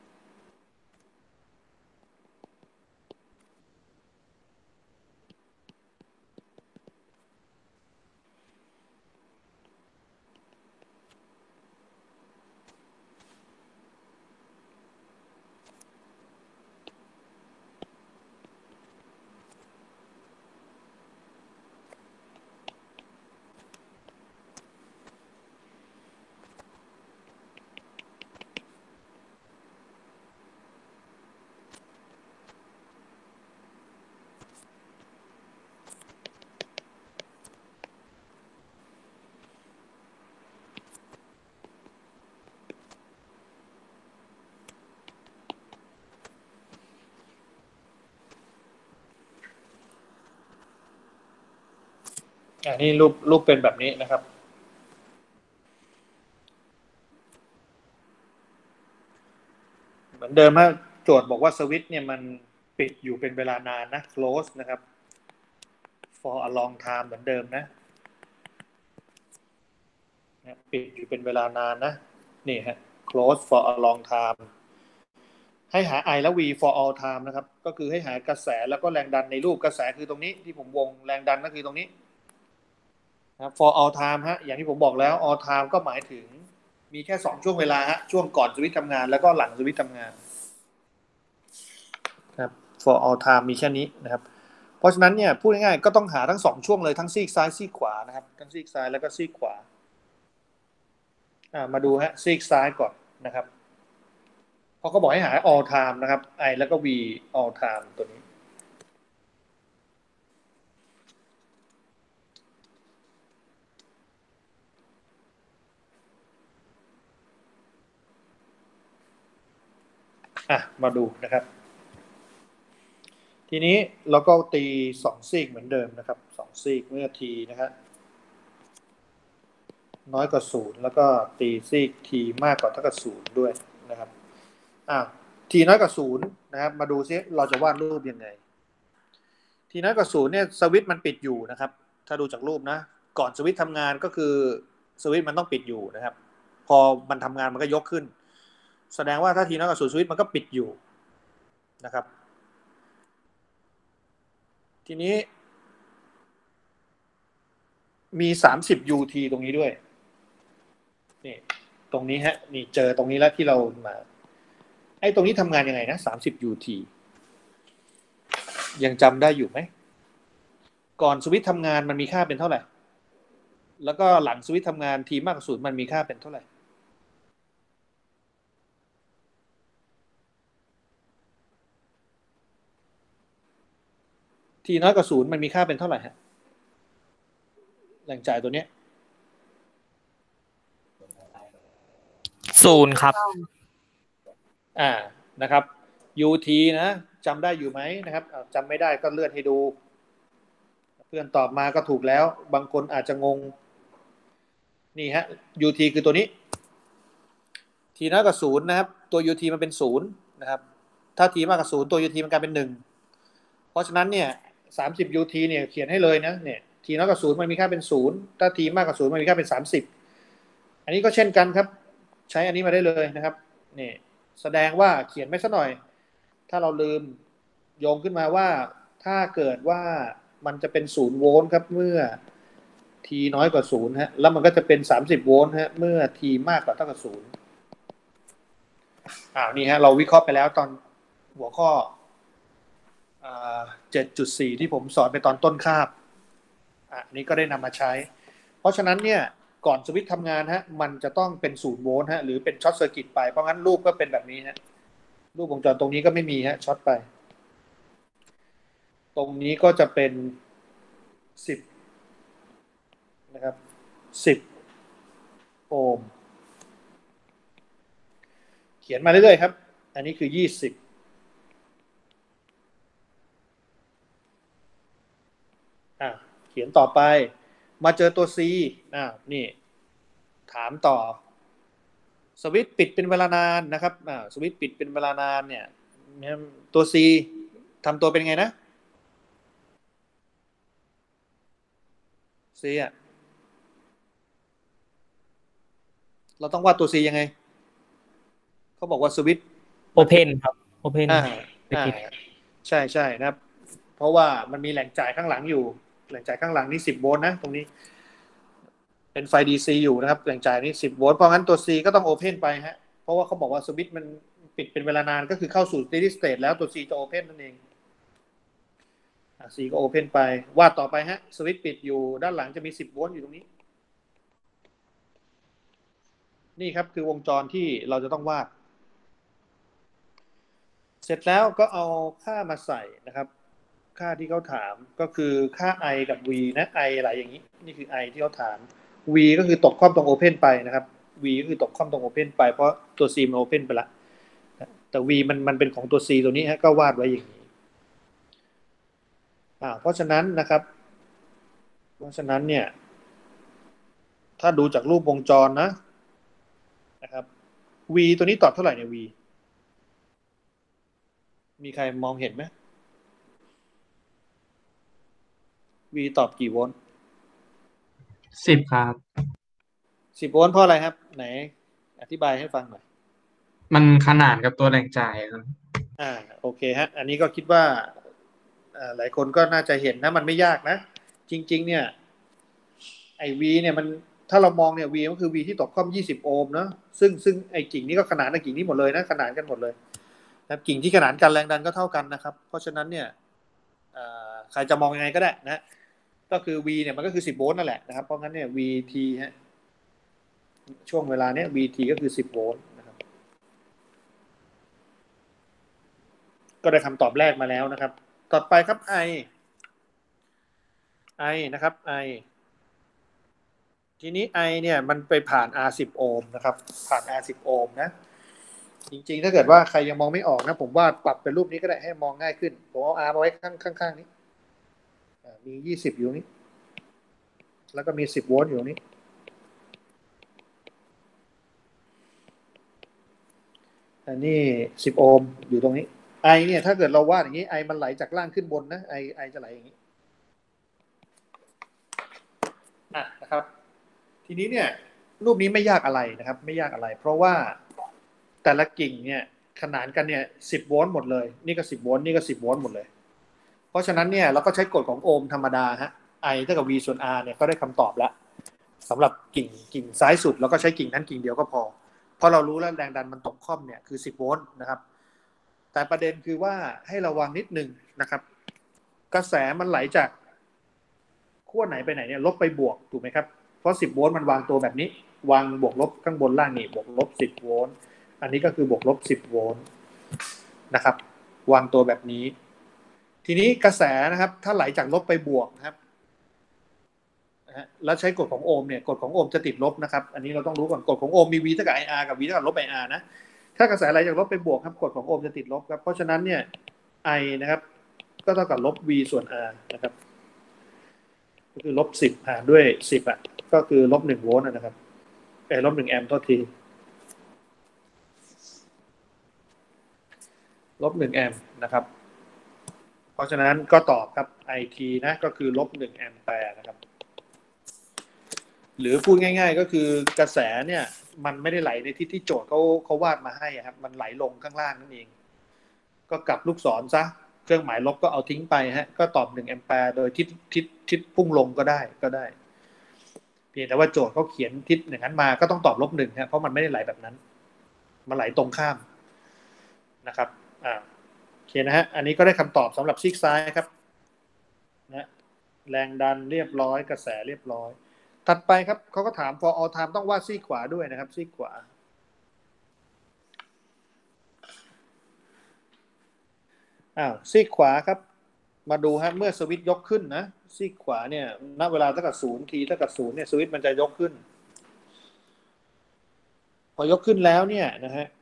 นี่รูปเป็นแบบนี้นะครับเหมือนเดิมฮะโจทย์บอกว่าสวิตช์เนี่ยมันปิดอยู่เป็นเวลานานนะ close นะครับ for a long time เหมือนเดิมนะปิดอยู่เป็นเวลานานนะนี่ฮะ close for a long time ให้หา I และ V for all time นะครับก็คือให้หากระแสแล้วก็แรงดันในรูปกระแสคือตรงนี้ที่ผมวงแรงดันก็คือตรงนี้นะ for all time ฮะอย่างที่ผมบอกแล้ว all time ก็หมายถึงมีแค่2ช่วงเวลาฮะช่วงก่อนสวิตช์ทำงานแล้วก็หลังสวิตช์ทำงานครับ for all time มีแค่นี้นะครับเพราะฉะนั้นเนี่ยพูดง่ายๆก็ต้องหาทั้ง2ช่วงเลยทั้งซีกซ้ายซีกขวานะครับทั้งซีกซ้ายแล้วก็ซีกขวามาดูฮะซีกซ้ายก่อนนะครับเพราะเขาบอกให้หา all time นะครับ I แล้วก็ V all time ตัวนี้มาดูนะครับทีนี้เราก็ตี2ซีกเหมือนเดิมนะครับ2ซีกเมื่อทีนะครับน้อยกว่า0แล้วก็ตีซีกทีมากกว่าเท่ากับ0ด้วยนะครับทีน้อยกว่า0นะครับมาดูซิเราจะวาดรูปยังไงทีน้อยกว่า0เนี่ยสวิตช์มันปิดอยู่นะครับถ้าดูจากรูปนะก่อนสวิตช์ทำงานก็คือสวิตช์มันต้องปิดอยู่นะครับพอมันทำงานมันก็ยกขึ้นแสดงว่าถ้าทีน้อยกว่า0สวิตช์มันก็ปิดอยู่นะครับทีนี้มี30 UT ตรงนี้ด้วยนี่ตรงนี้ฮะนี่เจอตรงนี้แล้วที่เรามาไอ้ตรงนี้ทำงานยังไงนะ30 UT ยังจำได้อยู่ไหมก่อนสวิตช์ทำงานมันมีค่าเป็นเท่าไหร่แล้วก็หลังสวิตช์ทำงานทีมากกว่า0มันมีค่าเป็นเท่าไหร่ทีน้อยกว่า0มันมีค่าเป็นเท่าไหร่ฮะแรงจ่ายตัวเนี้ย 0ครับนะครับ UT นะจำได้อยู่ไหมนะครับจำไม่ได้ก็เลื่อนให้ดูเพื่อนตอบมาก็ถูกแล้วบางคนอาจจะงงนี่ฮะ UT คือตัวนี้ t น้อยกว่า0นะครับตัว UT มันเป็น0นะครับถ้า t มากกว่า0ตัว UT มันกลายเป็น1เพราะฉะนั้นเนี่ย30 UT เนี่ยเขียนให้เลยนะเนี่ย t น้อยกว่า0มันมีค่าเป็น0ถ้า t มากกว่า0มันมีค่าเป็น30อันนี้ก็เช่นกันครับใช้อันนี้มาได้เลยนะครับนี่แสดงว่าเขียนไม่ซะหน่อยถ้าเราลืมโยงขึ้นมาว่าถ้าเกิดว่ามันจะเป็น0โวลต์ครับเมื่อ t น้อยกว่า0ฮะแล้วมันก็จะเป็น30โวลต์ฮะเมื่อ t มากกว่าเท่ากับ0นี่ฮะเราวิเคราะห์ไปแล้วตอนหัวข้อ7.4 ที่ผมสอนไปตอนต้นคาบอันนี้ก็ได้นำมาใช้เพราะฉะนั้นเนี่ยก่อนสวิตช์ทำงานฮะมันจะต้องเป็น0โวลต์ฮะหรือเป็นช็อตเซอร์กิตไปเพราะงั้นรูปก็เป็นแบบนี้ฮะรูปวงจรตรงนี้ก็ไม่มีฮะช็อตไปตรงนี้ก็จะเป็น10นะครับ10โอห์มเขียนมาเรื่อยๆครับอันนี้คือ20เขียนต่อไปมาเจอตัว C นี่ถามต่อสวิตช์ปิดเป็นเวลานานนะครับสวิตช์ปิดเป็นเวลานานเนี่ยตัว C ทำตัวเป็นไงนะ C เราต้องวาดตัว C ยังไงเขาบอกว่าสวิตช์ Open ครับ Open ใช่นะครับเพราะว่ามันมีแหล่งจ่ายข้างหลังอยู่แหล่งจ่ายข้างหลังนี่10 โวลต์นะตรงนี้เป็นไฟ DC อยู่นะครับแหล่งจ่ายนี่10 โวลต์เพราะงั้นตัว C ก็ต้อง Open ไปฮะเพราะว่าเขาบอกว่าสวิตช์มันปิดเป็นเวลานานก็คือเข้าสู่ steady state แล้วตัว C จะ Open นั่นเองC ก็ Open ไปวาดต่อไปฮะสวิตช์ปิดอยู่ด้านหลังจะมี10 โวลต์อยู่ตรงนี้นี่ครับคือวงจรที่เราจะต้องวาดเสร็จแล้วก็เอาค่ามาใส่นะครับค่าที่เขาถามก็คือค่า i กับ v นะ i อะไรอย่างนี้นี่คือ i ที่เขาถาม v ก็คือตกค่อมตรง open ไปนะครับ v ก็คือตกค่อมตรง open ไปเพราะตัว c มัน open ไปละแต่ v มันเป็นของตัว c ตัวนี้ฮะก็วาดไว้อย่างนี้เพราะฉะนั้นนะครับเพราะฉะนั้นเนี่ยถ้าดูจากรูปวงจรนะครับ v ตัวนี้ตอบเท่าไหร่เนี่ย v มีใครมองเห็นไหม v ตอบกี่โวลต์ 10ครับ 10 โวลต์เพราะอะไรครับไหนอธิบายให้ฟังหน่อยมันขนานกับตัวแรงจ่ายครับโอเคฮะอันนี้ก็คิดว่าหลายคนก็น่าจะเห็นนะมันไม่ยากนะจริงๆเนี่ยไอ้ V เนี่ยมันถ้าเรามองเนี่ย V ก็คือ V ที่ตกค่อม20 โอห์มเนาะซึ่งไอ้กิ่งนี้ก็ขนานกับกิ่งนี้หมดเลยนะขนานกันหมดเลยนะครับกิ่งที่ขนานกันแรงดันก็เท่ากันนะครับเพราะฉะนั้นเนี่ยใครจะมองยังไงก็ได้นะก็คือ V เนี่ยมันก็คือ10 โวลต์นั่นแหละนะครับเพราะงั้นเนี่ย VT ฮะช่วงเวลาเนี้ย VT ก็คือ10 โวลต์นะครับก็ได้คำตอบแรกมาแล้วนะครับต่อไปครับ I นะครับ I ทีนี้ I เนี่ยมันไปผ่าน R10 โอห์มนะครับผ่าน R10 โอห์มนะจริงๆถ้าเกิดว่าใครยังมองไม่ออกนะผมว่าปรับเป็นรูปนี้ก็ได้ให้มองง่ายขึ้นผมเอา R มาไว้ข้างๆนี้มี20อยู่นี้แล้วก็มี10 โวลต์อยู่นี้อันนี้10 โอห์มอยู่ตรงนี้ I เนี่ยถ้าเกิดเราวาดอย่างนี้ I มันไหลจากล่างขึ้นบนนะ I จะไหลอย่างนี้นะครับทีนี้เนี่ยรูปนี้ไม่ยากอะไรนะครับไม่ยากอะไรเพราะว่าแต่ละกิ่งเนี่ยขนานกันเนี่ย10 โวลต์หมดเลยนี่ก็10 โวลต์นี่ก็10 โวลต์หมดเลยเพราะฉะนั้นเนี่ยเราก็ใช้กฎของโอห์มธรรมดาฮะ I เท่ากับ V ส่วน R เนี่ยก็ได้คำตอบแล้วสำหรับกิ่งซ้ายสุดเราก็ใช้กิ่งนั้นกิ่งเดียวก็พอเพราะเรารู้แล้วแรงดันมันตกค่อมเนี่ยคือ10 โวลต์นะครับแต่ประเด็นคือว่าให้ระวังนิดนึงนะครับกระแสมันไหลจากขั้วไหนไปไหนเนี่ยลบไปบวกถูกไหมครับเพราะ10 โวลต์มันวางตัวแบบนี้วางบวกลบข้างบนล่างนี่บวกลบ10 โวลต์อันนี้ก็คือบวกลบ10 โวลต์นะครับวางตัวแบบนี้ทีนี้กระแสนะครับถ้าไหลจากลบไปบวกนะครับแล้วใช้กฎของโอห์มเนี่ยกฎของโอห์มจะติดลบนะครับอันนี้เราต้องรู้ก่อนกฎของโอห์มมี V เท่ากับ IR กับ V เท่ากับลบ IR นะถ้ากระแสไหลจากลบไปบวกครับกฎของโอห์มจะติดลบครับเพราะฉะนั้นเนี่ย I นะครับก็เท่ากับลบ V ส่วน R นะครับก็คือลบ10หารด้วย10อ่ะก็คือลบ1 โวลต์นะครับลบ1 แอมป์โทษทีลบ1 แอมป์นะครับเพราะฉะนั้นก็ตอบครับ IT นะก็คือลบ1 แอมป์แปร์นะครับหรือพูดง่ายๆก็คือกระแสเนี่ยมันไม่ได้ไหลในทิศที่โจทย์เขาวาดมาให้ครับมันไหลลงข้างล่างนั่นเองก็กลับลูกศรซะเครื่องหมายลบก็เอาทิ้งไปฮะก็ตอบ1 แอมป์แปร์โดยทิศพุ่งลงก็ได้เพียงแต่ว่าโจทย์เขาเขียนทิศอย่างนั้นมาก็ต้องตอบ-1ฮะเพราะมันไม่ได้ไหลแบบนั้นมันไหลตรงข้ามนะครับโอเคนะฮะอันนี้ก็ได้คำตอบสำหรับซีกซ้ายครับนะแรงดันเรียบร้อยกระแสเรียบร้อยถัดไปครับเขาก็ถาม for all time ต้องวาดซีกขวาด้วยนะครับซีกขวาซีกขวาครับมาดูฮะเมื่อสวิตช์ยกขึ้นนะซีกขวาเนี่ยณเวลาเท่ากับ0 t เท่ากับ0เนี่ยสวิตช์มันจะยกขึ้นพอยกขึ้นแล้วเนี่ยนะฮะ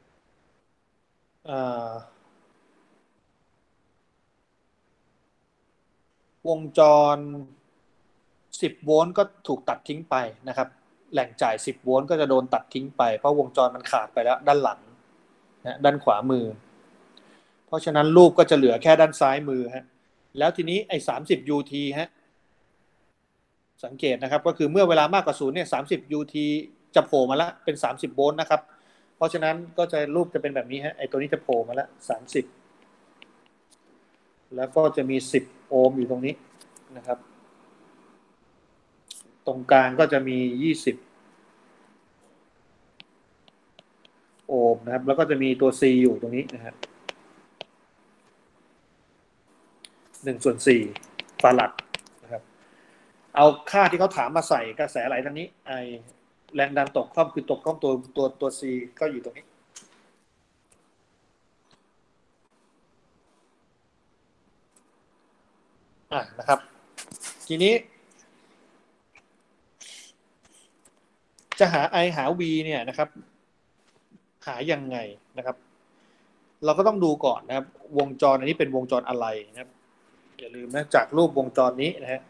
วงจร10 โวลต์ก็ถูกตัดทิ้งไปนะครับแหล่งจ่าย10 โวลต์ก็จะโดนตัดทิ้งไปเพราะวงจรมันขาดไปแล้วด้านหลังนะด้านขวามือเพราะฉะนั้นรูปก็จะเหลือแค่ด้านซ้ายมือฮะแล้วทีนี้ไอ้30 UT ฮะสังเกตนะครับก็คือเมื่อเวลามากกว่า0เนี่ย30 UT จะโผล่มาแล้วเป็น30 โวลต์นะครับเพราะฉะนั้นก็จะรูปจะเป็นแบบนี้ฮะไอ้ตัวนี้จะโผล่มาแล้ว30แล้วก็จะมี10 โอห์มอยู่ตรงนี้นะครับตรงกลางก็จะมี20 โอห์มนะครับแล้วก็จะมีตัว C อยู่ตรงนี้นะครับ1/4ฟารัดนะครับเอาค่าที่เขาถามมาใส่กระแสไหลทางนี้ไอแรงดันตกค่อมคือตกค่อมตัว C ก็อยู่ตรงนี้นะครับทีนี้จะหา I หา V เนี่ยนะครับหายังไงนะครับเราก็ต้องดูก่อนนะครับวงจรอันนี้เป็นวงจรอะไรนะครับอย่าลืมนะจากรูปวงจรนี้นะฮะ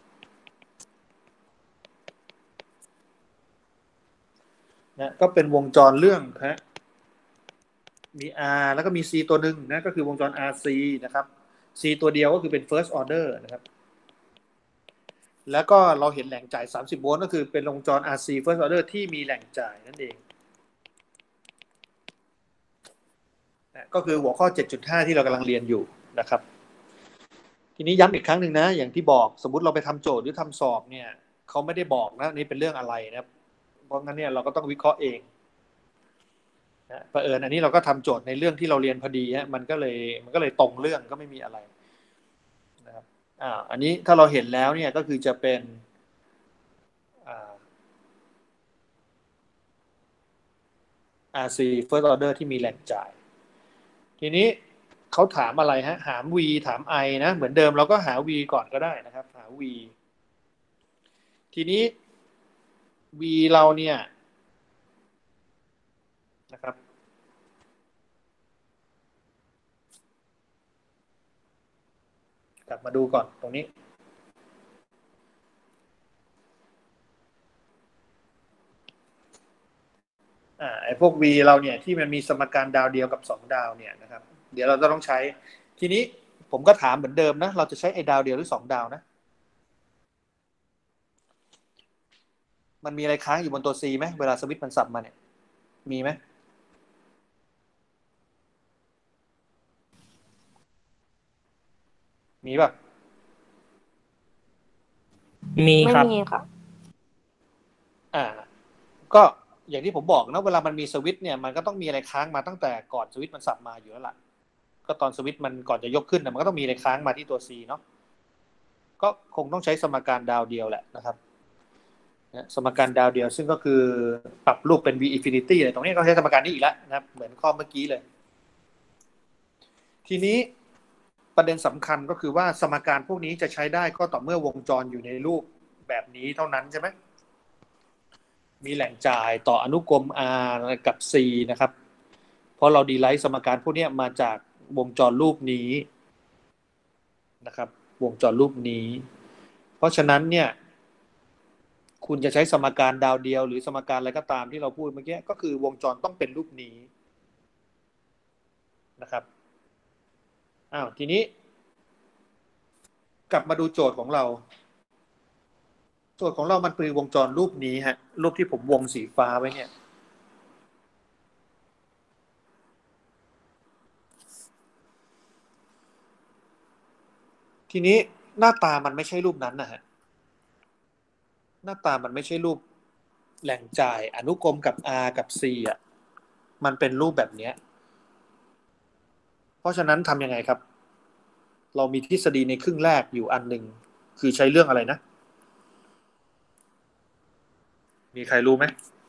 ก็เป็นวงจรเรื่องฮะมี R แล้วก็มี C ตัวหนึ่งนะก็คือวงจร RC นะครับ C ตัวเดียวก็คือเป็น first order นะครับแล้วก็เราเห็นแหล่งจ่าย30 โวลต์ก็คือเป็นวงจร RC first order ที่มีแหล่งจ่ายนั่นเองก็คือหัวข้อ 7.5 ที่เรากำลังเรียนอยู่นะครับทีนี้ย้ำอีกครั้งหนึ่งนะอย่างที่บอกสมมุติเราไปทำโจทย์หรือทำสอบเนี่ยเขาไม่ได้บอกนะนี่เป็นเรื่องอะไรนะเพราะงั้นเนี่ยเราก็ต้องวิเคราะห์เองนะเผอิญอันนี้เราก็ทำโจทย์ในเรื่องที่เราเรียนพอดีฮะมันก็เลยตรงเรื่องก็ไม่มีอะไรนะครับอันนี้ถ้าเราเห็นแล้วเนี่ยก็คือจะเป็น RC first order ที่มีแหล่งจ่ายทีนี้เขาถามอะไรฮะหา V ถาม I นะเหมือนเดิมเราก็หา V ก่อนก็ได้นะครับหา V ทีนี้ V เราเนี่ยนะครับกลับมาดูก่อนตรงนี้ไอ้พวก V เราเนี่ยที่มันมีสมการดาวเดียวกับ2 ดาวเนี่ยนะครับเดี๋ยวเราจะต้องใช้ทีนี้ผมก็ถามเหมือนเดิมนะเราจะใช้ไอ้ดาวเดียวหรือ2 ดาวนะมันมีอะไรค้างอยู่บนตัว C ไหมเวลาสวิตช์มันสับมาเนี่ยมีไหมมีแบบมีไม่ครับมีค่ะอ่า ก็อย่างที่ผมบอกนะเวลามันมีสวิตช์เนี่ยมันก็ต้องมีอะไรค้างมาตั้งแต่ก่อนสวิตช์มันสับมาอยู่แล้วล่ะก็ตอนสวิตช์มันก่อนจะยกขึ้นมันก็ต้องมีอะไรค้างมาที่ตัว C เนาะก็คงต้องใช้สมการดาวเดียวแหละนะครับสมการดาวเดียวซึ่งก็คือปรับรูปเป็น v infinity เลยตรงนี้ก็ใช้สมการนี้อีกแล้วนะครับเหมือนข้อเมื่อกี้เลยทีนี้ประเด็นสำคัญก็คือว่าสมการพวกนี้จะใช้ได้ก็ต่อเมื่อวงจรอยู่ในรูปแบบนี้เท่านั้นใช่ไหมมีแหล่งจ่ายต่ออนุกรม R กับ C นะครับเพราะเราดีไลท์สมการพวกนี้มาจากวงจรรูปนี้นะครับวงจรรูปนี้เพราะฉะนั้นเนี่ยคุณจะใช้สมการดาวเดียวหรือสมการอะไรก็ตามที่เราพูดเมื่อกี้ก็คือวงจรต้องเป็นรูปนี้นะครับทีนี้กลับมาดูโจทย์ของเราโจทย์ของเรามันคือวงจรรูปนี้ฮะรูปที่ผมวงสีฟ้าไว้เนี่ยทีนี้หน้าตามันไม่ใช่รูปนั้นนะฮะหน้าตามันไม่ใช่รูปแหล่งจ่ายอนุกรมกับ R กับ C อ่ะมันเป็นรูปแบบนี้เพราะฉะนั้นทำยังไงครับเรามีทฤษฎีในครึ่งแรกอยู่อันหนึ่งคือใช้เรื่องอะไรนะมีใครรู้ไหม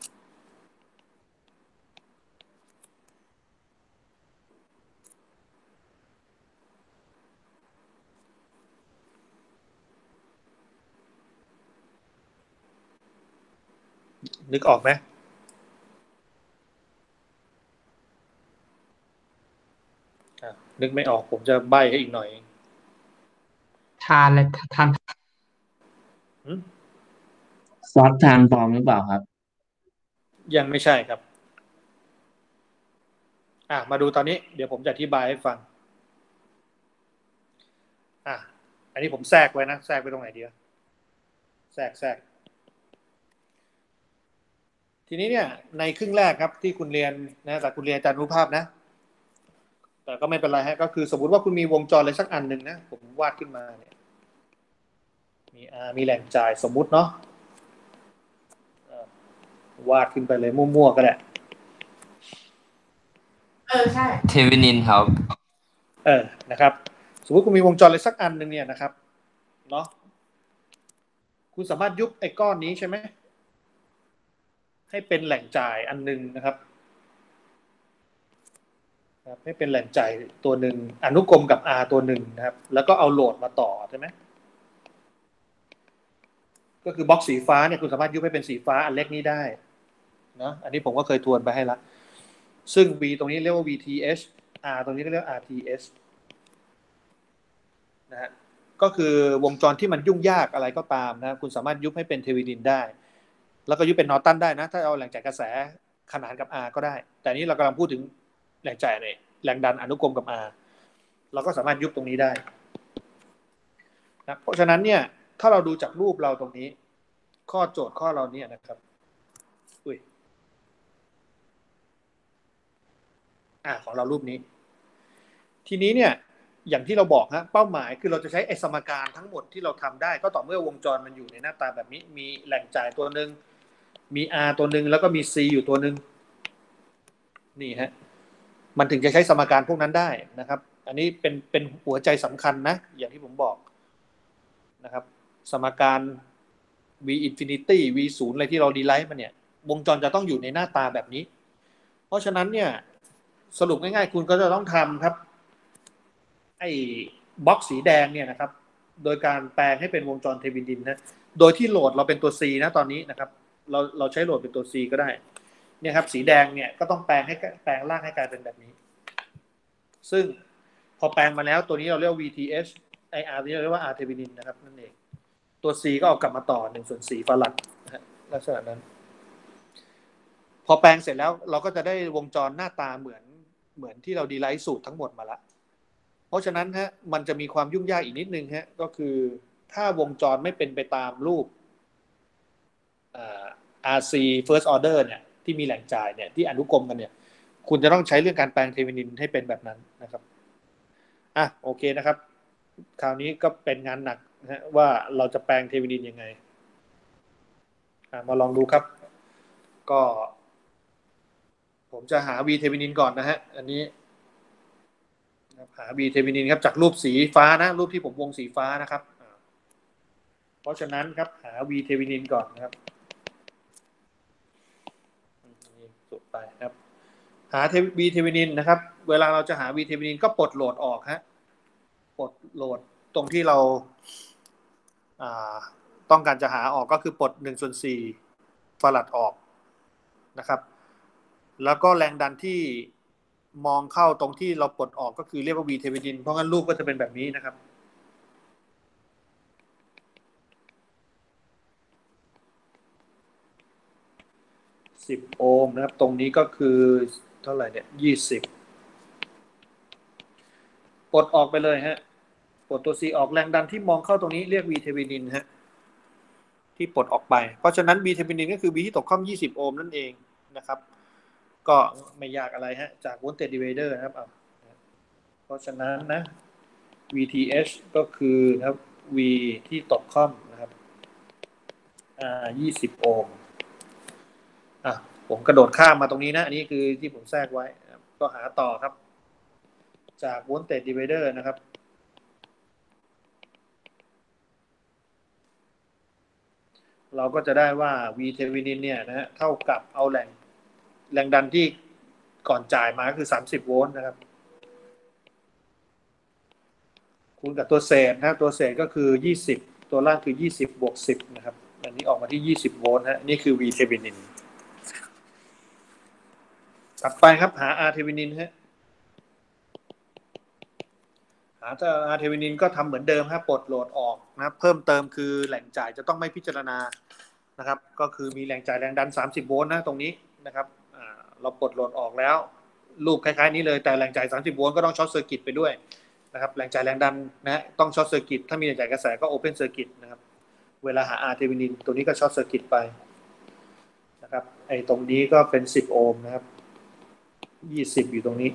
นึกออกไหมนึกไม่ออกผมจะใบ้ให้อีกหน่อยทานและทานซอสทรานส์ฟอร์มหรือเปล่าครับยังไม่ใช่ครับมาดูตอนนี้เดี๋ยวผมจะอธิบายให้ฟังอันนี้ผมแทรกไว้นะแทรกไว้ตรงไหนดีแทรกทีนี้เนี่ยในครึ่งแรกครับที่คุณเรียนนะแต่คุณเรียนอาจารย์รูปภาพนะแต่ก็ไม่เป็นไรฮะก็คือสมมุติว่าคุณมีวงจรอะไรสักอันหนึ่งนะผมวาดขึ้นมาเนี่ยมีแหล่งจ่ายสมมุติเนาะวาดขึ้นไปเลยมั่วๆก็ได้ใช่เทวินินครับนะครับสมมติคุณมีวงจรอะไรสักอันหนึ่งเนี่ยนะครับเนาะคุณสามารถยุบไอ้ก้อนนี้ใช่ไหมให้เป็นแหล่งจ่ายอันหนึ่งนะครับให้เป็นแหล่งจ่ายตัวหนึ่งอนุกรมกับ R ตัวหนึ่งนะครับแล้วก็เอาโหลดมาต่อใช่ไหมก็คือบล็อกสีฟ้าเนี่ยคุณสามารถยุบให้เป็นสีฟ้าอันเล็กนี้ได้นะอันนี้ผมก็เคยทวนไปให้ละซึ่ง V ตรงนี้เรียกว่า VTH R ตรงนี้ก็เรียกว่า RTH นะฮะก็คือวงจรที่มันยุ่งยากอะไรก็ตามนะคุณสามารถยุบให้เป็นเทวินินได้แล้วก็ยุบเป็นนอร์ตันได้นะถ้าเอาแหล่งจ่ายกระแสขนานกับ R ก็ได้แต่นี้เรากำลังพูดถึงแหล่งจ่ายเนี่ยแรงดันอนุกรมกับ R เราก็สามารถยุบตรงนี้ได้นะเพราะฉะนั้นเนี่ยถ้าเราดูจากรูปเราตรงนี้ข้อโจทย์ข้อเราเนี่ยนะครับของเรารูปนี้ทีนี้เนี่ยอย่างที่เราบอกฮะเป้าหมายคือเราจะใช้ไอ้สมการทั้งหมดที่เราทำได้ก็ต่อเมื่อวงจรมันอยู่ในหน้าตาแบบนี้มีแหล่งจ่ายตัวหนึ่งมี R ตัวหนึ่งแล้วก็มี C อยู่ตัวหนึ่งนี่ฮะมันถึงจะใช้สมการพวกนั้นได้นะครับอันนี้เป็นหัวใจสำคัญนะอย่างที่ผมบอกนะครับสมการ v infinity v ศูนย์อะไรที่เราดีไลท์มันเนี่ยวงจรจะต้องอยู่ในหน้าตาแบบนี้เพราะฉะนั้นเนี่ยสรุปง่ายๆคุณก็จะต้องทำครับไอ้บล็อกสีแดงเนี่ยนะครับโดยการแปลงให้เป็นวงจรเทวินินนะโดยที่โหลดเราเป็นตัว C นะตอนนี้นะครับเราใช้โหลดเป็นตัว C ก็ได้เนี่ยครับสีแดงเนี่ยก็ต้องแปลงร่างให้กลายเป็นแบบนี้ซึ่งพอแปลงมาแล้วตัวนี้เราเรียก VTH IR ที่เราเรียกว่า R เทวินินนะครับนั่นเองตัว C ก็เอากลับมาต่อ1/4ฟารัดนะฮะลักษณะนั้นพอแปลงเสร็จแล้วเราก็จะได้วงจรหน้าตาเหมือนที่เราดีไลท์สูตรทั้งหมดมาละเพราะฉะนั้นฮะมันจะมีความยุ่งยากอีกนิดนึงฮะก็คือถ้าวงจรไม่เป็นไปตามรูปRC first order เนี่ยที่มีแหล่งจ่ายเนี่ยที่อนุกรมกันเนี่ยคุณจะต้องใช้เรื่องการแปลงเทวินินให้เป็นแบบนั้นนะครับโอเคนะครับคราวนี้ก็เป็นงานหนักนะฮะว่าเราจะแปลงเทวินินยังไงมาลองดูครับก็ผมจะหา V เทวินินก่อนนะฮะอันนี้หา V เทวินินครับจากรูปสีฟ้านะรูปที่ผมวงสีฟ้านะครับเพราะฉะนั้นครับหา V เทวินินก่อนนะครับนี่สุดไปครับหา V เทวินินนะครับเวลาเราจะหา V เทวินินก็ปลดโหลดออกฮะปลดโหลดตรงที่เราต้องการจะหาออกก็คือปลด1/4ฟารัดออกนะครับแล้วก็แรงดันที่มองเข้าตรงที่เราปลดออกก็คือเรียกว่า V เทวินินเพราะงั้นรูปก็จะเป็นแบบนี้นะครับ10 โอห์มนะครับตรงนี้ก็คือเท่าไหร่เนี่ย20ปลดออกไปเลยฮะปลดตัว C ออกแรงดันที่มองเข้าตรงนี้เรียก V เทวินินฮะที่ปลดออกไปเพราะฉะนั้น V เทวินินก็คือ V ที่ตกข้อม20 โอห์มนั่นเองนะครับก็ไม่ยากอะไรฮะจาก voltage divider นะครับเพราะฉะนั้นนะ VTH ก็คือนะครับ V ที่ตกข้อมนะครับ20 โอห์มผมกระโดดข้ามมาตรงนี้นะอันนี้คือที่ผมแทรกไว้ก็หาต่อครับจาก voltage divider นะครับเราก็จะได้ว่า V เทวินินเนี่ยนะฮะเท่ากับเอาแรงดันที่ก่อนจ่ายมาคือ30 โวลต์นะครับคูณกับตัวเศษนะตัวเศษก็คือ20ตัวล่างคือ20บวก10นะครับอันนี้ออกมาที่20โวลต์ฮะนี่คือ V เทวินินถัดไปครับหา R เทวินินฮะหาR เทวินินก็ทำเหมือนเดิมครับปลดโหลดออกนะเพิ่มเติมคือแหล่งจ่ายจะต้องไม่พิจารณานะครับก็คือมีแหล่งจ่ายแรงดัน30โวลต์นะตรงนี้นะครับเราปลดโหลดออกแล้วรูปคล้ายๆนี้เลยแต่แหล่งจ่าย30โวลต์ก็ต้องช็อตเซอร์กิตไปด้วยนะครับแหล่งจ่ายแรงดันนะต้องช็อตเซอร์กิตถ้ามีแหล่งจ่ายกระแสก็โอเพนเซอร์กิตนะครับเวลาหา R เทวินินตัวนี้ก็ช็อตเซอร์กิตไปนะครับไอ้ตรงนี้ก็เป็น10 โอห์มนะครับ20อยู่ตรงนี้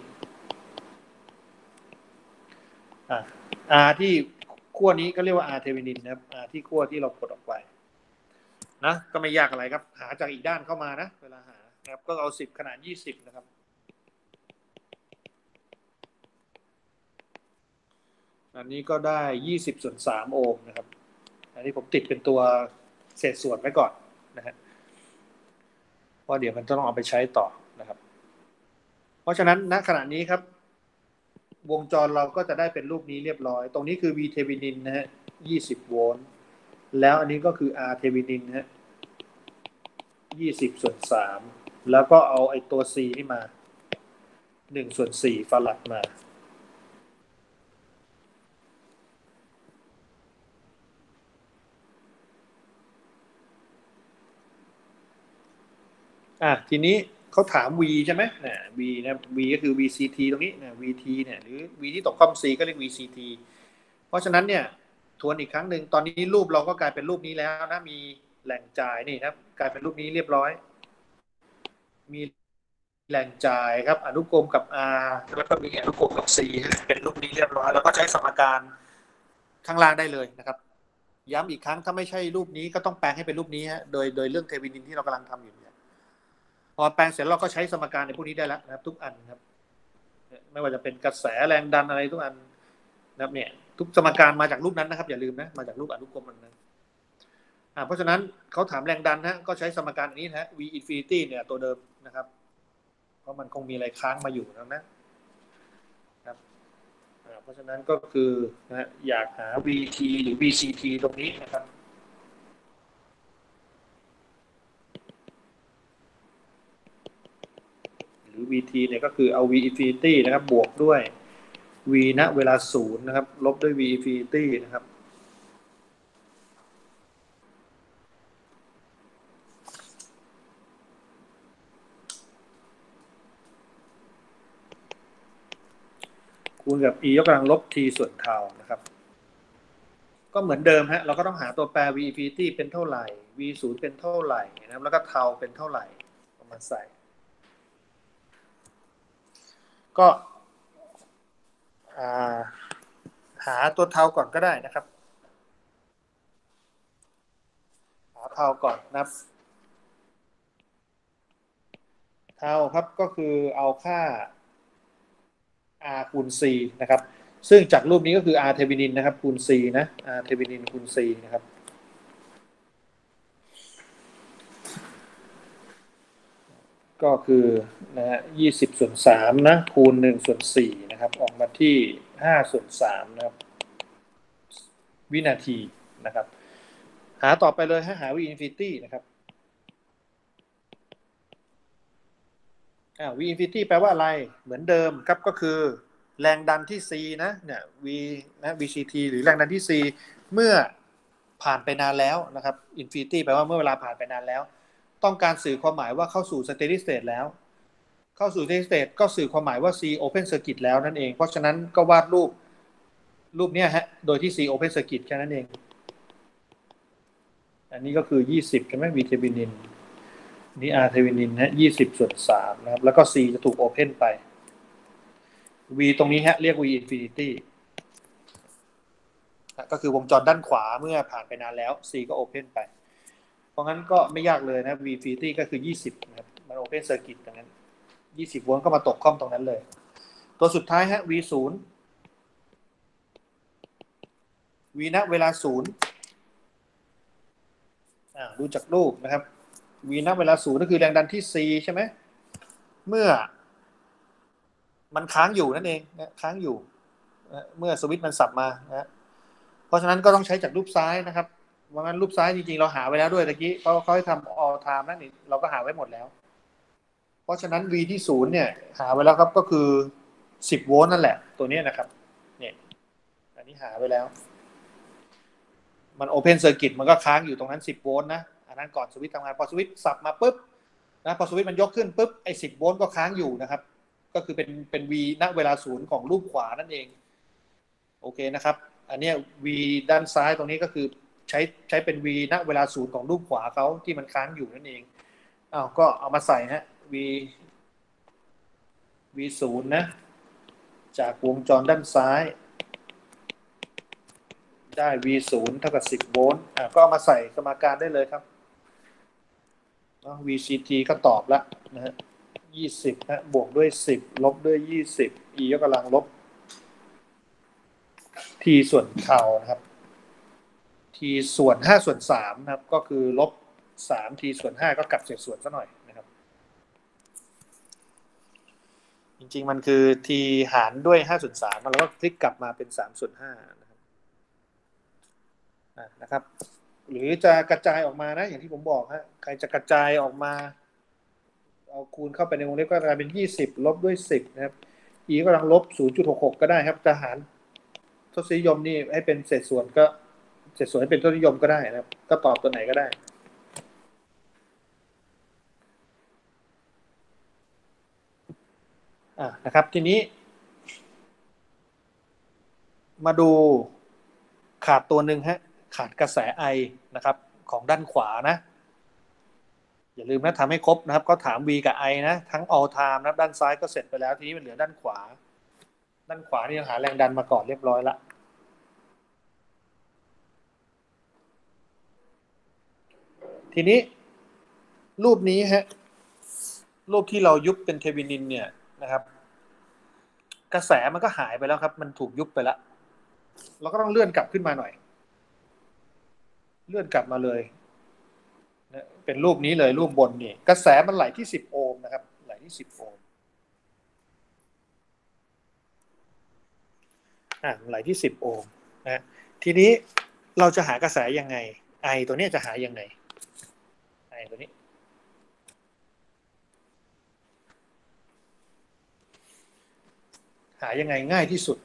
R ที่ขั้วนี้ก็เรียกว่า R เทวินินนะครับ R ที่ขั้วที่เรากดออกไปนะก็ไม่ยากอะไรครับหาจากอีกด้านเข้ามานะเวลาหานะครับก็เอา10ขนาด20นะครับอันนี้ก็ได้20/3 โอห์มนะครับอันนี้ผมติดเป็นตัวเศษส่วนไว้ก่อนนะฮะเพราะเดี๋ยวมันต้องเอาไปใช้ต่อนะครับเพราะฉะนั้นณขณะนี้ครับวงจรเราก็จะได้เป็นรูปนี้เรียบร้อยตรงนี้คือ V เทวินินนะฮะ20 โวลต์แล้วอันนี้ก็คือ R เทวินินฮะ20/3แล้วก็เอาไอ้ตัว C นี่มา1/4ฟารัดมาทีนี้เขาถาม V ใช่ไหมV นะ V ก็คือ VCT ตรงนี้นะ VT เนี่ยหรือ V ที่ตกข้อม C ก็เรียก VCT เพราะฉะนั้นเนี่ยทวนอีกครั้งหนึ่งตอนนี้รูปเราก็กลายเป็นรูปนี้แล้วนะมีแหล่งจ่ายนี่ครับกลายเป็นรูปนี้เรียบร้อยมีแหล่งจ่ายครับอนุกรมกับ R แล้วก็มีอนุกรมกับ C เป็นรูปนี้เรียบร้อยแล้วก็ใช้สมการข้างล่างได้เลยนะครับย้ำอีกครั้งถ้าไม่ใช่รูปนี้ก็ต้องแปลงให้เป็นรูปนี้ฮะโดยเรื่องเทวินินที่เรากำลังทำอยู่เนี่ยพอแปลงเสร็จเราก็ใช้สมการในพวกนี้ได้แล้วนะครับทุกอันครับไม่ว่าจะเป็นกระแสแรงดันอะไรทุกอันนะครับเนี่ยทุกสมการมาจากรูปนั้นนะครับอย่าลืมนะมาจากรูปอนุกรมนั้นเพราะฉะนั้นเขาถามแรงดันนะก็ใช้สมการอันนี้นะ V infinity เนี่ยตัวเดิมนะครับเพราะมันคงมีอะไรค้างมาอยู่นะครับเพราะฉะนั้นก็คือนะอยากหา VT หรือ VCT ตรงนี้นะครับหรือ VT เนี่ยก็คือเอา V infinity นะครับบวกด้วย V ณเวลา0นะครับลบด้วย V infinity นะครับคูณกับ e ยกกำลังลบ t ส่วนเทานะครับก็เหมือนเดิมฮะเราก็ต้องหาตัวแปร v infinity เป็นเท่าไหร่ v 0เป็นเท่าไหร่นะครับแล้วก็เทาเป็นเท่าไหร่เอามาใส่ก็หาตัวเทาก่อนก็ได้นะครับเทาก่อนนะครับเทาครับก็คือเอาค่า r คูณ c นะครับซึ่งจากรูปนี้ก็คือ r เทวินินนะครับคูณ c นะ r เทวินินคูณ c นะครับก็คือนะฮะ20/3นะคูณ1/4นะครับออกมาที่5/3นะครับวินาทีนะครับหาต่อไปเลยหา v infinity นะครับv infinity แปลว่าอะไรเหมือนเดิมครับก็คือแรงดันที่ c นะเนี่ย v นะ vct หรือแรงดันที่ c เมื่อผ่านไปนานแล้วนะครับ infinity แปลว่าเมื่อเวลาผ่านไปนานแล้วต้องการสื่อความหมายว่าเข้าสู่ steady state แล้วเข้าสู่ steady state ก็สื่อความหมายว่า c open circuit แล้วนั่นเองเพราะฉะนั้นก็วาดรูปเนี้ยฮะโดยที่ c open circuit แค่นั้นเองอันนี้ก็คือ20ใช่ไหม v เทวินินนี่ r เทวินินฮะ20/3นะครับแล้วก็ c จะถูก open ไป v ตรงนี้ฮะเรียก v infinity ก็คือวงจรด้านขวาเมื่อผ่านไปนานแล้ว c ก็ open ไปเพราะงั้นก็ไม่ยากเลยนะ v infinity ก็คือ20นะครับมัน open circuit ตรงนั้น20โวลต์ก็มาตกค่อมตรงนั้นเลยตัวสุดท้ายฮะ v 0 v ณเวลา0ดูจากรูปนะครับ v ณเวลา0ก็คือแรงดันที่ c ใช่ไหมเมื่อมันค้างอยู่นั่นเองนะค้างอยู่เมื่อสวิตช์มันสับมานะเพราะฉะนั้นก็ต้องใช้จากรูปซ้ายนะครับว่างั้นรูปซ้ายจริงๆเราหาไว้แล้วด้วยตะกี้เขาให้ทำ all time นั่นนี่เราก็หาไว้หมดแล้วเพราะฉะนั้น v ที่0เนี่ยหาไว้แล้วครับก็คือ10โวลต์นั่นแหละตัวนี้นะครับเนี่ยอันนี้หาไว้แล้วมัน open circuit มันก็ค้างอยู่ตรงนั้น10โวลต์นะอันนั้นก่อนสวิตช์ทำงานพอสวิตช์สับมาปุ๊บนะพอสวิตช์มันยกขึ้นปุ๊บไอ้10โวลต์ก็ค้างอยู่นะครับก็คือเป็น v ณเวลา0ของรูปขวานั่นเองโอเคนะครับอันนี้ v ด้านซ้ายตรงนี้ก็คือใช้เป็น v ณเวลา0ของรูปขวาเขาที่มันค้างอยู่นั่นเองก็เอามาใส่ฮะ v 0นะจากวงจรด้านซ้ายได้ v 0เท่ากับ10โวลต์ก็เอามาใส่สมการได้เลยครับ vct ก็ตอบแล้วนะฮะ20นะบวกด้วย10ลบด้วย20 e ยกกำลังลบ t ส่วนเทานะครับ t ส่วน5/3นะครับก็คือลบ3 t ส่วน5ก็กลับเศษส่วนซะหน่อยนะครับจริงๆมันคือ t หารด้วย5/3แล้วก็คลิกกลับมาเป็น3/5นะครับหรือจะกระจายออกมานะอย่างที่ผมบอกฮะใครจะกระจายออกมาเอาคูณเข้าไปในวงเล็บก็กลายเป็น20ลบด้วย10นะครับ e กำลังลบ 0.66 ก็ได้ครับจะหารทศนิยมนี่ให้เป็นเศษส่วนก็เศษส่วนให้เป็นทศนิยมก็ได้นะครับก็ตอบตัวไหนก็ได้นะครับทีนี้มาดูขาดตัวหนึ่งฮะขาดกระแสไอนะครับของด้านขวานะอย่าลืมนะทำให้ครบนะครับก็ถาม V กับ I นะทั้ง all time นะด้านซ้ายก็เสร็จไปแล้วทีนี้มันเหลือด้านขวานี่หาแรงดันมาก่อนเรียบร้อยละทีนี้รูปนี้ฮะรูปที่เรายุบเป็นเทวินินเนี่ยนะครับกระแสมันก็หายไปแล้วครับมันถูกยุบไปแล้วเราก็ต้องเลื่อนกลับขึ้นมาหน่อยเลื่อนกลับมาเลยเป็นรูปนี้เลยรูปบนนี่กระแสมันไหลที่10โอห์มนะครับไหลที่10โอห์มไหลที่10โอห์มนะทีนี้เราจะหากระแสยังไงไอตัวนี้จะหายังไงไอตัวนี้หายังไงง่ายที่สุด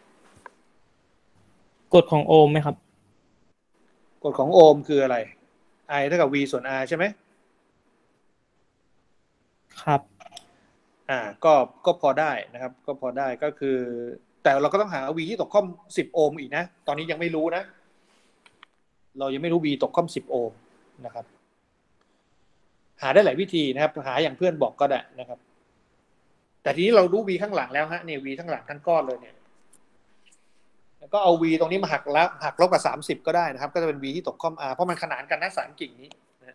กฎของโอห์มไหมครับกฎของโอห์มคืออะไร I เท่ากับ V ส่วน R ใช่ไหมครับก็พอได้นะครับก็พอได้ก็คือแต่เราก็ต้องหา V ที่ตกค่อม10โอห์มอีกนะตอนนี้ยังไม่รู้นะเรายังไม่รู้ V ตกค่อม10โอห์มนะครับหาได้หลายวิธีนะครับหาอย่างเพื่อนบอกก็ได้นะครับแต่ทีนี้เรารู้ V ข้างหลังแล้วฮะเนี่ย V ข้างหลังทั้งก้อนเลยเนี่ยก็เอา v ตรงนี้มาหักลบกับ30ก็ได้นะครับก็จะเป็น v ที่ตกค่อม r เพราะมันขนานกันนะ3กิ่งนี้นะ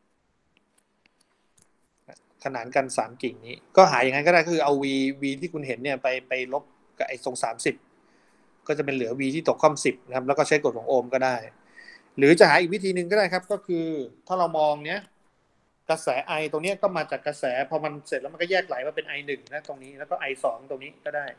ขนานกัน3กิ่งนี้ก็หาอย่างนั้นก็ได้คือเอา v ที่คุณเห็นเนี่ยไปลบกับไอ้ตรง30ก็จะเป็นเหลือ v ที่ตกค่อม10นะครับแล้วก็ใช้กฎของโอห์มก็ได้หรือจะหาอีกวิธีหนึ่งก็ได้ครับก็คือถ้าเรามองเนี้ยกระแส I ตรงนี้ก็มาจากกระแสพอมันเสร็จแล้วมันก็แยกไหลมาเป็น I1 นะตรงนี้แล้วก็ I2 ตรงนี้ก็ได้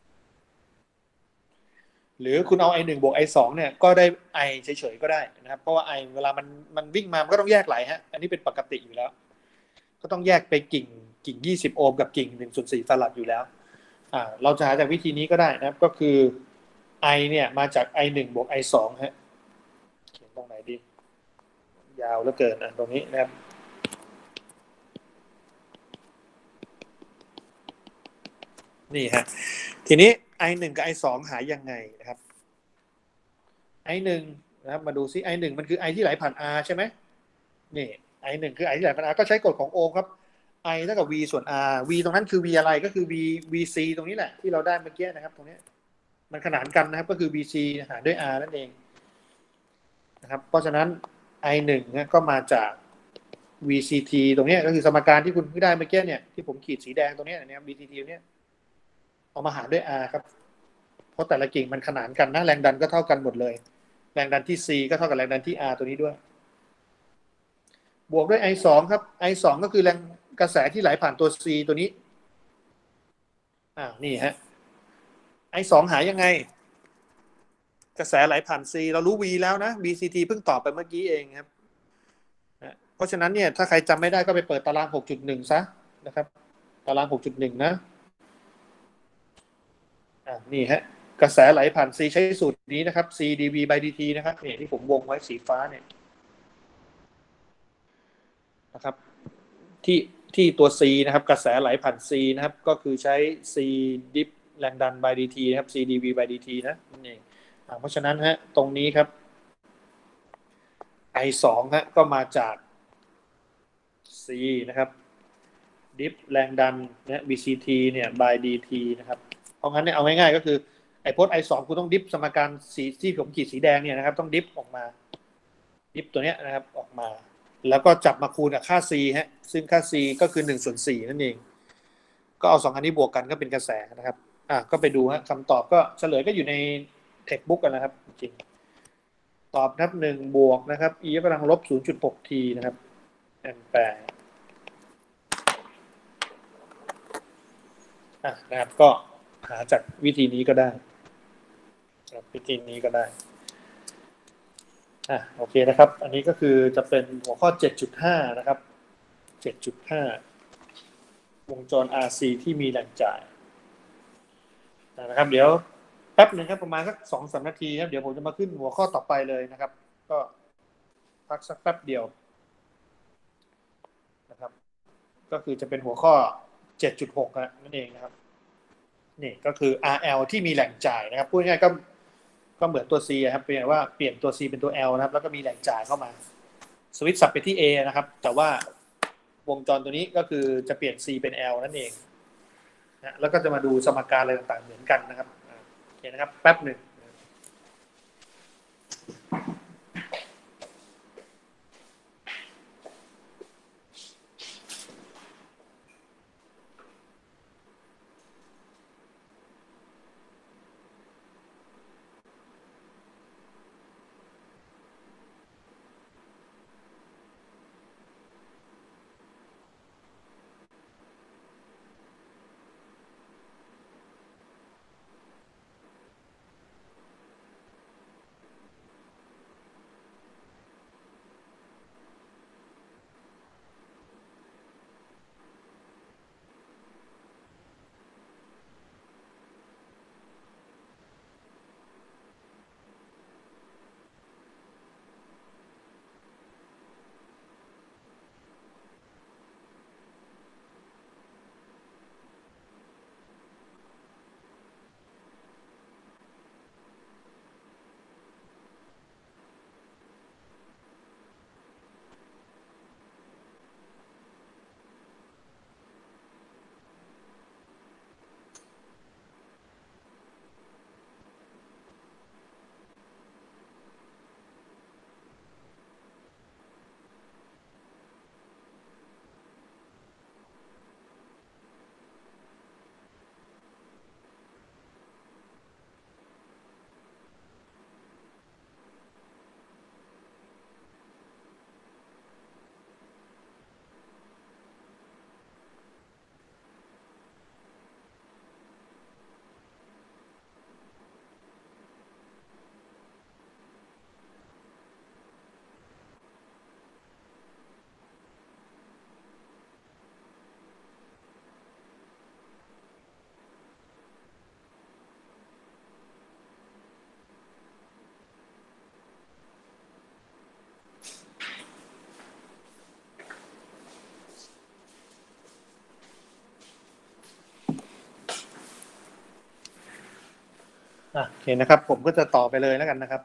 หรือคุณเอา I1 บวก I2 เนี่ยก็ได้ I เฉยๆก็ได้นะครับเพราะว่า I เวลามันวิ่งมามันก็ต้องแยกไหลฮะอันนี้เป็นปกติอยู่แล้วก็ต้องแยกไปกิ่ง20โอห์มกับกิ่ง1/4 ฟาราดอยู่แล้วเราจะหาจากวิธีนี้ก็ได้นะครับก็คือ I เนี่ยมาจาก I1 บวก I2 ฮะเขียนตรงไหนดียาวเหลือเกินตรงนี้นะครับนี่ฮะทีนี้ I1 กับ I2 หายังไงนะครับ I1 นะครับมาดูซิ I1 มันคือ I ที่ไหลผ่าน R ใช่ไหมนี่ I1 คือ I ที่ไหลผ่าน R ก็ใช้กฎของโอห์มครับ I เท่ากับ V ส่วน R V ตรงนั้นคือ V อะไรก็คือ VC ตรงนี้แหละที่เราได้เมื่อกี้นะครับตรงนี้มันขนานกันนะครับก็คือ VC หารด้วย R นั่นเองนะครับเพราะฉะนั้น I1 เนี่ยก็มาจาก VCT ตรงนี้ก็คือสมการที่คุณได้เมื่อกี้เนี่ยที่ผมขีดสีแดงตรงนี้นะครับ VCT ตรงนี้เอามาหารด้วย R ครับเพราะแต่ละกิ่งมันขนานกันนะแรงดันก็เท่ากันหมดเลยแรงดันที่ C ก็เท่ากับแรงดันที่ R ตัวนี้ด้วยบวกด้วย I2 ครับ I2 ก็คือแรงกระแสที่ไหลผ่านตัว C ตัวนี้นี่ฮะ I2 หายังไงกระแสไหลผ่าน C เรารู้ V แล้วนะ VCT เพิ่งตอบไปเมื่อกี้เองครับเพราะฉะนั้นเนี่ยถ้าใครจำไม่ได้ก็ไปเปิดตาราง 6.1 ซะนะครับตาราง 6.1 นะนี่ฮะกระแสไหลผ่าน C ใช้สูตรนี้นะครับ C dV by dt นะครับเนี่ยที่ผมวงไว้สีฟ้าเนี่ยนะครับที่ตัว C นะครับกระแสไหลผ่าน C นะครับก็คือใช้ C dip แรงดัน by dt นะครับ C dV by dt นะนั่นเองเพราะฉะนั้นฮะตรงนี้ครับ I2 ฮะก็มาจาก C นะครับ dip แรงดันนะ VCT เนี่ย by dt นะครับเพราะงั้นเนี่ยเอาง่ายๆก็คือไอ้พจน์ I2 คุณต้องดิฟสมการสีที่ผมขีดสีแดงเนี่ยนะครับต้องดิฟออกมาดิฟตัวเนี้ยนะครับออกมาแล้วก็จับมาคูณกับค่า C ฮะซึ่งค่า C ก็คือ1/4นั่นเองก็เอา2อันนี้บวกกันก็เป็นกระแสนะครับก็ไปดูฮะคำตอบก็เฉลยก็อยู่ในเทคบุ๊กกันนะครับจริงตอบนะครับ1บวกนะครับ e กำลังลบ 0.6 t นะครับแอมแปร์นะครับก็หาจากวิธีนี้ก็ได้วิธีนี้ก็ได้โอเคนะครับอันนี้ก็คือจะเป็นหัวข้อ 7.5 นะครับ 7.5 วงจร RC ที่มีแรงจ่ายนะครับเดี๋ยวแป๊บนึงครับประมาณสัก 2-3 นาทีครับเดี๋ยวผมจะมาขึ้นหัวข้อต่อไปเลยนะครับก็พักสักแป๊บเดียวนะครับก็คือจะเป็นหัวข้อ 7.6 นั่นเองนะครับนี่ก็คือ RL ที่มีแหล่งจ่ายนะครับพูดง่ายๆก็เหมือนตัว C ครับเป็นว่าเปลี่ยนตัว C เป็นตัว L นะครับแล้วก็มีแหล่งจ่ายเข้ามาสวิตช์สับไปที่ A นะครับแต่ว่าวงจรตัวนี้ก็คือจะเปลี่ยน C เป็น L นั่นเองนะแล้วก็จะมาดูสมการอะไรต่างๆเหมือนกันนะครับโอเคนะครับแป๊บหนึ่งโอเคนะครับ ผมก็จะต่อไปเลยแล้วกันนะครับ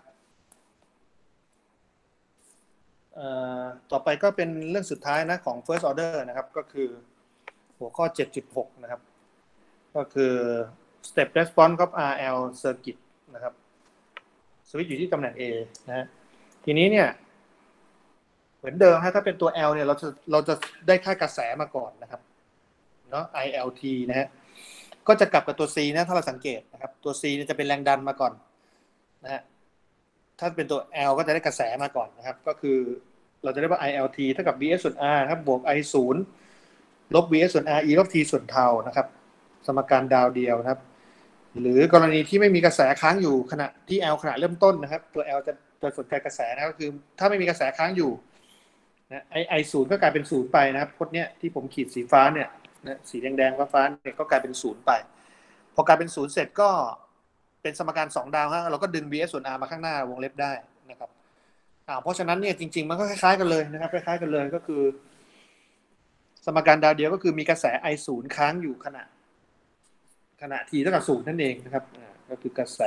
ต่อไปก็เป็นเรื่องสุดท้ายนะของ first order นะครับก็คือหัวข้อ 7.6 นะครับก็คือ step response of RL circuit นะครับสวิตช์อยู่ที่ตำแหน่ง A นะฮะทีนี้เนี่ยเหมือนเดิมถ้าเป็นตัว L เนี่ยเราจะได้ค่ากระแสมาก่อนนะครับเนาะ ILT นะฮะก็จะกลับกับตัว C นะถ้าเราสังเกตนะครับตัว C เนี่ยจะเป็นแรงดันมาก่อนนะฮะถ้าเป็นตัว L ก็จะได้กระแสมาก่อนนะครับก็คือเราจะได้ว่า ILT เท่ากับ VS ส่วน R ครับบวก I0 ลบ VS ส่วน R E ลบ T ส่วนเทานะครับสมการดาวเดียวนะครับหรือกรณีที่ไม่มีกระแสค้างอยู่ขณะที่ L ขณะเริ่มต้นนะครับตัว L จะสนใจกระแสนะก็คือถ้าไม่มีกระแสค้างอยู่นะI0ก็กลายเป็น0ไปนะครับพจน์เนี้ยที่ผมขีดสีฟ้าเนี่ยนะสีแดงๆฟ้าๆเนี่ยก็กลายเป็น0ไปพอกลายเป็น0เสร็จก็เป็นสมการ2ดาวฮะเราก็ดึง VS ส่วน R มาข้างหน้าวงเล็บได้นะครับเพราะฉะนั้นเนี่ยจริงๆมันก็คล้ายๆกันเลยนะครับคล้ายๆกันเลยก็คือสมการดาวเดียวก็คือมีกระแส I0 ค้างอยู่ขณะt เท่ากับ0นั่นเองนะครับก็คือกระแส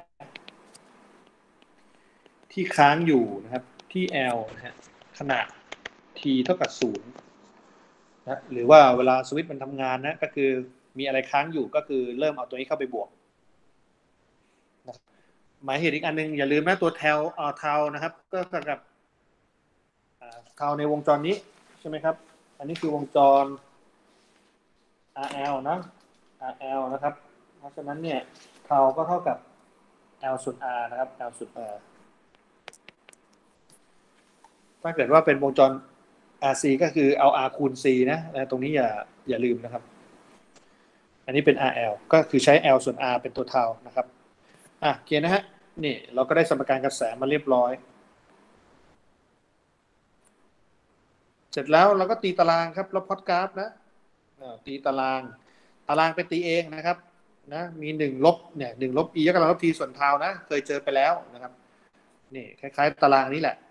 ที่ค้างอยู่นะครับที่ L นะฮะขณะ t เท่ากับ0นะหรือว่าเวลาสวิตช์มันทำงานนะก็คือมีอะไรค้างอยู่ก็คือเริ่มเอาตัวนี้เข้าไปบวกนะหมายเหตุอีกอันนึงอย่าลืมนะตัวเทานะครับก็เท่ากับเทาในวงจรนี้ใช่ไหมครับอันนี้คือวงจร RL นะ RL นะครับเพราะฉะนั้นเนี่ยเทาก็เท่ากับ L ส่วน R นะครับ L ส่วน R ถ้าเกิดว่าเป็นวงจร RC ก็คือเอา R คูณ C นะตรงนี้อย่าลืมนะครับอันนี้เป็น RL ก็คือใช้ L ส่วน R เป็นตัวเทานะครับโอเคนะฮะนี่เราก็ได้สมการกระแสมาเรียบร้อยเสร็จแล้วเราก็ตีตารางครับแล้วพล็อตกราฟนะตีตารางไปตีเองนะครับนะมี1ลบเนี่ย1ลบ e ยกกำลังลบ t ส่วนเทานะเคยเจอไปแล้วนะครับนี่คล้ายๆตารางนี้แหละ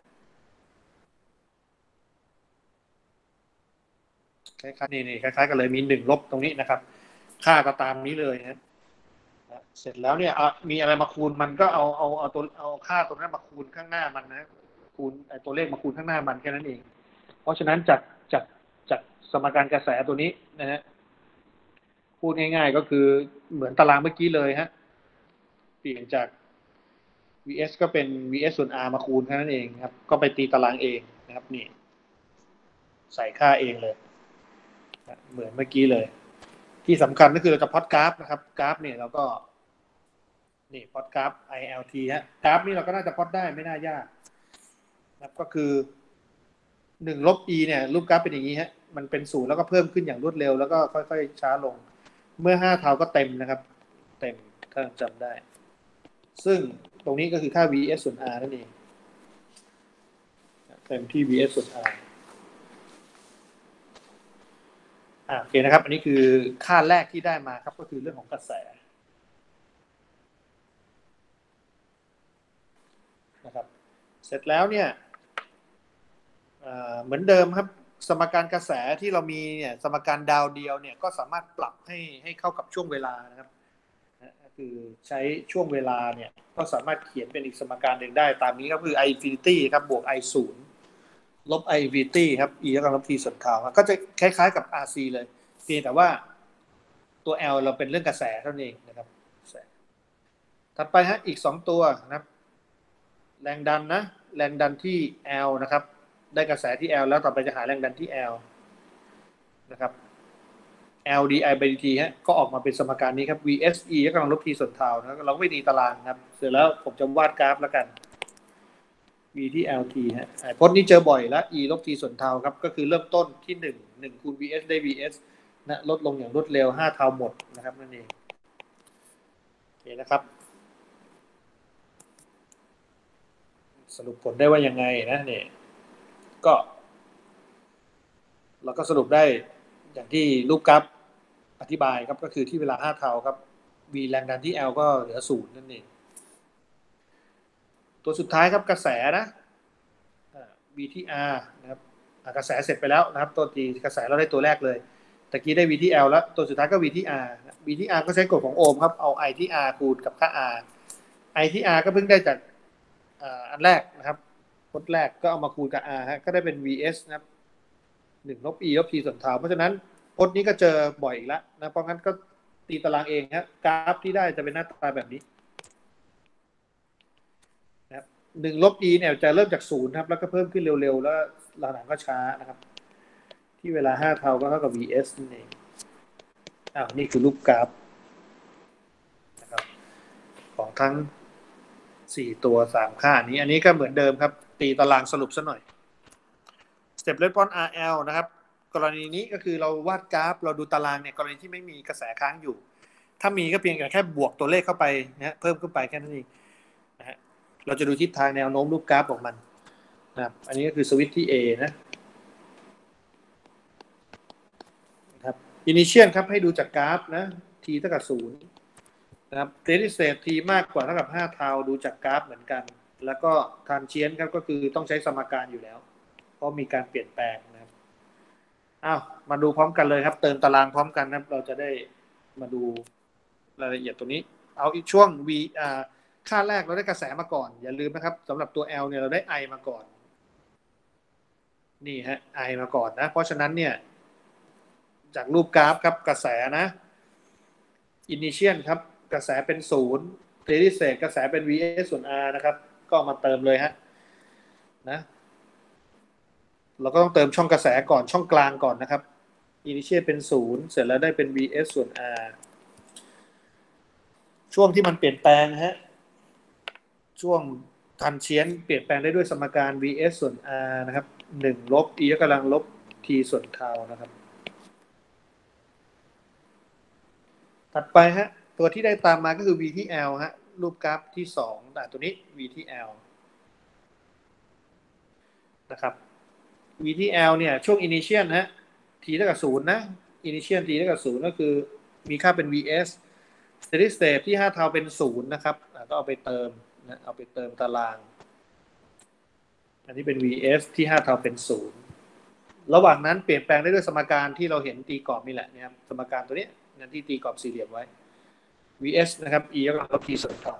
คล้ายๆนี่คล้ายๆกันเลยมี1ลบตรงนี้นะครับค่าก็ตามนี้เลยนะเสร็จแล้วเนี่ยมีอะไรมาคูณมันก็เอาค่าตรงนั้นมาคูณข้างหน้ามันนะคูณตัวเลขมาคูณข้างหน้ามันแค่นั้นเองเพราะฉะนั้นจากสมการกระแสตัวนี้นะฮะพูดง่ายๆก็คือเหมือนตารางเมื่อกี้เลยฮะเปลี่ยนจาก vs ก็เป็น vs ส่วน r มาคูณแค่นั้นเองครับก็ไปตีตารางเองนะครับนี่ใส่ค่าเองเลยเหมือนเมื่อกี้เลยที่สำคัญก็คือเราจะพล็อตกราฟนะครับกราฟเนี่ยเราก็นี่พล็อตกราฟ ILT ฮะกราฟนี่เราก็น่าจะพล็อตได้ไม่น่ายากนะครับก็คือ1ลบ e เนี่ยรูปกราฟเป็นอย่างนี้ฮะมันเป็น0แล้วก็เพิ่มขึ้นอย่างรวดเร็วแล้วก็ค่อยๆช้าลงเมื่อ5เท่าก็เต็มนะครับเต็มถ้าจำได้ซึ่งตรงนี้ก็คือค่า vs ส่วน r นั่นเองเต็มที่ vs ส่วน r โอเคนะครับอันนี้คือค่าแรกที่ได้มาครับก็คือเรื่องของกระแสนะครับเสร็จแล้วเนี่ยเหมือนเดิมครับสมการกระแสที่เรามีเนี่ยสมการดาวเดียวเนี่ยก็สามารถปรับให้เข้ากับช่วงเวลานะครับคือใช้ช่วงเวลาเนี่ยก็สามารถเขียนเป็นอีกสมการหนึ่งได้ตามนี้ก็คือ I infinity ครับบวก I 0ลบ I infinity ครับ E เท่ากับลบ T ส่วนเทาก็จะคล้ายๆกับ RC เลยเพียงแต่ว่าตัว L เราเป็นเรื่องกระแสเท่านั้นเองนะครับถัดไปฮะอีก2ตัวนะครับแรงดันนะแรงดันที่ L นะครับได้กระแสที่ L แล้วต่อไปจะหาแรงดันที่ L นะครับ L di by dt ฮะก็ออกมาเป็นสมการนี้ครับ vs e ยกกำลังลบ t ส่วนเทานะเราไม่ดีตารางครับเสร็จแล้วผมจะวาดกราฟแล้วกัน v ที่ lt ฮะพจน์นี้เจอบ่อยแล้ว e ลบ t ส่วนเทาครับก็คือเริ่มต้นที่1คูณ vs ได้ vs นะลดลงอย่างรวดเร็ว5เทาหมดนะครับนั่นเองโอเคนะครับสรุปผลได้ว่ายังไงนะเนี่ยก็เราก็สรุปได้อย่างที่รูปกราฟอธิบายครับก็คือที่เวลา5เทาครับ v แรงดันที่ L ก็เหลือ0นั่นเองตัวสุดท้ายครับกระแสนะ v ที่ R นะครับกระแสเสร็จไปแล้วนะครับตัวตีกระแสเราได้ตัวแรกเลยตะกี้ได้ v ที่ L แล้วตัวสุดท้ายก็ v ที่ R v ที่ R ก็ใช้กฎของโอห์มครับเอา I ที่ R คูณกับค่า R ITR ก็เพิ่งได้จากอันแรกนะครับพจน์แรกก็เอามาคูณกับ R ฮะก็ได้เป็น VS นะครับ1 ลบ E ลบ T ส่วนทาวเพราะฉะนั้นพจน์นี้ก็เจอบ่อยอีกแล้วนะเพราะงั้นก็ตีตารางเองฮะกราฟที่ได้จะเป็นหน้าตาแบบนี้นะครับ1 ลบ E เนี่ยจะเริ่มจาก0ครับแล้วก็เพิ่มขึ้นเร็วๆแล้วหลังๆก็ช้านะครับที่เวลา5 เท่าก็เท่ากับ VS นั่นเองนี่คือรูปกราฟนะครับของทั้ง4 ตัว3 ค่านี้อันนี้ก็เหมือนเดิมครับตีตารางสรุปซะหน่อย Step response RL นะครับกรณีนี้ก็คือเราวาดกราฟเราดูตารางเนี่ยกรณีที่ไม่มีกระแสค้างอยู่ถ้ามีก็เพียงแค่บวกตัวเลขเข้าไปนะเพิ่มขึ้นไปแค่นั้นเองนะฮะเราจะดูทิศทางแนวโน้มรูปกราฟของมันนะครับอันนี้ก็คือสวิตช์ที่ A นะครับ Initial ครับให้ดูจากกราฟนะ T เท่ากับ0นะครับ Steady State T มากกว่าเท่ากับ5 เท่าดูจากกราฟเหมือนกันแล้วก็ Transient ครับก็คือต้องใช้สมการอยู่แล้วเพราะมีการเปลี่ยนแปลงนะครับมาดูพร้อมกันเลยครับเติมตารางพร้อมกันนะครับเราจะได้มาดูรายละเอียดตรงนี้เอาอีกช่วง V ค่าแรกเราได้กระแสมาก่อนอย่าลืมนะครับสำหรับตัว L เนี่ยเราได้ I มาก่อนนี่ฮะ I มาก่อนนะเพราะฉะนั้นเนี่ยจากรูปกราฟครับกระแสนะ Initial ครับกระแสเป็น0 Steady State กระแสเป็น VS ส่วน R นะครับก็มาเติมเลยฮะนะเราก็ต้องเติมช่องกระแสก่อนช่องกลางก่อนนะครับ Initial เป็น0เสร็จแล้วได้เป็น VS ส่วน R ช่วงที่มันเปลี่ยนแปลงฮะช่วงTransientเปลี่ยนแปลงได้ด้วยสมการ VS ส่วน R นะครับ1 ลบ E กำลังลบ T ส่วนทาวนะครับถัดไปฮะตัวที่ได้ตามมาก็คือ VTL ฮะรูปกราฟที่2ตัวนี้ VTL นะครับ VTL เนี่ยช่วง Initial ฮะ T เท่ากับ0นะ Initial T เท่ากับ0ก็คือมีค่าเป็น VS Steady State ที่5 เท่าเป็น0นะครับก็เอาไปเติมนะเอาไปเติมตารางอันนี้เป็น VS ที่5 เท่าเป็น0ระหว่างนั้นเปลี่ยนแปลงได้ด้วยสมการที่เราเห็นตีกรอบนี่แหละนะครับสมการตัวนี้นั่นที่ตีกรอบสี่เหลี่ยมไว้ VS นะครับ E กำลังลบ T ส่วนทาว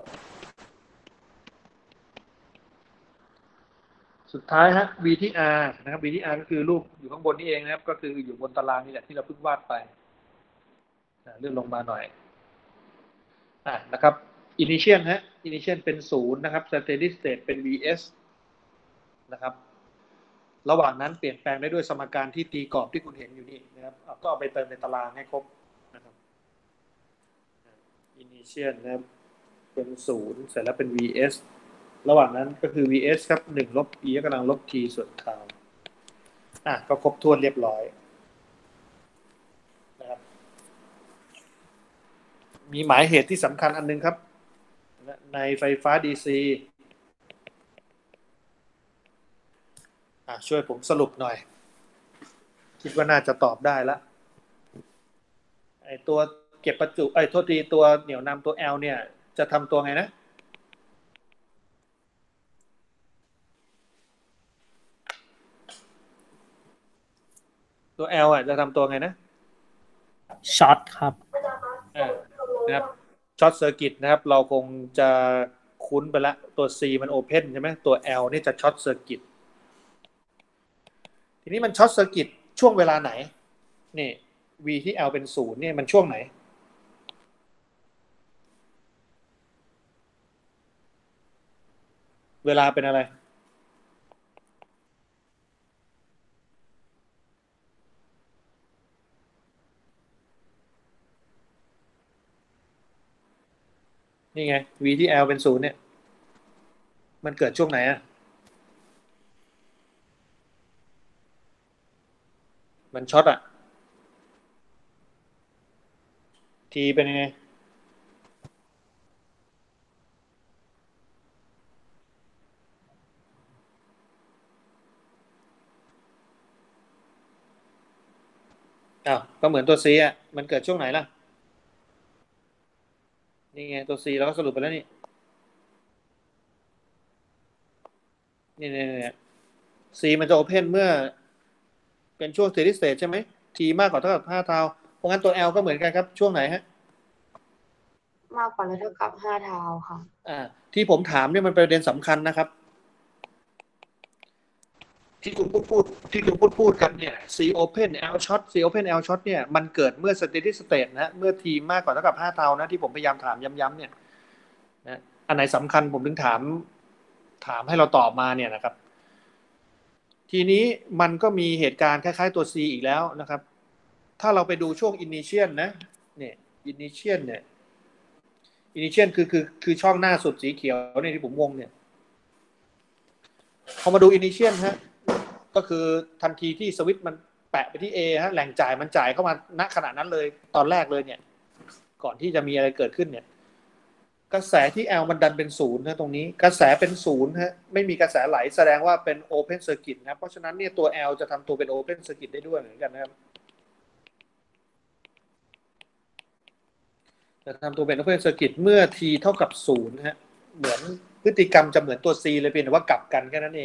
สุดท้ายฮะ VTR นะครับ VTR ก็คือรูปอยู่ข้างบนนี่เองนะครับก็คืออยู่บนตารางนี่แหละที่เราเพิ่งวาดไปเลื่อนลงมาหน่อยนะครับ Initial ฮะ Initial เป็น0นะครับ Steady State เป็น VS นะครับระหว่างนั้นเปลี่ยนแปลงได้ด้วยสมการที่ตีกรอบที่คุณเห็นอยู่นี่นะครับก็เอาไปเติมในตารางให้ครบนะครับ Initial นะครับเป็น0เสร็จแล้วเป็น VS ระหว่างนั้นก็คือ VS ครับ1 ลบ E กำลังลบ T ส่วนทาวก็ครบถ้วนเรียบร้อยนะครับมีหมายเหตุที่สำคัญอันนึงครับในไฟฟ้า DC ช่วยผมสรุปหน่อยคิดว่าน่าจะตอบได้แล้วไอ้ตัวเก็บประจุโทษทีตัวเหนี่ยวนำตัว L เนี่ยจะทำตัวไงนะตัว L จะทำตัวไงนะช็อตครับนะครับช็อตเซอร์กิตนะครับเราคงจะคุ้นไปแล้วตัว C มันโอเพนใช่ไหมตัว L นี่จะช็อตเซอร์กิตทีนี้มันช็อตเซอร์กิตช่วงเวลาไหนนี่ V ที่ L เป็น0เนี่ยมันช่วงไหนเวลาเป็นอะไรนี่ไง V ที่ L เป็น0เนี่ยมันเกิดช่วงไหนมันช็อตT เป็นยังไงก็เหมือนตัว C มันเกิดช่วงไหนล่ะนี่ไงตัว C เราก็สรุปไปแล้วนี่C มันจะโอเพนเมื่อเป็นช่วง steady state ใช่ไหม T มากกว่าเท่ากับ5 เท่าเพราะงั้นตัว L ก็เหมือนกันครับช่วงไหนฮะมากกว่าและเท่ากับ5 เท่าค่ะที่ผมถามเนี่ยมันเป็นประเด็นสำคัญนะครับที่คุณพูดกันเนี่ย C open L short C open L short เนี่ยมันเกิดเมื่อ steady state นะเมื่อทีมากกว่าเท่ากับ5 เท่านะที่ผมพยายามถามย้ำๆเนี่ยนะอันไหนสำคัญผมถึงถามให้เราตอบมาเนี่ยนะครับทีนี้มันก็มีเหตุการณ์คล้ายๆตัว C อีกแล้วนะครับถ้าเราไปดูช่วง initial นะเนี่ย initial เนี่ย initial คือช่องหน้าสุดสีเขียวเนี่ยที่ผมวงเนี่ยพอมาดู initial ฮะก็คือทันทีที่สวิตช์มันแปะไปที่ A ฮะแหล่งจ่ายมันจ่ายเข้ามาณขณะนั้นเลยตอนแรกเลยเนี่ยก่อนที่จะมีอะไรเกิดขึ้นเนี่ยกระแสที่ L มันดันเป็น0นะตรงนี้กระแสเป็น0ฮะไม่มีกระแสไหลแสดงว่าเป็น Open Circuit นะเพราะฉะนั้นเนี่ยตัว L จะทำตัวเป็น Open Circuit ได้ด้วยเหมือนกันนะครับจะทำตัวเป็น Open Circuit เมื่อ T เท่ากับ0ฮะเหมือนพฤติกรรมจะเหมือนตัว C เลยเพียงแต่ว่ากลับกันแค่นั้นเอง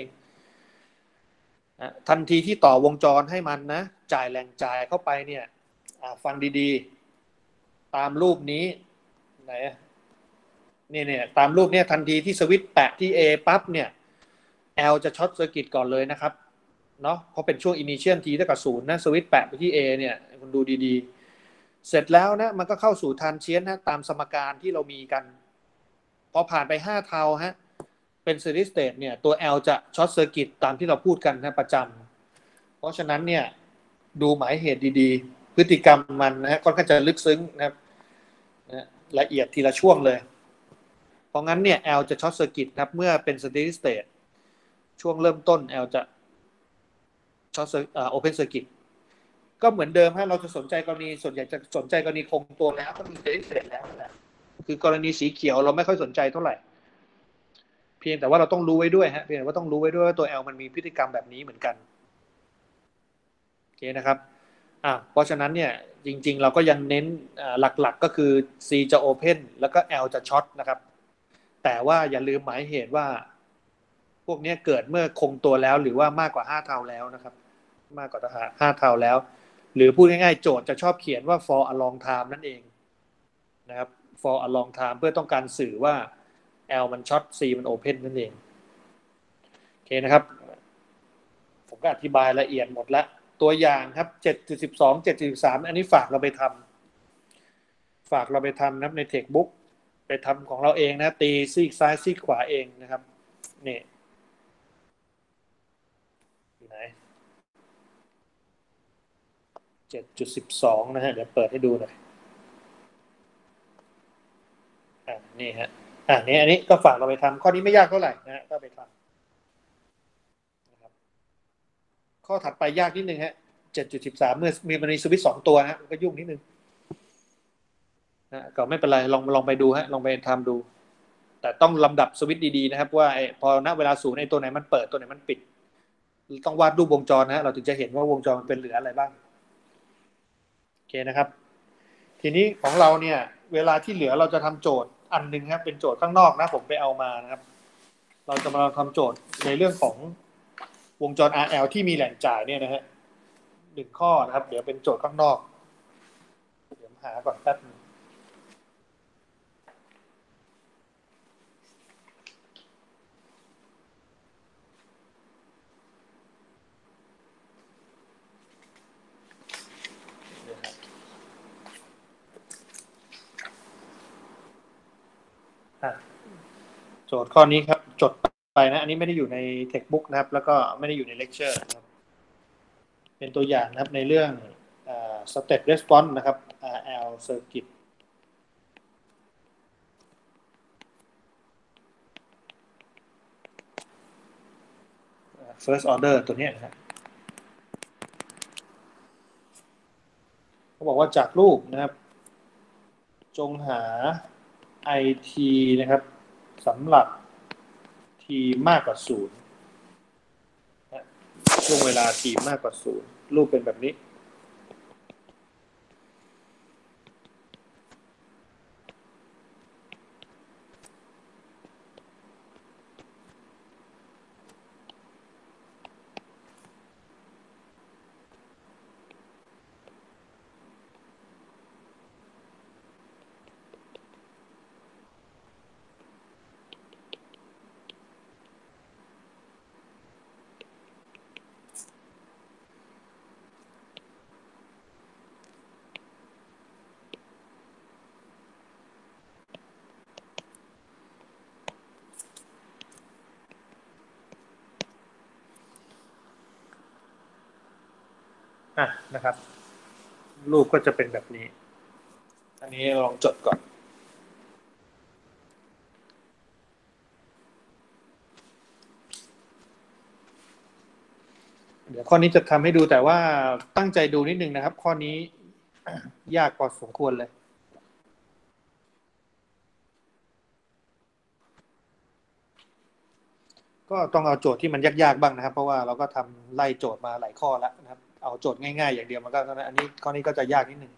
ทันทีที่ต่อวงจรให้มันนะจ่ายแรงจ่ายเข้าไปเนี่ยฟังดีๆตามรูปนี้ไหนเนี่ยตามรูปเนี่ยทันทีที่สวิตช์แตะที่ A ปั๊บเนี่ย L จะช็อตเซอร์กิตก่อนเลยนะครับเนาะเพราะเป็นช่วง initial T เท่ากับ0นะสวิตช์แปะไปที่ A เนี่ยคุณดูดีๆเสร็จแล้วนะมันก็เข้าสู่ทรานเชียนนะตามสมการที่เรามีกันพอผ่านไป5 เท่าฮะเป็น steady state เนี่ยตัว L จะช็อตเซอร์กิตตามที่เราพูดกันนะประจำเพราะฉะนั้นเนี่ยดูหมายเหตุดีๆพฤติกรรมมันนะฮะค่อนข้างจะลึกซึ้งนะครับละเอียดทีละช่วงเลยเพราะงั้นเนี่ย L จะช็อตเซอร์กิตครับเมื่อเป็น steady state ช่วงเริ่มต้น L จะช็อตopen circuit ก็เหมือนเดิมฮะเราจะสนใจกรณีส่วนใหญ่จะสนใจกรณีคงตัวแล้วก็มี steady state แล้วนะคือกรณีสีเขียวเราไม่ค่อยสนใจเท่าไหร่เพียงแต่ว่าเราต้องรู้ไว้ด้วยฮะเพียงแต่ว่าต้องรู้ไว้ด้วยว่าตัว L มันมีพฤติกรรมแบบนี้เหมือนกันโอเคนะครับเพราะฉะนั้นเนี่ยจริงๆเราก็ยังเน้นหลักๆก็คือ C จะ open แล้วก็ L จะช็อตนะครับแต่ว่าอย่าลืมหมายเหตุว่าพวกนี้เกิดเมื่อคงตัวแล้วหรือว่ามากกว่า5 เท่าแล้วนะครับมากกว่า5 เท่าแล้วหรือพูดง่ายๆโจทย์จะชอบเขียนว่า for a long time นั่นเองนะครับ for a long time เพื่อต้องการสื่อว่า L มันช็อต C มัน open นั่นเองโอเคนะครับผมก็อธิบายละเอียดหมดแล้วตัวอย่างครับ 7.12 7.13 อันนี้ฝากเราไปทำนะในเทคบุ๊กไปทำของเราเองนะตีซีกซ้ายซีกขวาเองนะครับนี่อยู่ไหน 7.12 นะฮะเดี๋ยวเปิดให้ดูหน่อยนี่ฮะนี่อันนี้ก็ฝากเราไปทำข้อนี้ไม่ยากเท่าไหร่นะฮะก็ไปทำนะครับข้อถัดไปยากนิดนึงฮะ 7.13 เมื่อมันมีสวิตช์2 ตัวฮะมันก็ยุ่งนิดนึงนะก็ไม่เป็นไรลองไปดูฮะลองไปทำดูแต่ต้องลำดับสวิตช์ดีๆนะครับว่าพอณเวลา0ตัวไหนมันเปิดตัวไหนมันปิดต้องวาดรูปวงจรนะเราถึงจะเห็นว่าวงจรมันเป็นเหลืออะไรบ้างโอเคนะครับทีนี้ของเราเนี่ยเวลาที่เหลือเราจะทำโจทย์อันนึงครับเป็นโจทย์ข้างนอกนะผมไปเอามานะครับเราจะมาทำโจทย์ในเรื่องของวงจร RL ที่มีแหล่งจ่ายเนี่ยนะฮะ1 ข้อนะครับเดี๋ยวเป็นโจทย์ข้างนอกเดี๋ยวหาก่อนแป๊บนึงโจทย์ข้อนี้ครับจดไปนะอันนี้ไม่ได้อยู่ในเทคบุ๊กนะครับแล้วก็ไม่ได้อยู่ในเลคเชอร์นะครับเป็นตัวอย่างนะครับในเรื่องstep response นะครับ RL circuit first order ตัวนี้นะครับเขาบอกว่าจากรูปนะครับจงหา IT นะครับสำหรับ t มากกว่า0ช่วงเวลา t มากกว่า0รูปเป็นแบบนี้นะครับรูปก็จะเป็นแบบนี้อันนี้ลองจดก่อนเดี๋ยวข้อนี้จะทำให้ดูแต่ว่าตั้งใจดูนิดนึงนะครับข้อนี้ยากพอสมควรเลยก็ต้องเอาโจทย์ที่มันยากๆบ้างนะครับเพราะว่าเราก็ทำไล่โจทย์มาหลายข้อแล้วนะครับเอาโจทย์ง่ายๆอย่างเดียวมันก็อันนี้ข้อนี้ก็จะยากนิดนึง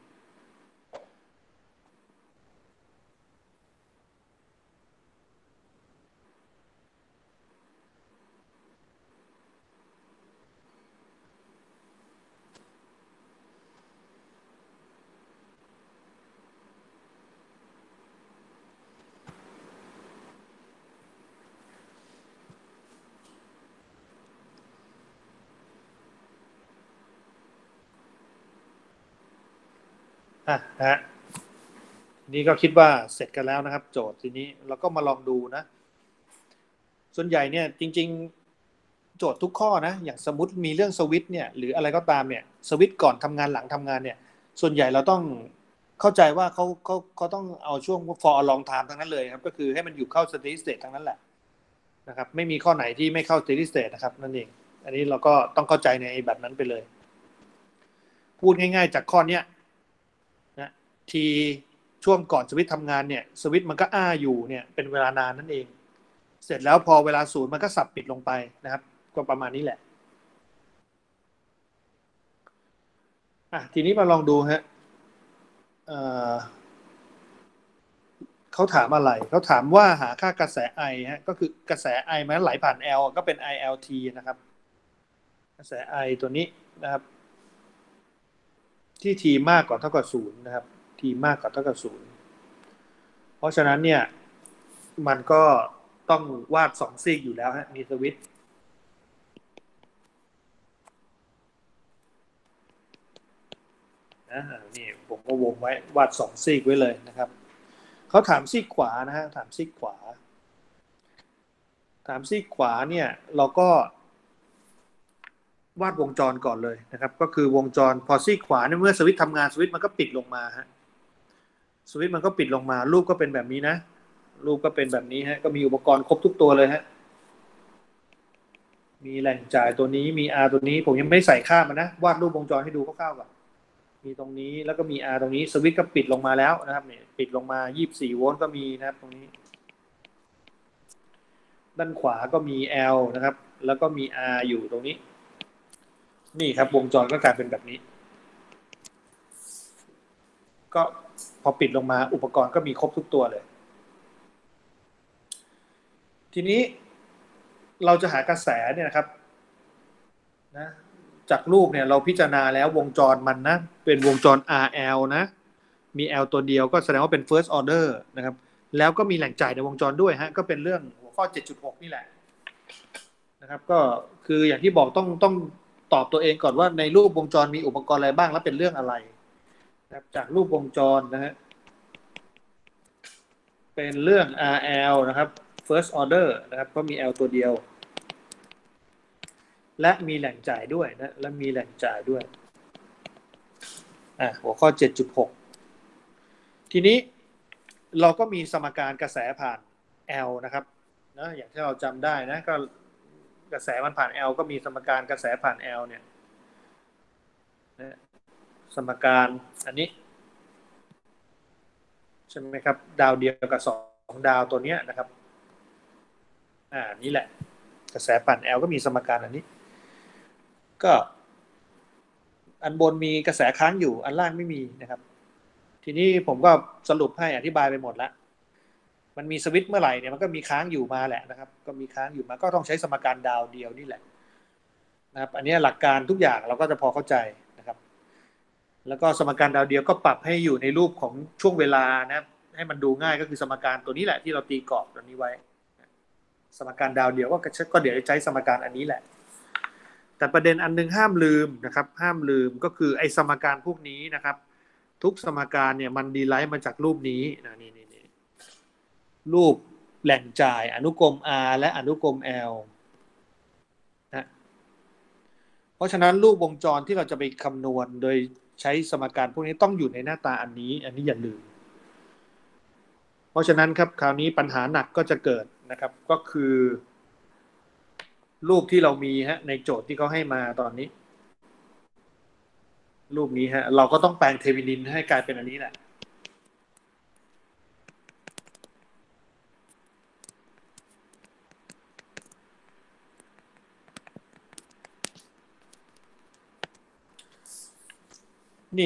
นะฮะนี่ก็คิดว่าเสร็จกันแล้วนะครับโจทย์ทีนี้เราก็มาลองดูนะส่วนใหญ่เนี่ยจริงๆโจทย์ทุกข้อนะอย่างสมมติมีเรื่องสวิตช์เนี่ยหรืออะไรก็ตามเนี่ยสวิตช์ก่อนทำงานหลังทำงานเนี่ยส่วนใหญ่เราต้องเข้าใจว่าเขาต้องเอาช่วง for a long time ทั้งนั้นเลยครับก็คือให้มันอยู่เข้า steady state ทั้งนั้นแหละนะครับไม่มีข้อไหนที่ไม่เข้า steady state นะครับนั่นเองอันนี้เราก็ต้องเข้าใจในแบบนั้นไปเลยพูดง่ายๆจากข้อเนี้ยนะทีช่วงก่อนสวิตช์ทำงานเนี่ยสวิตช์มันก็อยู่เนี่ยเป็นเวลานานนั่นเองเสร็จแล้วพอเวลาศูนย์มันก็สับปิดลงไปนะครับก็ประมาณนี้แหละทีนี้มาลองดูฮะเขาถามอะไรเขาถามว่าหาค่ากระแสไอฮะก็คือกระแสไอมันไหลผ่าน L ก็เป็น ILT นะครับกระแสไอตัวนี้นะครับที่ T มากกว่าเท่ากับ0นะครับ T มากกว่าเท่ากับ0เพราะฉะนั้นเนี่ยมันก็ต้องวาด2ซีกอยู่แล้วฮะมีสวิตช์นี่ผมก็วงไว้วาด2ซีกไว้เลยนะครับเขาถามซีกขวานะฮะถามซีกขวาเนี่ยเราก็วาดวงจรก่อนเลยนะครับก็คือวงจรพอซีกขวาเนี่ยเมื่อสวิตช์ทำงานสวิตช์มันก็ปิดลงมาฮะสวิตช์มันก็ปิดลงมารูปก็เป็นแบบนี้นะรูปก็เป็นแบบนี้ฮะก็มีอุปกรณ์ครบทุกตัวเลยฮะมีแหล่งจ่ายตัวนี้มี R ตัวนี้ผมยังไม่ใส่ค่ามันนะวาดรูปวงจรให้ดูคร่าวๆก่อนมีตรงนี้แล้วก็มี R ตรงนี้สวิตช์ก็ปิดลงมาแล้วนะครับเนี่ยปิดลงมา24โวลต์ก็มีนะครับตรงนี้ด้านขวาก็มี L นะครับแล้วก็มี R อยู่ตรงนี้นี่ครับวงจรก็กลายเป็นแบบนี้ก็พอปิดลงมาอุปกรณ์ก็มีครบทุกตัวเลยทีนี้เราจะหากระแสเนี่ยนะครับนะจากรูปเนี่ยเราพิจารณาแล้ววงจรมันนะเป็นวงจร RL นะมี L ตัวเดียวก็แสดงว่าเป็น first order นะครับแล้วก็มีแหล่งจ่ายในวงจรด้วยฮะก็เป็นเรื่องหัวข้อ 7.6 นี่แหละนะครับก็คืออย่างที่บอกต้องตอบตัวเองก่อนว่าในรูปวงจรมีอุปกรณ์อะไรบ้างและเป็นเรื่องอะไรนะครับจากรูปวงจรนะฮะเป็นเรื่อง RL นะครับ first order นะครับเพราะมี L ตัวเดียวและมีแหล่งจ่ายด้วยนะและมีแหล่งจ่ายด้วยหัวข้อ 7.6 ทีนี้เราก็มีสมการกระแสผ่าน L นะครับนะอย่างที่เราจำได้นะก็กระแสมันผ่าน L ก็มีสมการกระแสผ่าน L เนี่ยนะสมการอันนี้ใช่ไหมครับดาวเดียวกับ2ดาวตัวนี้นะครับนี่แหละกระแสผ่าน L ก็มีสมการอันนี้ก็อันบนมีกระแสค้างอยู่อันล่างไม่มีนะครับทีนี้ผมก็สรุปให้อธิบายไปหมดแล้วมันมีสวิตช์เมื่อไหร่เนี่ยมันก็มีค้างอยู่มาแหละนะครับก็มีค้างอยู่มาก็ต้องใช้สมการดาวเดียวนี่แหละนะครับอันนี้หลักการทุกอย่างเราก็จะพอเข้าใจนะครับแล้วก็สมการดาวเดียวก็ปรับให้อยู่ในรูปของช่วงเวลานะให้มันดูง่ายก็คือสมการตัวนี้แหละที่เราตีกรอบตัวนี้ไว้สมการดาวเดียวก็เดี๋ยวจะใช้สมการอันนี้แหละแต่ประเด็นอันนึงห้ามลืมนะครับห้ามลืมก็คือไอ้สมการพวกนี้นะครับทุกสมการเนี่ยมันดีไลท์มาจากรูปนี้นะนี่รูปแหล่งจ่ายอนุกรม R และอนุกรม L นะเพราะฉะนั้นรูปวงจรที่เราจะไปคำนวณโดยใช้สมการพวกนี้ต้องอยู่ในหน้าตาอันนี้อย่าลืมเพราะฉะนั้นครับคราวนี้ปัญหาหนักก็จะเกิดนะครับก็คือรูปที่เรามีในโจทย์ที่เขาให้มาตอนนี้รูปนี้เราก็ต้องแปลงเทวินินให้กลายเป็นอันนี้แหละนี่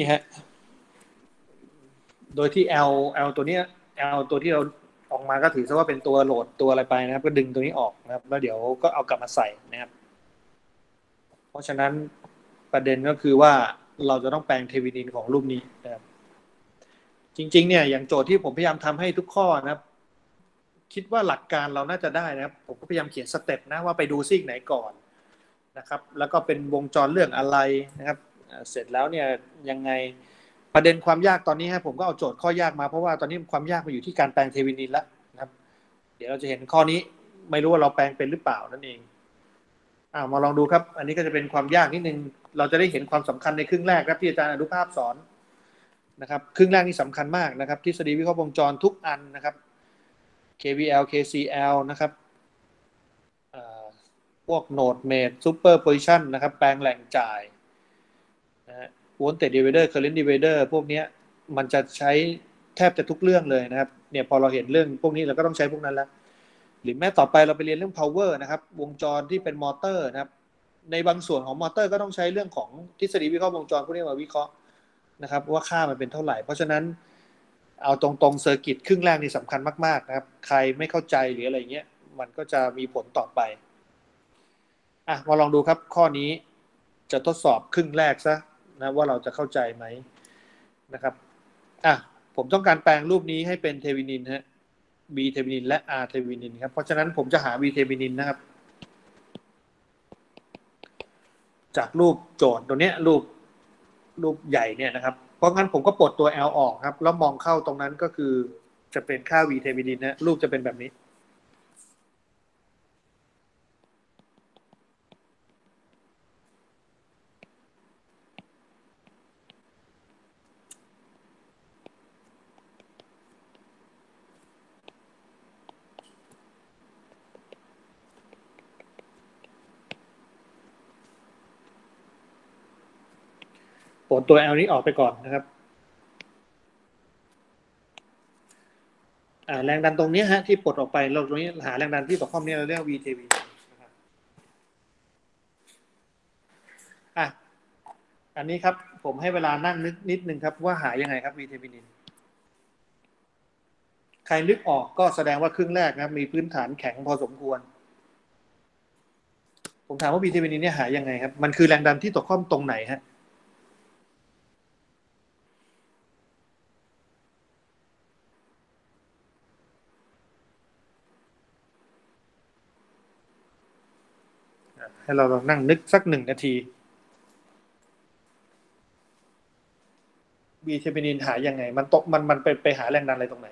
โดยที่ L ตัวเนี้ย L ตัวที่เราออกมาก็ถือซะว่าเป็นตัวโหลดตัวอะไรไปนะครับก็ดึงตัวนี้ออกนะครับแล้วเดี๋ยวก็เอากลับมาใส่นะครับเพราะฉะนั้นประเด็นก็คือว่าเราจะต้องแปลงเทวินินของรูปนี้นะครับจริงๆเนี่ยอย่างโจทย์ที่ผมพยายามทำให้ทุกข้อนะครับคิดว่าหลักการเราน่าจะได้นะครับผมก็พยายามเขียนสเต็ปนะว่าไปดูซีกไหนก่อนนะครับแล้วก็เป็นวงจรเรื่องอะไรนะครับเสร็จแล้วเนี่ยยังไงประเด็นความยากตอนนี้ผมก็เอาโจทย์ข้อยากมาเพราะว่าตอนนี้ความยากมาอยู่ที่การแปลงเทวินินแล้วนะครับเดี๋ยวเราจะเห็นข้อนี้ไม่รู้ว่าเราแปลงเป็นหรือเปล่านั่นเองมาลองดูครับอันนี้ก็จะเป็นความยากนิดนึงเราจะได้เห็นความสำคัญในครึ่งแรกครับที่อาจารย์อนุภาพสอนนะครับครึ่งแรกนี่สำคัญมากนะครับทฤษฎีวิเคราะห์วงจรทุกอันนะครับ KVL KCL นะครับพวกโนดเมดซูเปอร์โพซิชันนะครับแปลงแหล่งจ่ายนะฮะโวลต์เตจดิวิเดอร์เคอร์เรนต์ดิวิเดอร์พวกนี้มันจะใช้แทบจะทุกเรื่องเลยนะครับเนี่ยพอเราเห็นเรื่องพวกนี้เราก็ต้องใช้พวกนั้นแล้วหรือแม้ต่อไปเราไปเรียนเรื่อง power นะครับวงจรที่เป็นมอเตอร์นะครับในบางส่วนของมอเตอร์ก็ต้องใช้เรื่องของทฤษฎีวิเคราะห์วงจรพวกนี้มาวิเคราะห์นะครับว่าค่ามันเป็นเท่าไหร่เพราะฉะนั้นเอาตรงๆเซอร์กิตครึ่งแรกนี่สำคัญมากๆนะครับใครไม่เข้าใจหรืออะไรเงี้ยมันก็จะมีผลต่อไปมาลองดูครับข้อนี้จะทดสอบครึ่งแรกซะนะว่าเราจะเข้าใจไหมนะครับผมต้องการแปลงรูปนี้ให้เป็นเทวินินB เทวินินและ R เทวินินครับเพราะฉะนั้นผมจะหา V เทวินินนะครับจากรูปโจทย์ตัวเนี้ยรูปใหญ่เนี่ยนะครับเพราะงั้นผมก็ปลดตัว L ออกครับแล้วมองเข้าตรงนั้นก็คือจะเป็นค่า V เทวินินรูปจะเป็นแบบนี้ปลดตัว L นี้ออกไปก่อนนะครับแรงดันตรงนี้ที่ปลดออกไปเราตรงนี้หาแรงดันที่ตกข้อนี้เราเรียก V เทวินินนะครับอันนี้ครับผมให้เวลานั่งนึกนิดนึงครับว่าหายังไงครับ V เทวินินใครนึกออกก็แสดงว่าครึ่งแรกนะครับมีพื้นฐานแข็งพอสมควรผมถามว่า V เทวินินเนี่ยหายังไงครับมันคือแรงดันที่ตกข้อตรงไหนให้เราลองนั่งนึกสัก1 นาที B เทวินินหายังไงมันตกมันไปหาแรงดันอะไรตรงไหน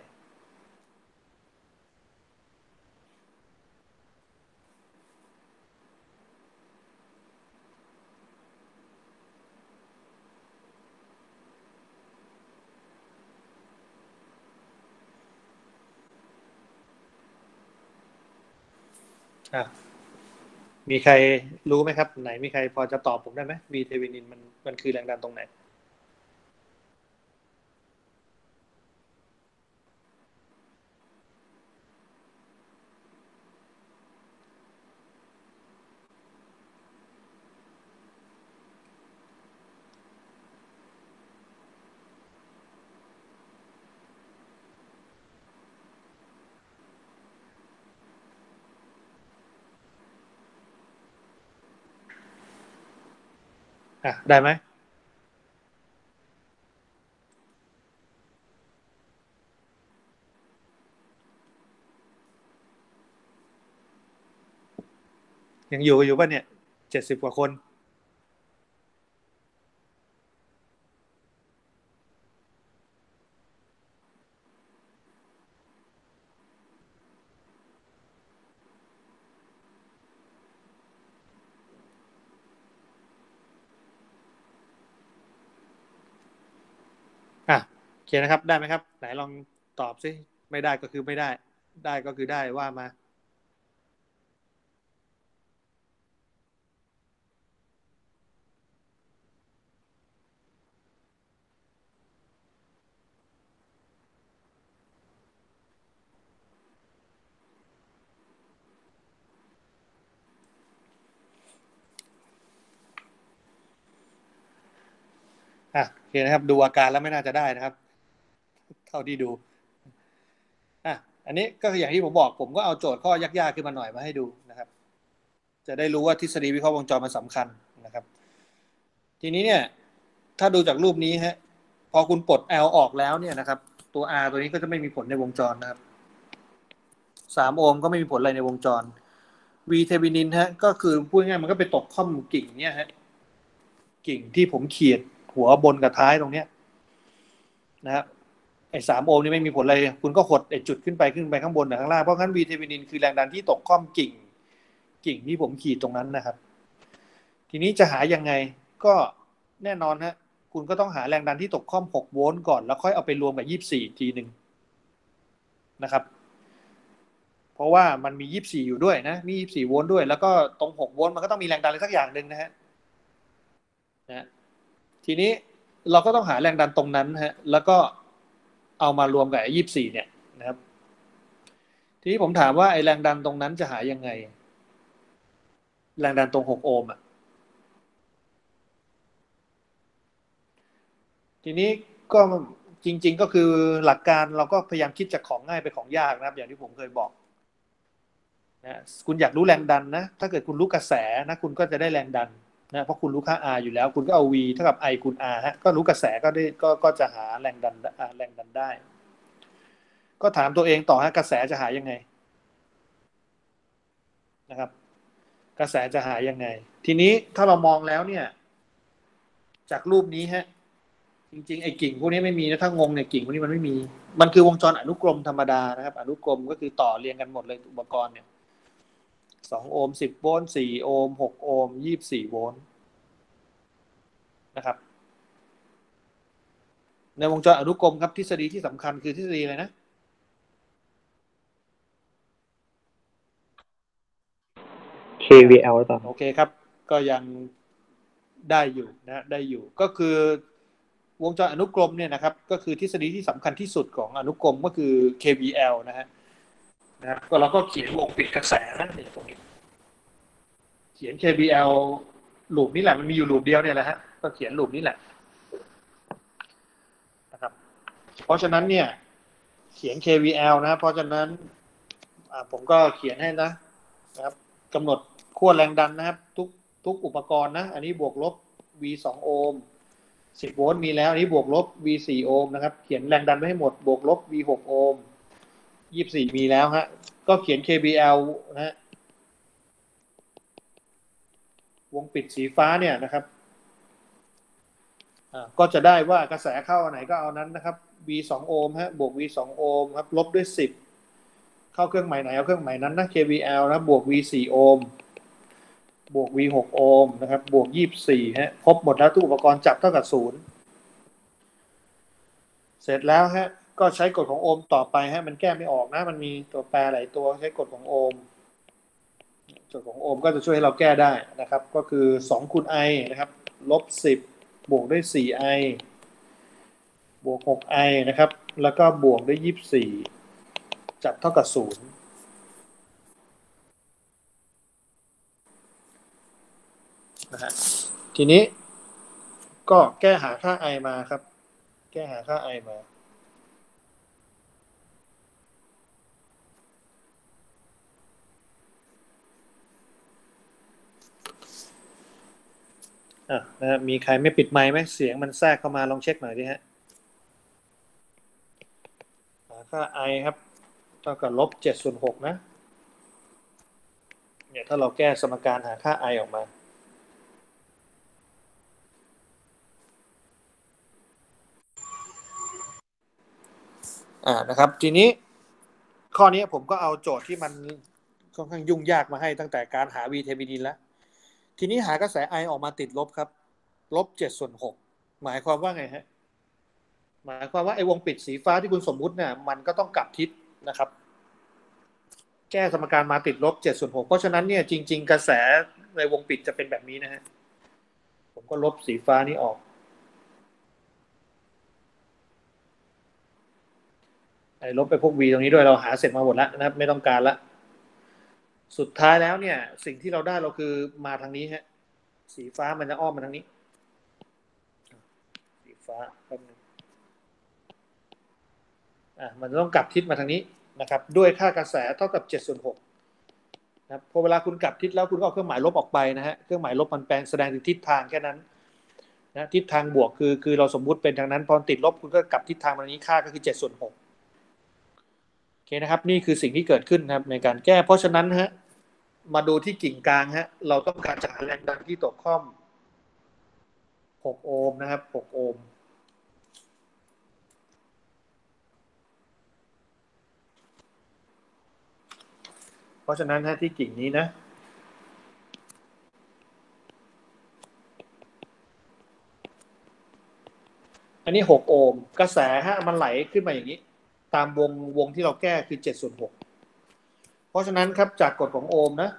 มีใครรู้ไหมครับไหนมีใครพอจะตอบผมได้ไหม V เทวินินมันคือแรงดันตรงไหนได้ไหมยังอยู่ป่ะเนี่ย70 กว่าคนนะครับได้ไหมครับไหนลองตอบซิไม่ได้ก็คือไม่ได้ได้ก็คือได้ว่ามาโอเคนะครับดูอาการแล้วไม่น่าจะได้นะครับเท่าที่ดูอันนี้ก็อย่างที่ผมบอกผมก็เอาโจทย์ข้อยากๆขึ้นมาหน่อยมาให้ดูนะครับจะได้รู้ว่าทฤษฎีวิเคราะห์วงจรมันสำคัญนะครับทีนี้เนี่ยถ้าดูจากรูปนี้ฮะพอคุณปลด L ออกแล้วเนี่ยนะครับตัว R ตัวนี้ก็จะไม่มีผลในวงจรนะครับ3 โอห์มก็ไม่มีผลอะไรในวงจร V เทบินินฮะก็คือพูดง่ายๆมันก็ไปตกค่อมกิ่งเนี่ยฮะกิ่งที่ผมเขียดหัวบนกับท้ายตรงเนี้ยนะครับไอ้3 โอห์มนี่ไม่มีผลอะไรคุณก็หดไอ้จุดขึ้นไปข้างบนกับข้างล่างเพราะงั้น V เทบินินคือแรงดันที่ตกค่อมกิ่งที่ผมขีดตรงนั้นนะครับทีนี้จะหายังไงก็แน่นอนฮะคุณก็ต้องหาแรงดันที่ตกค่อม6 โวลต์ก่อนแล้วค่อยเอาไปรวมกับ24ทีนึงนะครับเพราะว่ามันมี24อยู่ด้วยนะมี24โวลต์ด้วยแล้วก็ตรง6 โวลต์มันก็ต้องมีแรงดันอะไรสักอย่างนึงนะฮะทีนี้เราก็ต้องหาแรงดันตรงนั้นฮะแล้วก็เอามารวมกับ24เนี่ยนะครับทีนี้ผมถามว่าไอ้แรงดันตรงนั้นจะหายังไงแรงดันตรง6 โอห์มทีนี้ก็จริงๆก็คือหลักการเราก็พยายามคิดจากของง่ายไปของยากนะครับอย่างที่ผมเคยบอกนะคุณอยากรู้แรงดันนะถ้าเกิดคุณรู้กระแสนะคุณก็จะได้แรงดันนะเพราะคุณรู้ค่า R อยู่แล้วคุณก็เอา V เท่ากับ I คูณ R ฮะก็รู้กระแสก็ได้ก็จะหาแรงดันได้ก็ถามตัวเองต่อฮะกระแสจะหายังไงนะครับกระแสจะหายังไงทีนี้ถ้าเรามองแล้วเนี่ยจากรูปนี้ฮะจริงๆไอ้กิ่งพวกนี้ไม่มีนะถ้างงเนี่ยกิ่งพวกนี้มันไม่มีมันคือวงจรอนุกรมธรรมดานะครับอนุกรมก็คือต่อเรียงกันหมดเลยอุปกรณ์เนี่ย2 โอห์ม10 โวลต์4 โอห์ม6 โอห์ม24 โวลต์นะครับในวงจรอนุกรมครับทฤษฎีที่สำคัญคือทฤษฎีอะไรนะ KVL หรือเปล่าโอเคครับก็ยังได้อยู่นะได้อยู่ก็คือวงจรอนุกรมเนี่ยนะครับก็คือทฤษฎีที่สำคัญที่สุดของอนุกรมก็คือ KVL นะฮะก็เราก็เขียนวงปิดกระแสนะในตรงนี้เขียน KVL ลูปนี้แหละมันมีอยู่ลูปเดียวเนี่ยแหละฮะก็เขียนลูปนี้แหละนะครับเพราะฉะนั้นเนี่ยเขียน KVL นะเพราะฉะนั้นผมก็เขียนให้นะครับกำหนดขั้วแรงดันนะครับทุกอุปกรณ์นะอันนี้บวกลบ V 2 โอห์ม10 โวลต์มีแล้วอันนี้บวกลบ V 4 โอห์มนะครับเขียนแรงดันไว้ให้หมดบวกลบ V 6 โอห์ม24มีแล้วฮะก็เขียน KVL นะฮะวงปิดสีฟ้าเนี่ยนะครับก็จะได้ว่ากระแสเข้าอันไหนก็เอานั้นนะครับ V 2 โอห์มฮะบวก V 2 โอห์มครับลบด้วย10เข้าเครื่องหมายไหนเอาเครื่องหมายนั้นนะ KVL นะบวก V 4 โอห์มบวก V 6 โอห์มนะครับบวก24ฮะครบหมดแล้วทุกอุปกรณ์จับเท่ากับ0เสร็จแล้วฮะก็ใช้กฎของโอห์มต่อไปฮะมันแก้ไม่ออกนะมันมีตัวแปรหลายตัวใช้กฎของโอห์มกฎของโอห์มก็จะช่วยให้เราแก้ได้นะครับก็คือ2คูณ I นะครับลบ10บวกด้วย4I บวก 6I นะครับแล้วก็บวกด้วย24จับเท่ากับ0นะฮะทีนี้ก็แก้หาค่า I มาครับแก้หาค่า I มานะฮะมีใครไม่ปิดไมค์ไหมเสียงมันแทรกเข้ามาลองเช็คหน่อยดิฮะหาค่า I ครับเท่ากับลบ7/6นะเนี่ยถ้าเราแก้สมการหาค่า I ออกมานะครับทีนี้ข้อนี้ผมก็เอาโจทย์ที่มันค่อนข้างยุ่งยากมาให้ตั้งแต่การหา V เทบินินแล้วทีนี้หากระแส I ออกมาติดลบครับลบ7/6หมายความว่าไงฮะหมายความว่าไอ้วงปิดสีฟ้าที่คุณสมมุติเนี่ยมันก็ต้องกลับทิศนะครับแก้สมการมาติดลบ7/6เพราะฉะนั้นเนี่ยจริงๆกระแสในวงปิดจะเป็นแบบนี้นะฮะผมก็ลบสีฟ้านี้ออกไอ้ลบไปพวก v ตรงนี้ด้วยเราหาเสร็จมาหมดแล้วนะครับไม่ต้องการละสุดท้ายแล้วเนี่ยสิ่งที่เราได้เราคือมาทางนี้ฮะสีฟ้ามันจะอ้อมมาทางนี้สีฟ้าแป๊บนึงมันต้องกลับทิศมาทางนี้นะครับด้วยค่ากระแสเท่ากับ7/6นะครับพอเวลาคุณกลับทิศแล้วคุณก็เอาเครื่องหมายลบออกไปนะฮะเครื่องหมายลบมันแปลงแสดงถึงทิศทางแค่นั้นนะทิศทางบวกคือเราสมมุติเป็นทางนั้นพอติดลบคุณก็กลับทิศทางมาทางนี้ค่าก็คือ7/6โอเคนะครับนี่คือสิ่งที่เกิดขึ้นนะครับในการแก้เพราะฉะนั้นฮะมาดูที่กิ่งกลางฮะเราต้องการจะหาแรงดันที่ตกข้อม6 โอห์มนะครับ6 โอห์มเพราะฉะนั้นที่กิ่งนี้นะอันนี้6 โอห์มกระแสมันไหลขึ้นมาอย่างนี้ตามวงที่เราแก้คือ7/6เพราะฉะนั้นครับจากกฎของโอห์มนะ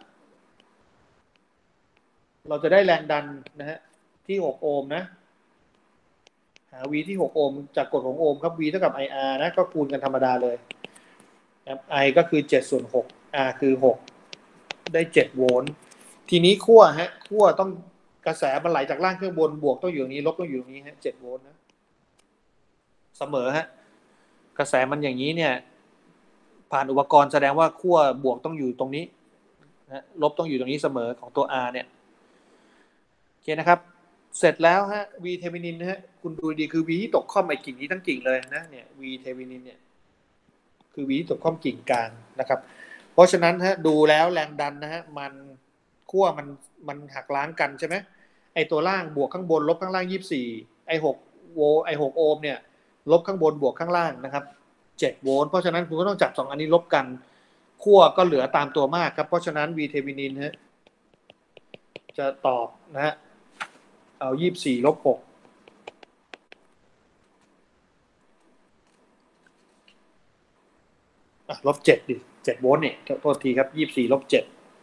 เราจะได้แรงดันนะฮะที่6 โอห์มนะหา V ที่6 โอห์มจากกฎของโอห์มครับ V เท่ากับ IR นะก็คูณกันธรรมดาเลยI ก็คือ7/6 R คือ6ได้7 โวลต์ทีนี้ขั้วต้องกระแสมันไหลจากล่างเครื่องบนบวกต้องอยู่ตรงนี้ลบต้องอยู่ตรงนี้7 โวลต์นะเสมอกระแสมันอย่างนี้เนี่ยผ่านอุปกรณ์แสดงว่าขั้วบวกต้องอยู่ตรงนี้นะลบต้องอยู่ตรงนี้เสมอของตัว R เนี่ยโอเคนะครับเสร็จแล้วV เทมินินคุณดูดีคือ V ที่ตกข้อมไอ้กิ่งนี้ทั้งกิ่งเลยนะเนี่ย V เทมินินเนี่ยคือ V ที่ตกข้อมกิ่งกลางนะครับเพราะฉะนั้นดูแล้วแรงดันมันขั้วมันหักล้างกันใช่ไหมไอ้ตัวล่างบวกข้างบนลบข้างล่าง24ไอ้6 โวลต์ไอ้6 โอห์มเนี่ยลบข้างบนบวกข้างล่างนะครับ7 โวลต์เพราะฉะนั้นคุณก็ต้องจับ2อันนี้ลบกันขั้วก็เหลือตามตัวมากครับเพราะฉะนั้น V เทมินินจะตอบเอา24 ลบ 6ลบ 7ดิ7 โวลต์เนี่ยโทษทีครับ24 ลบ 7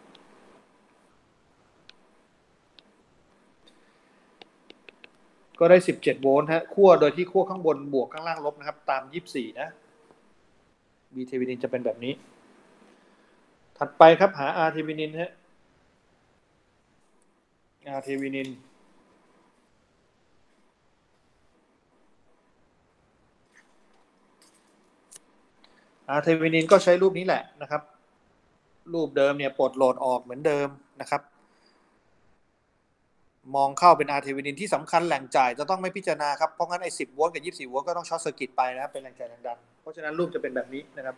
ก็ได้17 โวลต์ขั้วโดยที่ขั้วข้างบนบวกข้างล่างลบนะครับตาม24นะ V เทมินินจะเป็นแบบนี้ถัดไปครับหา R เทมินินR เทมินินเทมินินก็ใช้รูปนี้แหละนะครับรูปเดิมเนี่ยปลดโหลดออกเหมือนเดิมนะครับมองเข้าเป็น R เทมินินที่สำคัญแหล่งจ่ายจะต้องไม่พิจารณาครับเพราะงั้นไอ้10 โวลต์กับ24 โวลต์ก็ต้องช็อตเซอร์กิตไปนะครับเป็นแหล่งจ่ายแรงดันเพราะฉะนั้นรูปจะเป็นแบบนี้นะครับ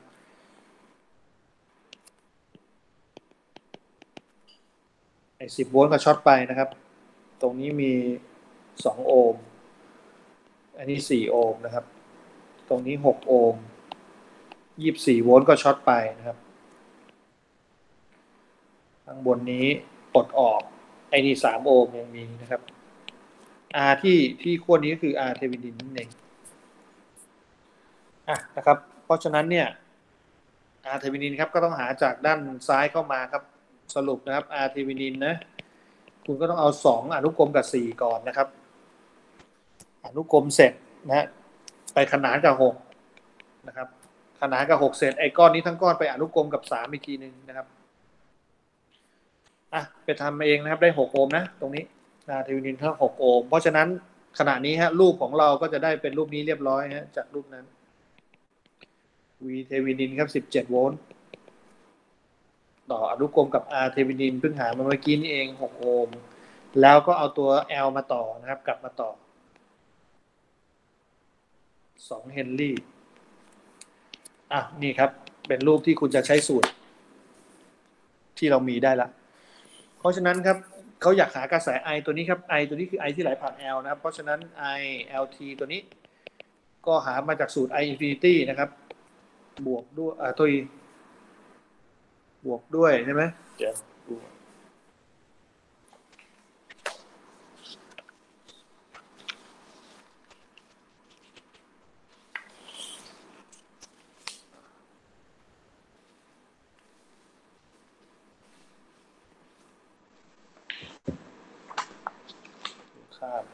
ไอ้10 โวลต์ก็ช็อตไปนะครับตรงนี้มี2 โอห์มอันนี้4 โอห์มนะครับตรงนี้6 โอห์ม24 โวลต์ก็ช็อตไปนะครับข้างบนนี้ปลดออกไอ้นี่3 โอห์มยังมีนะครับ R ที่ขั้วนี้ก็คือ R เทมินินนั่นเองนะครับเพราะฉะนั้นเนี่ย R เทมินินครับก็ต้องหาจากด้านซ้ายเข้ามาครับสรุปนะครับ R เทมินินนะคุณก็ต้องเอา2อนุกรมกับ4ก่อนนะครับอนุกรมเสร็จไปขนานกับ6นะครับขนานกับ6เสร็จไอ้ก้อนนี้ทั้งก้อนไปอนุกรมกับ3อีกทีนึงนะครับไปทำเองนะครับได้6 โอห์มนะตรงนี้R เทมินินเท่า6 โอห์มเพราะฉะนั้นขณะนี้รูปของเราก็จะได้เป็นรูปนี้เรียบร้อยจากรูปนั้น V เทมินินครับ17 โวลต์ต่ออนุกรมกับ R เทมินินเพิ่งหามาเมื่อกี้นี่เอง6 โอห์มแล้วก็เอาตัว L มาต่อนะครับกลับมาต่อ2 เฮนรี่นี่ครับเป็นรูปที่คุณจะใช้สูตรที่เรามีได้ละเพราะฉะนั้นครับเขาอยากหากระแส I ตัวนี้ครับ I ตัวนี้คือ I ที่ไหลผ่าน L นะครับเพราะฉะนั้น I LT ตัวนี้ก็หามาจากสูตร I infinity นะครับบวกด้วยบวกด้วยใช่ไหมเดี๋ยวดู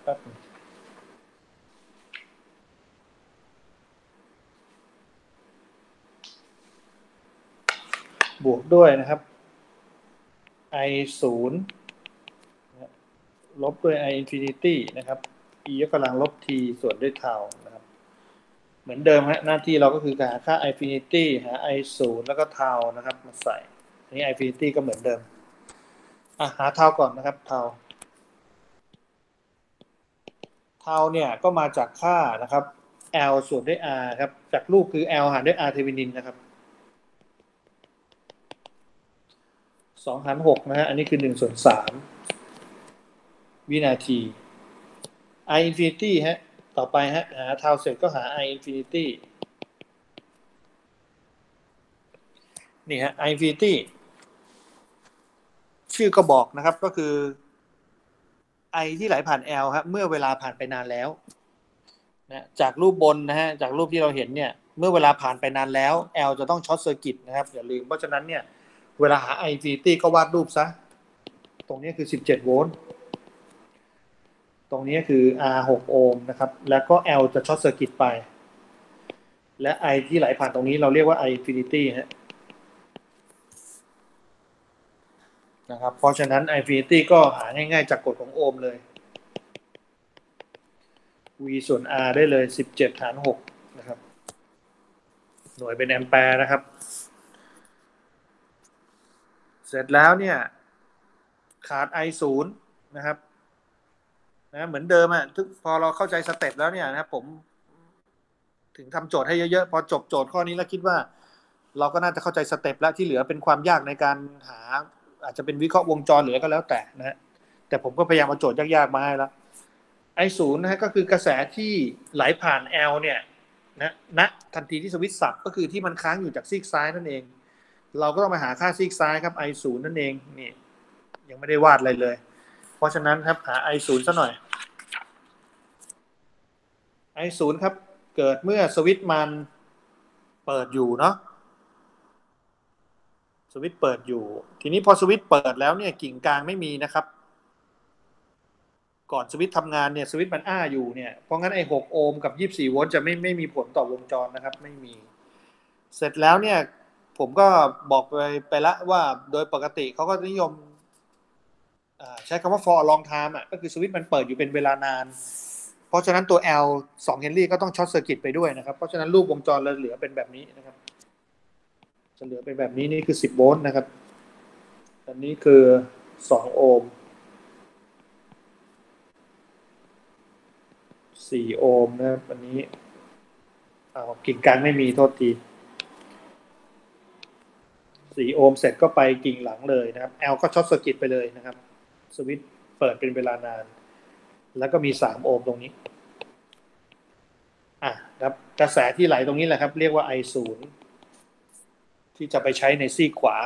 ป๊บนึงบวกด้วยนะครับ i 0ลบด้วย i infinity นะครับ e ยกกำลังลบ t ส่วนด้วยเทานะครับเหมือนเดิมฮะหน้าที่เราก็คือหาค่า i infinity หา i 0แล้วก็เทานะครับมาใส่อันนี้ i infinity ก็เหมือนเดิมหาเทาก่อนนะครับเทาเนี่ยก็มาจากค่านะครับ L ส่วนด้วย R ครับจากรูปคือ L หารด้วย R เทวินินนะครับ2 หาร 6นะฮะอันนี้คือ1 ส่วน 3วินาที i infinity ฮะต่อไปฮะหาเทาเสร็จก็หา i infinity นี่ฮะ i infinity ชื่อก็บอกนะครับก็คือ i ที่ไหลผ่าน L ครับเมื่อเวลาผ่านไปนานแล้วนะจากรูปบนนะฮะจากรูปที่เราเห็นเนี่ยเมื่อเวลาผ่านไปนานแล้ว L จะต้องช็อตเซอร์กิตนะครับอย่าลืมเพราะฉะนั้นเนี่ยเวลาหา i infinity ก็วาดรูปซะตรงนี้คือ17โวลต์ตรงนี้คือ R 6 โอห์มนะครับแล้วก็ L จะช็อตเซอร์กิตไปและ I ที่ไหลผ่านตรงนี้เราเรียกว่า I infinity ฮะนะครับเพราะฉะนั้น I infinity ก็หาง่ายๆจากกฎของโอห์มเลย V ส่วน R ได้เลย17 หาร 6นะครับหน่วยเป็นแอมแปร์นะครับเสร็จแล้วเนี่ยขาด I 0นะครับนะเหมือนเดิมพอเราเข้าใจสเต็ปแล้วเนี่ยนะครับผมถึงทำโจทย์ให้เยอะๆพอจบโจทย์ข้อนี้แล้วคิดว่าเราก็น่าจะเข้าใจสเต็ปแล้วที่เหลือเป็นความยากในการหาอาจจะเป็นวิเคราะห์วงจรหรือก็แล้วแต่นะฮะแต่ผมก็พยายามเอาโจทย์ยากๆมาให้แล้ว I 0นะฮะก็คือกระแสที่ไหลผ่าน L เนี่ยณทันทีที่สวิตช์สับก็คือที่มันค้างอยู่จากซีกซ้ายนั่นเองเราก็ต้องมาหาค่าซีกซ้ายครับ I 0นั่นเองนี่ยังไม่ได้วาดอะไรเลยเพราะฉะนั้นครับหา I 0ซะหน่อย I 0ครับเกิดเมื่อสวิตช์มันเปิดอยู่เนาะสวิตช์เปิดอยู่ทีนี้พอสวิตช์เปิดแล้วเนี่ยกิ่งกลางไม่มีนะครับก่อนสวิตช์ทำงานเนี่ยสวิตช์มันอ้าอยู่เนี่ยเพราะงั้นไอ้6โอห์มกับ24โวลต์จะไม่มีผลต่อวงจรนะครับไม่มีเสร็จแล้วเนี่ยผมก็บอกไปแล้วว่าโดยปกติเขาก็นิยมใช้คำว่า for a long time ก็คือสวิตช์มันเปิดอยู่เป็นเวลานานเพราะฉะนั้นตัว L 2 เฮนรี่ก็ต้องช็อตเซอร์กิตไปด้วยนะครับเพราะฉะนั้นรูปวงจรเหลือเป็นแบบนี้นะครับจะเหลือเป็นแบบนี้นี่คือ10โวลต์นะครับอันนี้คือ2โอห์ม4โอห์มนะครับอันนี้กิ่งกลางไม่มีโทษที4โอห์มเสร็จก็ไปกิ่งหลังเลยนะครับ L ก็ช็อตเซอร์กิตไปเลยนะครับสวิตช์เปิดเป็นเวลานานแล้วก็มี3โอห์มตรงนี้ครับกระแสที่ไหลตรงนี้แหละครับเรียกว่า I 0ที่จะไปใช้ในซีกขวา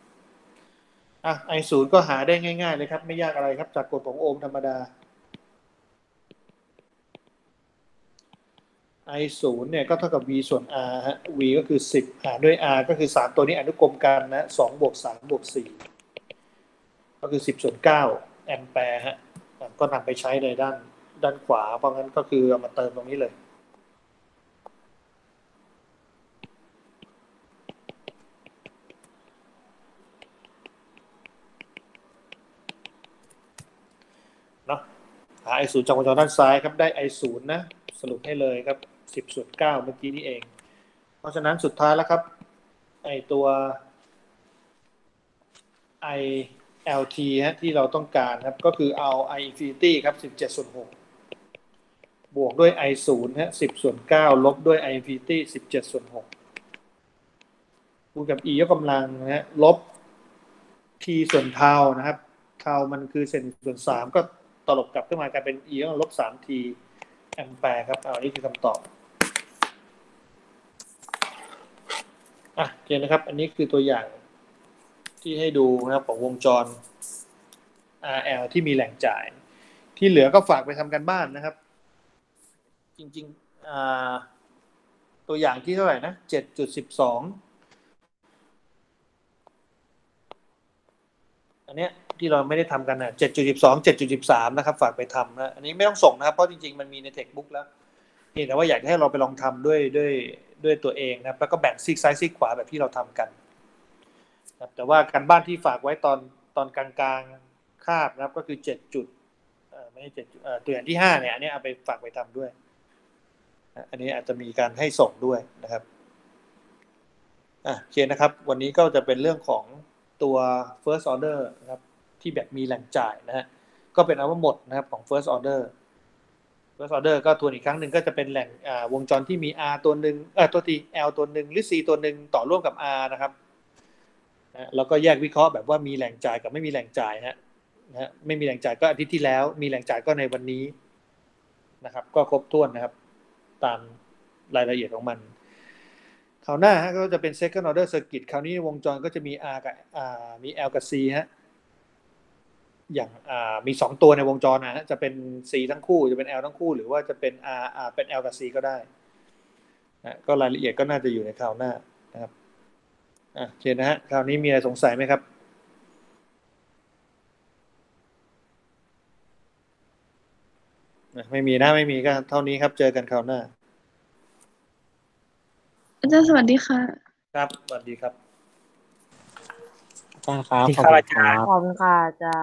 I 0ก็หาได้ง่ายๆเลยครับไม่ยากอะไรครับจากกฎของโอห์มธรรมดา I 0เนี่ยก็เท่ากับ V ส่วน R ฮะ V ก็คือ10หารด้วย R ก็คือ3ตัวนี้อนุกรมกันนะ2บวก3บวก4ก็คือ10ส่วน9แอมแปร์ฮะก็นำไปใช้ในด้านขวาเพราะงั้นก็คือเอามาเติมตรงนี้เลยเนาะหา I 0จากวงจรด้านซ้ายครับได้ I 0นะสรุปให้เลยครับ10ส่วน9เมื่อกี้นี้เองเพราะฉะนั้นสุดท้ายแล้วครับไอตัว I LT ฮะที่เราต้องการครับก็คือเอา I infinity ครับ17ส่วน6บวกด้วย I 0ฮะ10ส่วน9ลบด้วย I infinity 17ส่วน6คูณกับ E ยกกำลังนะฮะลบ T ส่วนเทานะครับเทามันคือเศษ1ส่วน3ก็ตลบกลับขึ้นมากลายเป็น E ก็ลบ 3T แอมแปร์ครับนี่คือคำตอบโอเคนะครับอันนี้คือตัวอย่างที่ให้ดูนะครับของวงจร RL ที่มีแหล่งจ่ายที่เหลือก็ฝากไปทำกันบ้านนะครับจริงๆตัวอย่างที่เท่าไหร่นะ 7.12 อันเนี้ยที่เราไม่ได้ทำกันนะ7.12 7.13 นะครับฝากไปทำนะอันนี้ไม่ต้องส่งนะครับเพราะจริงๆมันมีในเทคบุ๊กแล้วนี่แต่ว่าอยากให้เราไปลองทำด้วยตัวเองนะครับแล้วก็แบ่งซีกซ้ายซีกขวาแบบที่เราทำกันนะครับแต่ว่าการบ้านที่ฝากไว้ตอนกลางๆคาบนะครับก็คือ7 จุดไม่ใช่7 จุดตัวอย่างที่5เนี่ยอันนี้เอาไปฝากไปทำด้วยอันนี้อาจจะมีการให้ส่งด้วยนะครับโอเคนะครับวันนี้ก็จะเป็นเรื่องของตัว first order นะครับที่แบบมีแหล่งจ่ายนะฮะก็เป็นเอาว่าหมดนะครับของ first order ก็ทวนอีกครั้งหนึ่งก็จะเป็นแหล่งวงจรที่มี R ตัวหนึ่งตัวที่ L ตัวหนึ่งหรือ C ตัวหนึ่งต่อร่วมกับ R นะครับแล้วก็แยกวิเคราะห์แบบว่ามีแหล่งจ่ายกับไม่มีแหล่งจ่ายนะฮะไม่มีแหล่งจ่ายก็อาทิตย์ที่แล้วมีแหล่งจ่ายก็ในวันนี้นะครับก็ครบถ้วนนะครับตามรายละเอียดของมันคราวหน้าก็จะเป็น second order circuit คราวนี้วงจรก็จะมี R กับมี L กับ C ฮะอย่างมี2ตัวในวงจรนะฮะจะเป็น C ทั้งคู่จะเป็น L ทั้งคู่หรือว่าจะเป็น R เป็น L กับ C ก็ได้นะก็รายละเอียดก็น่าจะอยู่ในคราวหน้านะครับโอเคนะฮะคราวนี้มีอะไรสงสัยไหมครับไม่มีก็เท่านี้ครับเจอกันคราวหน้าอาจารย์สวัสดีค่ะครับสวัสดีครับอาจารย์ครับสวัสดีครับอาจารย์ขอบคุณค่ะอาจารย์